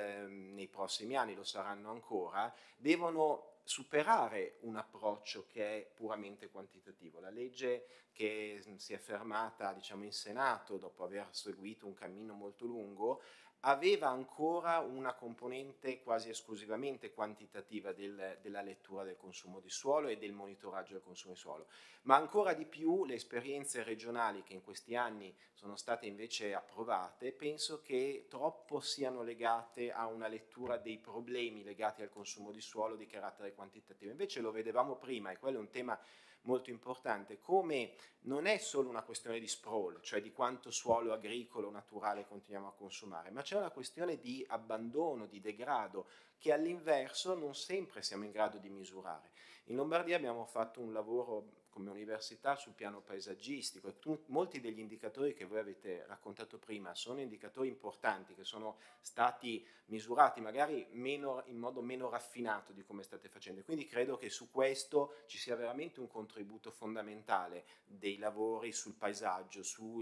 nei prossimi anni, lo saranno ancora, devono superare un approccio che è puramente quantitativo. La legge che si è fermata, diciamo, in Senato dopo aver seguito un cammino molto lungo aveva ancora una componente quasi esclusivamente quantitativa della lettura del consumo di suolo e del monitoraggio del consumo di suolo, ma ancora di più le esperienze regionali che in questi anni sono state invece approvate, penso che troppo siano legate a una lettura dei problemi legati al consumo di suolo di carattere quantitativo. Invece lo vedevamo prima, e quello è un tema molto importante, come non è solo una questione di sprawl, cioè di quanto suolo agricolo naturale continuiamo a consumare, ma c'è una questione di abbandono, di degrado, che all'inverso non sempre siamo in grado di misurare. In Lombardia abbiamo fatto un lavoro come università sul piano paesaggistico e molti degli indicatori che voi avete raccontato prima sono indicatori importanti che sono stati misurati magari in modo meno raffinato di come state facendo, quindi credo che su questo ci sia veramente un contributo fondamentale dei lavori sul paesaggio,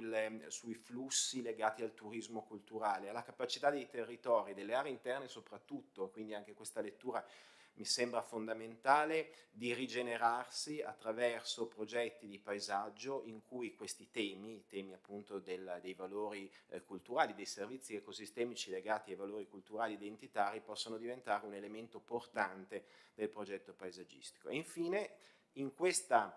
sui flussi legati al turismo culturale, alla capacità dei territori, delle aree interne soprattutto, quindi anche questa lettura mi sembra fondamentale, di rigenerarsi attraverso progetti di paesaggio in cui questi temi, i temi appunto dei valori culturali, dei servizi ecosistemici legati ai valori culturali identitari, possono diventare un elemento portante del progetto paesaggistico. E infine, in questa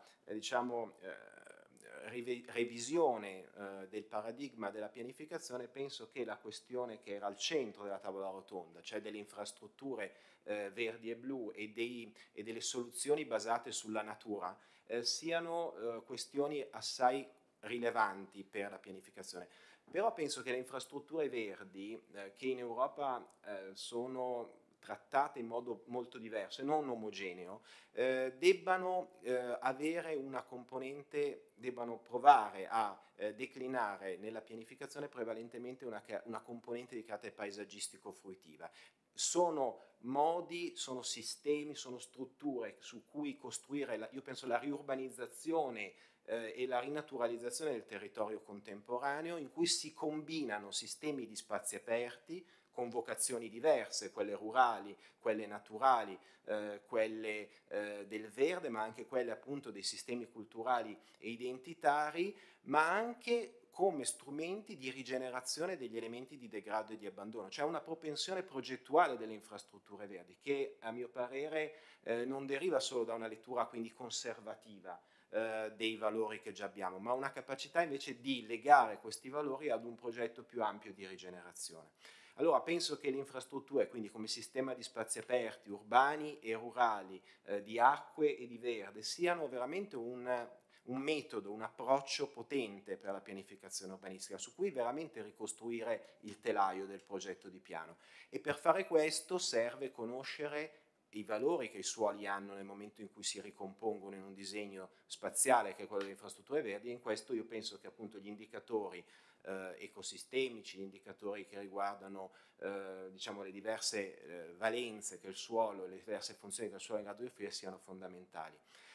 revisione del paradigma della pianificazione, penso che la questione che era al centro della tavola rotonda, cioè delle infrastrutture verdi e blu e delle soluzioni basate sulla natura, siano questioni assai rilevanti per la pianificazione. Però penso che le infrastrutture verdi, che in Europa sono trattate in modo molto diverso e non omogeneo, debbano avere una componente, debbano provare a declinare nella pianificazione prevalentemente una componente di carattere paesaggistico-fruitiva. Sono modi, sono sistemi, sono strutture su cui costruire, io penso, la riurbanizzazione e la rinaturalizzazione del territorio contemporaneo, in cui si combinano sistemi di spazi aperti con vocazioni diverse, quelle rurali, quelle naturali, quelle del verde, ma anche quelle appunto dei sistemi culturali e identitari, ma anche come strumenti di rigenerazione degli elementi di degrado e di abbandono. C'è una propensione progettuale delle infrastrutture verdi che, a mio parere, non deriva solo da una lettura quindi conservativa dei valori che già abbiamo, ma una capacità invece di legare questi valori ad un progetto più ampio di rigenerazione. Allora penso che le infrastrutture, quindi come sistema di spazi aperti, urbani e rurali, di acque e di verde, siano veramente un metodo, un approccio potente per la pianificazione urbanistica, su cui veramente ricostruire il telaio del progetto di piano. E per fare questo serve conoscere i valori che i suoli hanno nel momento in cui si ricompongono in un disegno spaziale, che è quello delle infrastrutture verdi, e in questo io penso che appunto gli indicatori ecosistemici, gli indicatori che riguardano diciamo le diverse valenze che il suolo, le diverse funzioni che il suolo è in grado di offrire siano fondamentali.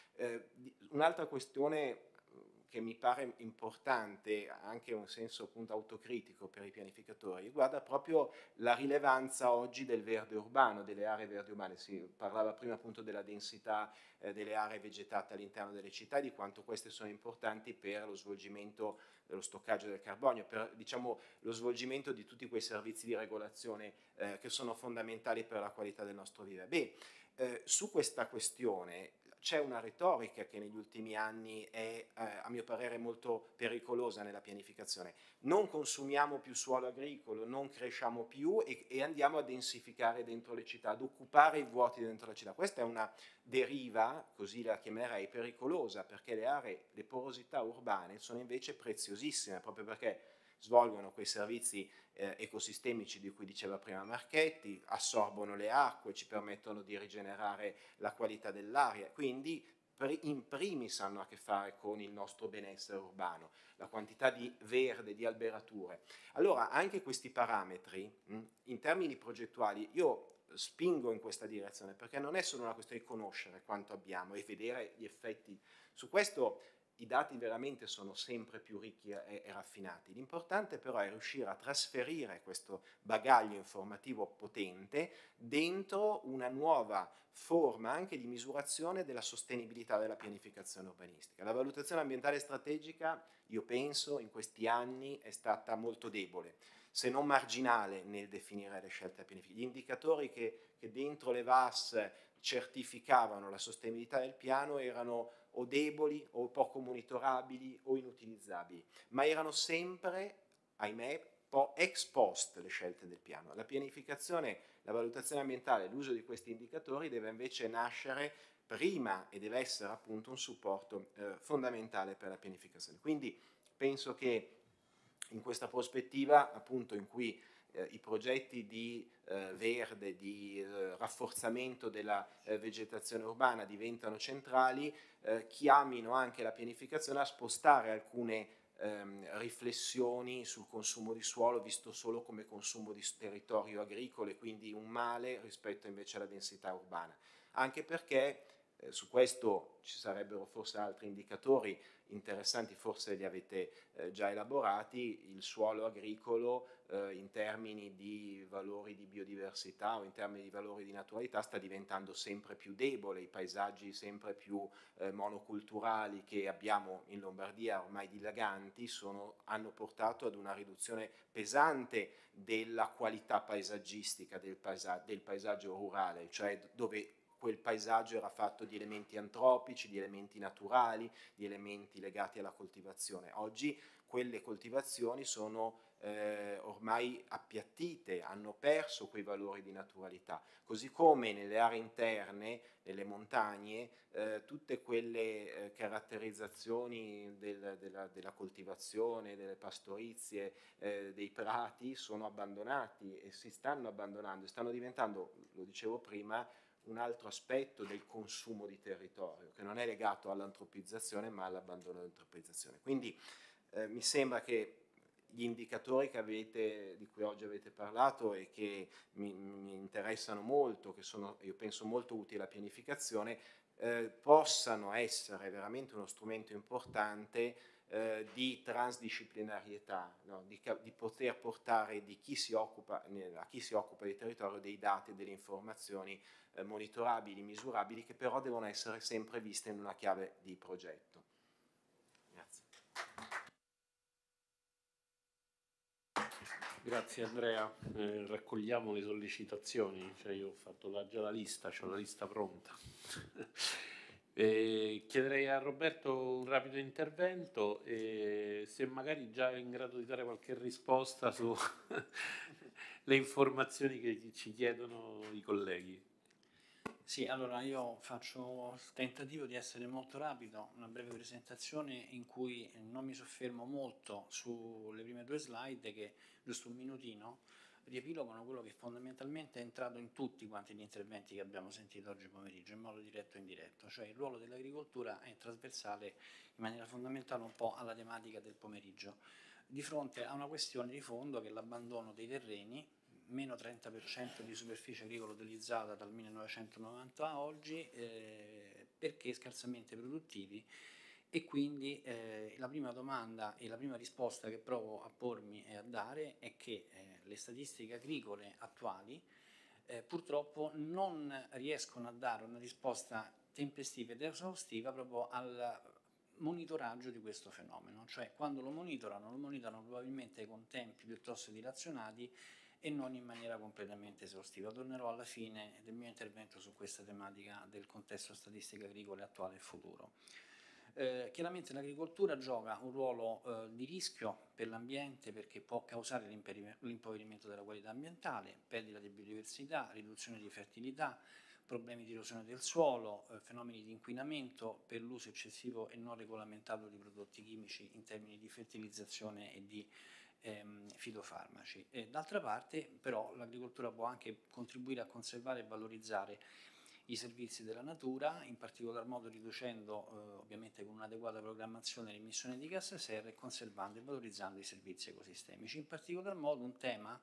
Un'altra questione che mi pare importante, anche in un senso appunto autocritico per i pianificatori, riguarda proprio la rilevanza oggi del verde urbano, delle aree verdi urbane. Si parlava prima appunto della densità delle aree vegetate all'interno delle città e di quanto queste sono importanti per lo svolgimento dello stoccaggio del carbonio, per diciamo, lo svolgimento di tutti quei servizi di regolazione che sono fondamentali per la qualità del nostro vivere. Su questa questione c'è una retorica che negli ultimi anni è, a mio parere, molto pericolosa nella pianificazione. Non consumiamo più suolo agricolo, non cresciamo più e andiamo a densificare dentro le città, ad occupare i vuoti dentro la città. Questa è una deriva, così la chiamerei, pericolosa, perché le porosità urbane sono invece preziosissime, proprio perché svolgono quei servizi ecosistemici di cui diceva prima Marchetti, assorbono le acque, ci permettono di rigenerare la qualità dell'aria, quindi in primis hanno a che fare con il nostro benessere urbano, la quantità di verde, di alberature. Allora anche questi parametri, in termini progettuali, io spingo in questa direzione, perché non è solo una questione di conoscere quanto abbiamo e vedere gli effetti. Su questo i dati veramente sono sempre più ricchi e raffinati. L'importante però è riuscire a trasferire questo bagaglio informativo potente dentro una nuova forma anche di misurazione della sostenibilità della pianificazione urbanistica. La valutazione ambientale strategica, io penso, in questi anni è stata molto debole, se non marginale nel definire le scelte pianificative. Gli indicatori che dentro le VAS certificavano la sostenibilità del piano erano o deboli o poco monitorabili o inutilizzabili, ma erano sempre, ahimè, ex post le scelte del piano. La pianificazione, la valutazione ambientale, l'uso di questi indicatori deve invece nascere prima e deve essere appunto un supporto fondamentale per la pianificazione. Quindi penso che in questa prospettiva appunto in cui i progetti di verde, di rafforzamento della vegetazione urbana diventano centrali, chiamino anche la pianificazione a spostare alcune riflessioni sul consumo di suolo visto solo come consumo di territorio agricolo e quindi un male rispetto invece alla densità urbana. Anche perché su questo ci sarebbero forse altri indicatori interessanti, forse li avete già elaborati. Il suolo agricolo in termini di valori di biodiversità o in termini di valori di naturalità sta diventando sempre più debole, i paesaggi sempre più monoculturali che abbiamo in Lombardia ormai dilaganti hanno portato ad una riduzione pesante della qualità paesaggistica del paesaggio rurale, cioè dove quel paesaggio era fatto di elementi antropici, di elementi naturali, di elementi legati alla coltivazione. Oggi quelle coltivazioni sono ormai appiattite, hanno perso quei valori di naturalità, così come nelle aree interne, nelle montagne, tutte quelle caratterizzazioni della coltivazione, delle pastorizie, dei prati sono abbandonati e si stanno abbandonando, stanno diventando, lo dicevo prima, un altro aspetto del consumo di territorio, che non è legato all'antropizzazione ma all'abbandono dell'antropizzazione. Quindi mi sembra che gli indicatori di cui oggi avete parlato e che mi interessano molto, che sono, io penso, molto utili alla pianificazione, possano essere veramente uno strumento importante di transdisciplinarietà, no? di poter portare a chi si occupa di territorio dei dati e delle informazioni monitorabili, misurabili, che però devono essere sempre viste in una chiave di progetto. Grazie. Grazie Andrea, raccogliamo le sollecitazioni, cioè io ho fatto già la lista, ho la lista pronta. Chiederei a Roberto un rapido intervento e se magari già è in grado di dare qualche risposta sulle informazioni che ci chiedono i colleghi. Sì, allora io faccio il tentativo di essere molto rapido, una breve presentazione in cui non mi soffermo molto sulle prime 2 slide che, giusto un minutino, riepilogano quello che fondamentalmente è entrato in tutti quanti gli interventi che abbiamo sentito oggi pomeriggio, in modo diretto o indiretto, cioè il ruolo dell'agricoltura è trasversale in maniera fondamentale un po' alla tematica del pomeriggio, di fronte a una questione di fondo che è l'abbandono dei terreni, meno 30% di superficie agricola utilizzata dal 1990 a oggi, perché scarsamente produttivi, e quindi la prima domanda e la prima risposta che provo a pormi e a dare è che le statistiche agricole attuali purtroppo non riescono a dare una risposta tempestiva ed esaustiva proprio al monitoraggio di questo fenomeno, cioè quando lo monitorano probabilmente con tempi piuttosto dilazionati e non in maniera completamente esaustiva. Tornerò alla fine del mio intervento su questa tematica del contesto statistico agricolo attuale e futuro. Chiaramente l'agricoltura gioca un ruolo di rischio per l'ambiente perché può causare l'impoverimento della qualità ambientale, perdita di biodiversità, riduzione di fertilità, problemi di erosione del suolo, fenomeni di inquinamento per l'uso eccessivo e non regolamentato di prodotti chimici in termini di fertilizzazione e di fitofarmaci. D'altra parte però l'agricoltura può anche contribuire a conservare e valorizzare i servizi della natura, in particolar modo riducendo ovviamente con un'adeguata programmazione l'emissione di gas serra e conservando e valorizzando i servizi ecosistemici. In particolar modo un tema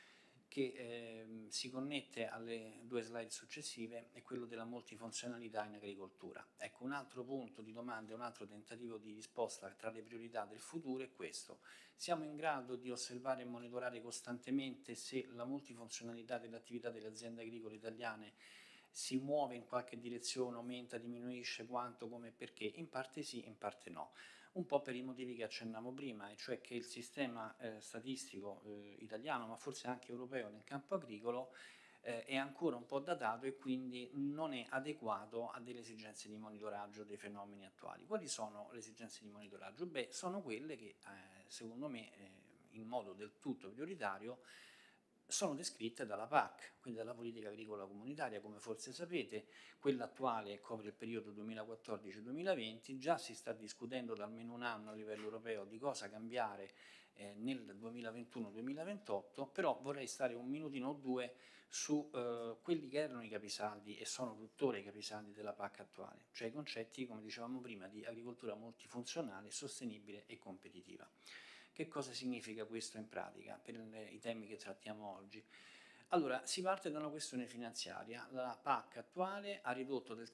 che si connette alle 2 slide successive è quello della multifunzionalità in agricoltura. Ecco, un altro punto di domanda e un altro tentativo di risposta tra le priorità del futuro è questo. Siamo in grado di osservare e monitorare costantemente se la multifunzionalità dell'attività delle aziende agricole italiane si muove in qualche direzione, aumenta, diminuisce, quanto, come e perché? In parte sì, in parte no. Un po' per i motivi che accennavo prima, e cioè che il sistema statistico italiano, ma forse anche europeo nel campo agricolo, è ancora un po' datato e quindi non è adeguato a delle esigenze di monitoraggio dei fenomeni attuali. Quali sono le esigenze di monitoraggio? Beh, sono quelle che secondo me in modo del tutto prioritario sono descritte dalla PAC, quindi dalla politica agricola comunitaria, come forse sapete. Quella attuale copre il periodo 2014-2020, già si sta discutendo da almeno un anno a livello europeo di cosa cambiare nel 2021-2028, però vorrei stare un minutino o 2 su quelli che erano i capisaldi e sono tuttora i capisaldi della PAC attuale, cioè i concetti, come dicevamo prima, di agricoltura multifunzionale, sostenibile e competitiva. Che cosa significa questo in pratica per i temi che trattiamo oggi? Allora, si parte da una questione finanziaria. La PAC attuale ha ridotto del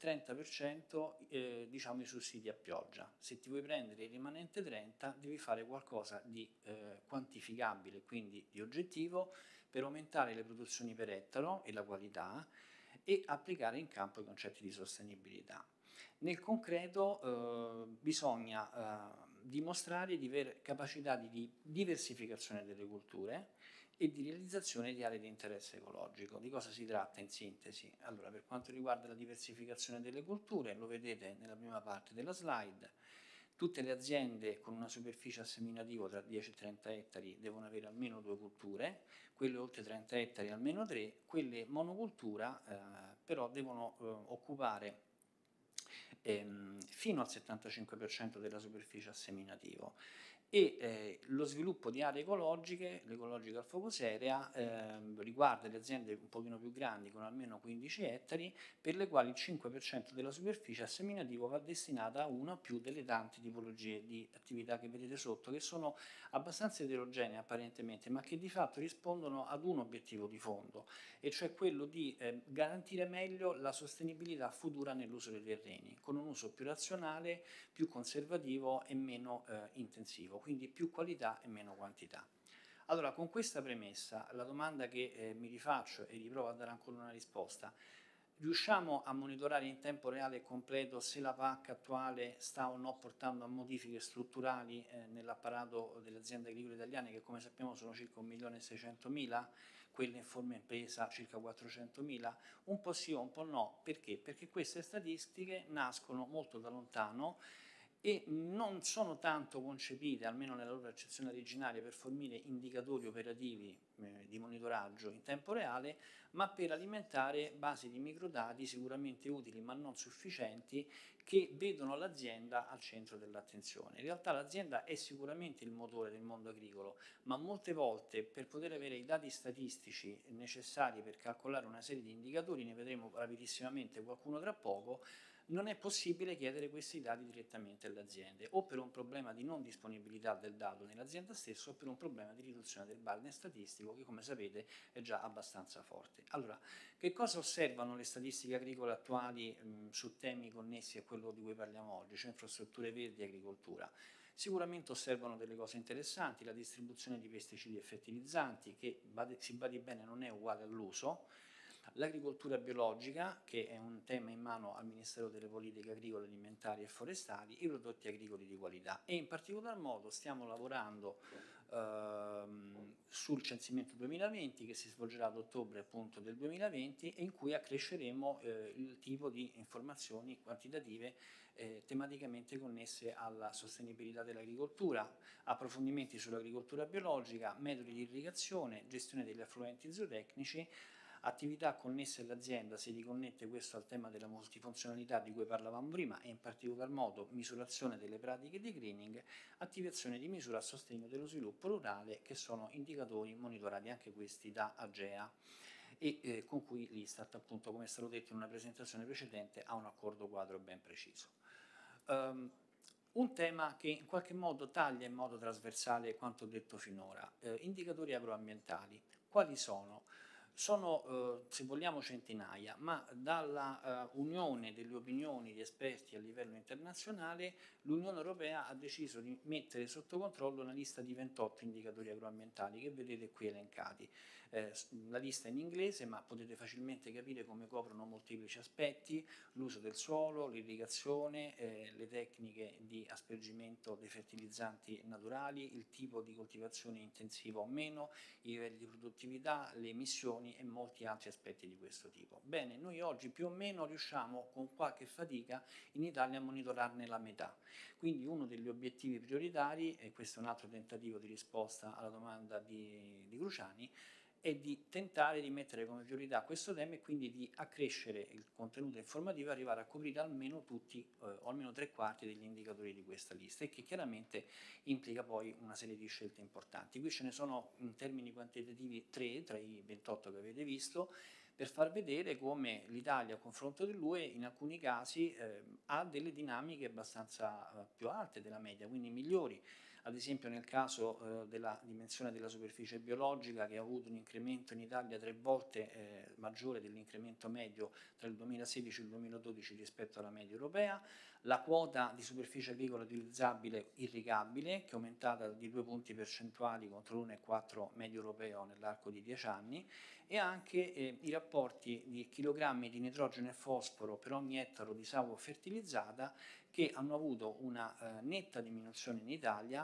30% diciamo, i sussidi a pioggia. Se ti vuoi prendere il rimanente 30% devi fare qualcosa di quantificabile, quindi di oggettivo, per aumentare le produzioni per ettaro e la qualità e applicare in campo i concetti di sostenibilità. Nel concreto bisogna dimostrare di avere capacità di diversificazione delle culture e di realizzazione di aree di interesse ecologico. Di cosa si tratta in sintesi? Allora, per quanto riguarda la diversificazione delle culture, lo vedete nella prima parte della slide, tutte le aziende con una superficie a seminativo tra 10 e 30 ettari devono avere almeno 2 culture, quelle oltre 30 ettari almeno 3, quelle monocultura però devono occupare fino al 75% della superficie a seminativo e lo sviluppo di aree ecologiche, l'ecological focus area, riguarda le aziende un pochino più grandi con almeno 15 ettari, per le quali il 5% della superficie a seminativo va destinata a una o più delle tante tipologie di attività che vedete sotto, che sono abbastanza eterogenee apparentemente, ma che di fatto rispondono ad un obiettivo di fondo, e cioè quello di garantire meglio la sostenibilità futura nell'uso dei terreni, con un uso più razionale, più conservativo e meno intensivo, quindi più qualità e meno quantità. Allora, con questa premessa, la domanda che mi rifaccio e riprovo a dare ancora una risposta: riusciamo a monitorare in tempo reale e completo se la PAC attuale sta o no portando a modifiche strutturali nell'apparato delle aziende agricole italiane, che come sappiamo sono circa 1.600.000, quelle in forma impresa circa 400.000? Un po' sì o un po' no. Perché? Perché queste statistiche nascono molto da lontano e non sono tanto concepite, almeno nella loro accezione originaria, per fornire indicatori operativi di monitoraggio in tempo reale, ma per alimentare basi di microdati sicuramente utili ma non sufficienti, che vedono l'azienda al centro dell'attenzione. In realtà l'azienda è sicuramente il motore del mondo agricolo, ma molte volte per poter avere i dati statistici necessari per calcolare una serie di indicatori, ne vedremo rapidissimamente qualcuno tra poco, non è possibile chiedere questi dati direttamente alle aziende, o per un problema di non disponibilità del dato nell'azienda stessa, o per un problema di riduzione del margine statistico, che come sapete è già abbastanza forte. Allora, che cosa osservano le statistiche agricole attuali su temi connessi a quello di cui parliamo oggi, cioè infrastrutture verdi e agricoltura? Sicuramente osservano delle cose interessanti: la distribuzione di pesticidi e fertilizzanti, che si badi bene non è uguale all'uso; l'agricoltura biologica, che è un tema in mano al Ministero delle Politiche Agricole, Alimentari e Forestali; i prodotti agricoli di qualità. E in particolar modo stiamo lavorando sul censimento 2020, che si svolgerà ad ottobre appunto del 2020, e in cui accresceremo il tipo di informazioni quantitative tematicamente connesse alla sostenibilità dell'agricoltura, approfondimenti sull'agricoltura biologica, metodi di irrigazione, gestione degli affluenti zootecnici, attività connesse all'azienda. Si riconnette questo al tema della multifunzionalità di cui parlavamo prima, e in particolar modo misurazione delle pratiche di greening, attivazione di misure a sostegno dello sviluppo rurale, che sono indicatori monitorati anche questi da AGEA e con cui l'Istat, appunto, come è stato detto in una presentazione precedente, ha un accordo quadro ben preciso. Un tema che in qualche modo taglia in modo trasversale quanto detto finora: indicatori agroambientali. Quali sono? Sono, se vogliamo, centinaia, ma dalla unione delle opinioni di esperti a livello internazionale, l'Unione Europea ha deciso di mettere sotto controllo una lista di 28 indicatori agroambientali, che vedete qui elencati. La lista è in inglese, ma potete facilmente capire come coprono molteplici aspetti: l'uso del suolo, l'irrigazione, le tecniche di aspergimento dei fertilizzanti naturali, il tipo di coltivazione intensiva o meno, i livelli di produttività, le emissioni e molti altri aspetti di questo tipo. Bene, noi oggi più o meno riusciamo, con qualche fatica, in Italia a monitorarne la metà. Quindi uno degli obiettivi prioritari, e questo è un altro tentativo di risposta alla domanda di Cruciani, è di tentare di mettere come priorità questo tema, e quindi di accrescere il contenuto informativo e arrivare a coprire almeno tutti o almeno 3/4 degli indicatori di questa lista, e che chiaramente implica poi una serie di scelte importanti. Qui ce ne sono in termini quantitativi 3 tra i 28 che avete visto, per far vedere come l'Italia, a confronto dell'UE, in alcuni casi ha delle dinamiche abbastanza più alte della media, quindi migliori. Ad esempio nel caso della dimensione della superficie biologica, che ha avuto un incremento in Italia 3 volte maggiore dell'incremento medio tra il 2016 e il 2012 rispetto alla media europea; la quota di superficie agricola utilizzabile irrigabile, che è aumentata di 2 punti percentuali contro l'1,4 medio europeo nell'arco di 10 anni, e anche i rapporti di chilogrammi di nitrogeno e fosforo per ogni ettaro di sauo fertilizzata, che hanno avuto una netta diminuzione in Italia,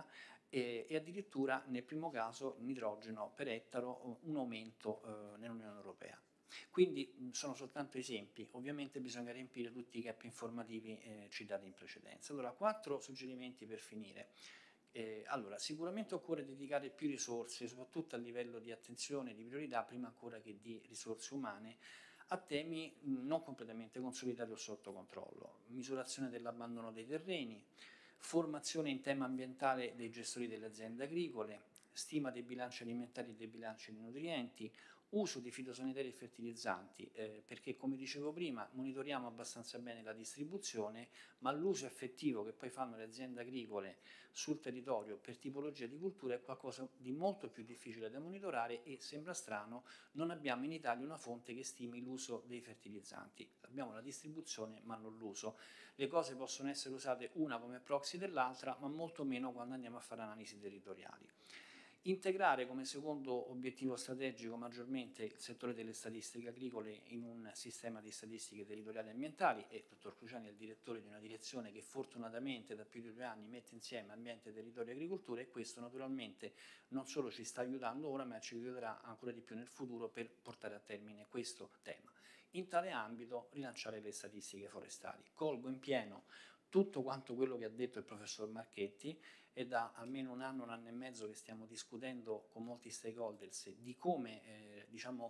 e addirittura nel primo caso nitrogeno per ettaro un aumento nell'Unione Europea. Quindi sono soltanto esempi, ovviamente bisogna riempire tutti i gap informativi citati in precedenza. Allora, 4 suggerimenti per finire. Allora, sicuramente occorre dedicare più risorse, soprattutto a livello di attenzione, di priorità, prima ancora che di risorse umane, a temi non completamente consolidati o sotto controllo: misurazione dell'abbandono dei terreni, formazione in tema ambientale dei gestori delle aziende agricole, stima dei bilanci alimentari e dei bilanci dei nutrienti, uso di fitosanitari e fertilizzanti, perché come dicevo prima monitoriamo abbastanza bene la distribuzione, ma l'uso effettivo che poi fanno le aziende agricole sul territorio per tipologia di cultura è qualcosa di molto più difficile da monitorare e sembra strano, non abbiamo in Italia una fonte che stimi l'uso dei fertilizzanti, abbiamo la distribuzione ma non l'uso. Le cose possono essere usate una come proxy dell'altra, ma molto meno quando andiamo a fare analisi territoriali. Integrare come secondo obiettivo strategico maggiormente il settore delle statistiche agricole in un sistema di statistiche territoriali e ambientali, e il dottor Cruciani è il direttore di una direzione che fortunatamente da più di 2 anni mette insieme ambiente, territorio e agricoltura, e questo naturalmente non solo ci sta aiutando ora ma ci aiuterà ancora di più nel futuro per portare a termine questo tema. In tale ambito rilanciare le statistiche forestali. Colgo in pieno tutto quanto quello che ha detto il professor Marchetti. È da almeno 1 anno, 1 anno e mezzo che stiamo discutendo con molti stakeholders di come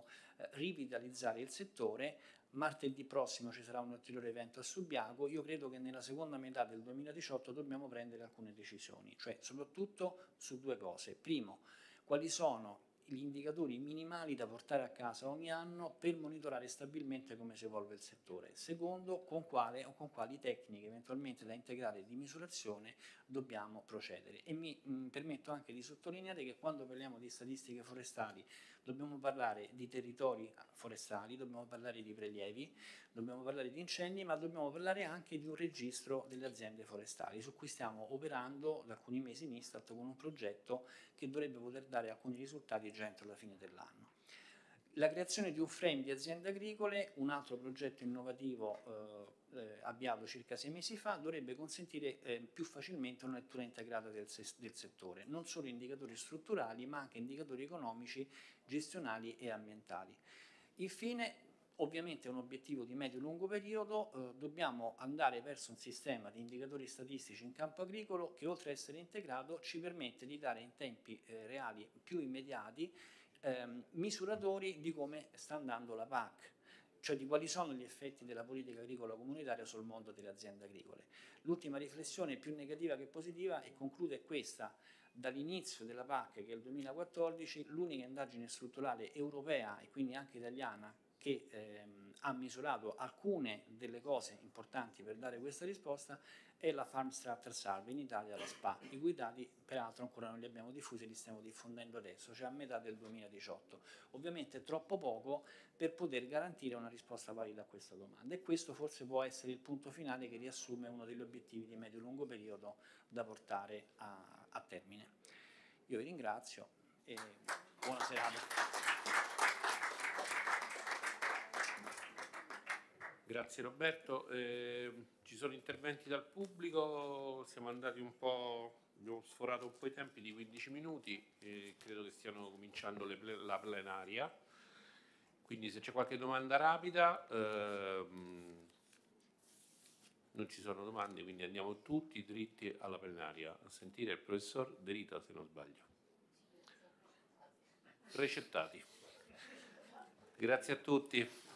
rivitalizzare il settore. Martedì prossimo ci sarà un ulteriore evento a Subiaco. Io credo che nella seconda metà del 2018 dobbiamo prendere alcune decisioni, cioè soprattutto su 2 cose. Primo, quali sono gli indicatori minimali da portare a casa ogni anno per monitorare stabilmente come si evolve il settore. Secondo, con quali tecniche eventualmente da integrare di misurazione dobbiamo procedere. E mi permetto anche di sottolineare che quando parliamo di statistiche forestali dobbiamo parlare di territori forestali, dobbiamo parlare di prelievi, dobbiamo parlare di incendi, ma dobbiamo parlare anche di un registro delle aziende forestali, su cui stiamo operando da alcuni mesi in Istat con un progetto che dovrebbe poter dare alcuni risultati già entro la fine dell'anno. La creazione di un frame di aziende agricole, un altro progetto innovativo avviato circa 6 mesi fa, dovrebbe consentire più facilmente una lettura integrata del settore, non solo indicatori strutturali ma anche indicatori economici, gestionali e ambientali. Infine, ovviamente è un obiettivo di medio-lungo periodo, dobbiamo andare verso un sistema di indicatori statistici in campo agricolo che, oltre a essere integrato, ci permette di dare in tempi reali più immediati misuratori di come sta andando la PAC, cioè di quali sono gli effetti della politica agricola comunitaria sul mondo delle aziende agricole. L'ultima riflessione, più negativa che positiva, e concludo, è questa. Dall'inizio della PAC, che è il 2014, l'unica indagine strutturale europea e quindi anche italiana che ha misurato alcune delle cose importanti per dare questa risposta è la Farm Structure Survey, in Italia la SPA, i cui dati peraltro ancora non li abbiamo diffusi, li stiamo diffondendo adesso, cioè a metà del 2018. Ovviamente è troppo poco per poter garantire una risposta valida a questa domanda, e questo forse può essere il punto finale che riassume uno degli obiettivi di medio-lungo periodo da portare a termine. Io vi ringrazio e buona serata. Grazie Roberto. Ci sono interventi dal pubblico, siamo andati un po', abbiamo sforato un po' i tempi di 15 minuti e credo che stiano cominciando la plenaria, quindi se c'è qualche domanda rapida, non ci sono domande, quindi andiamo tutti dritti alla plenaria a sentire il professor De Rita, se non sbaglio. Recettati. Grazie a tutti.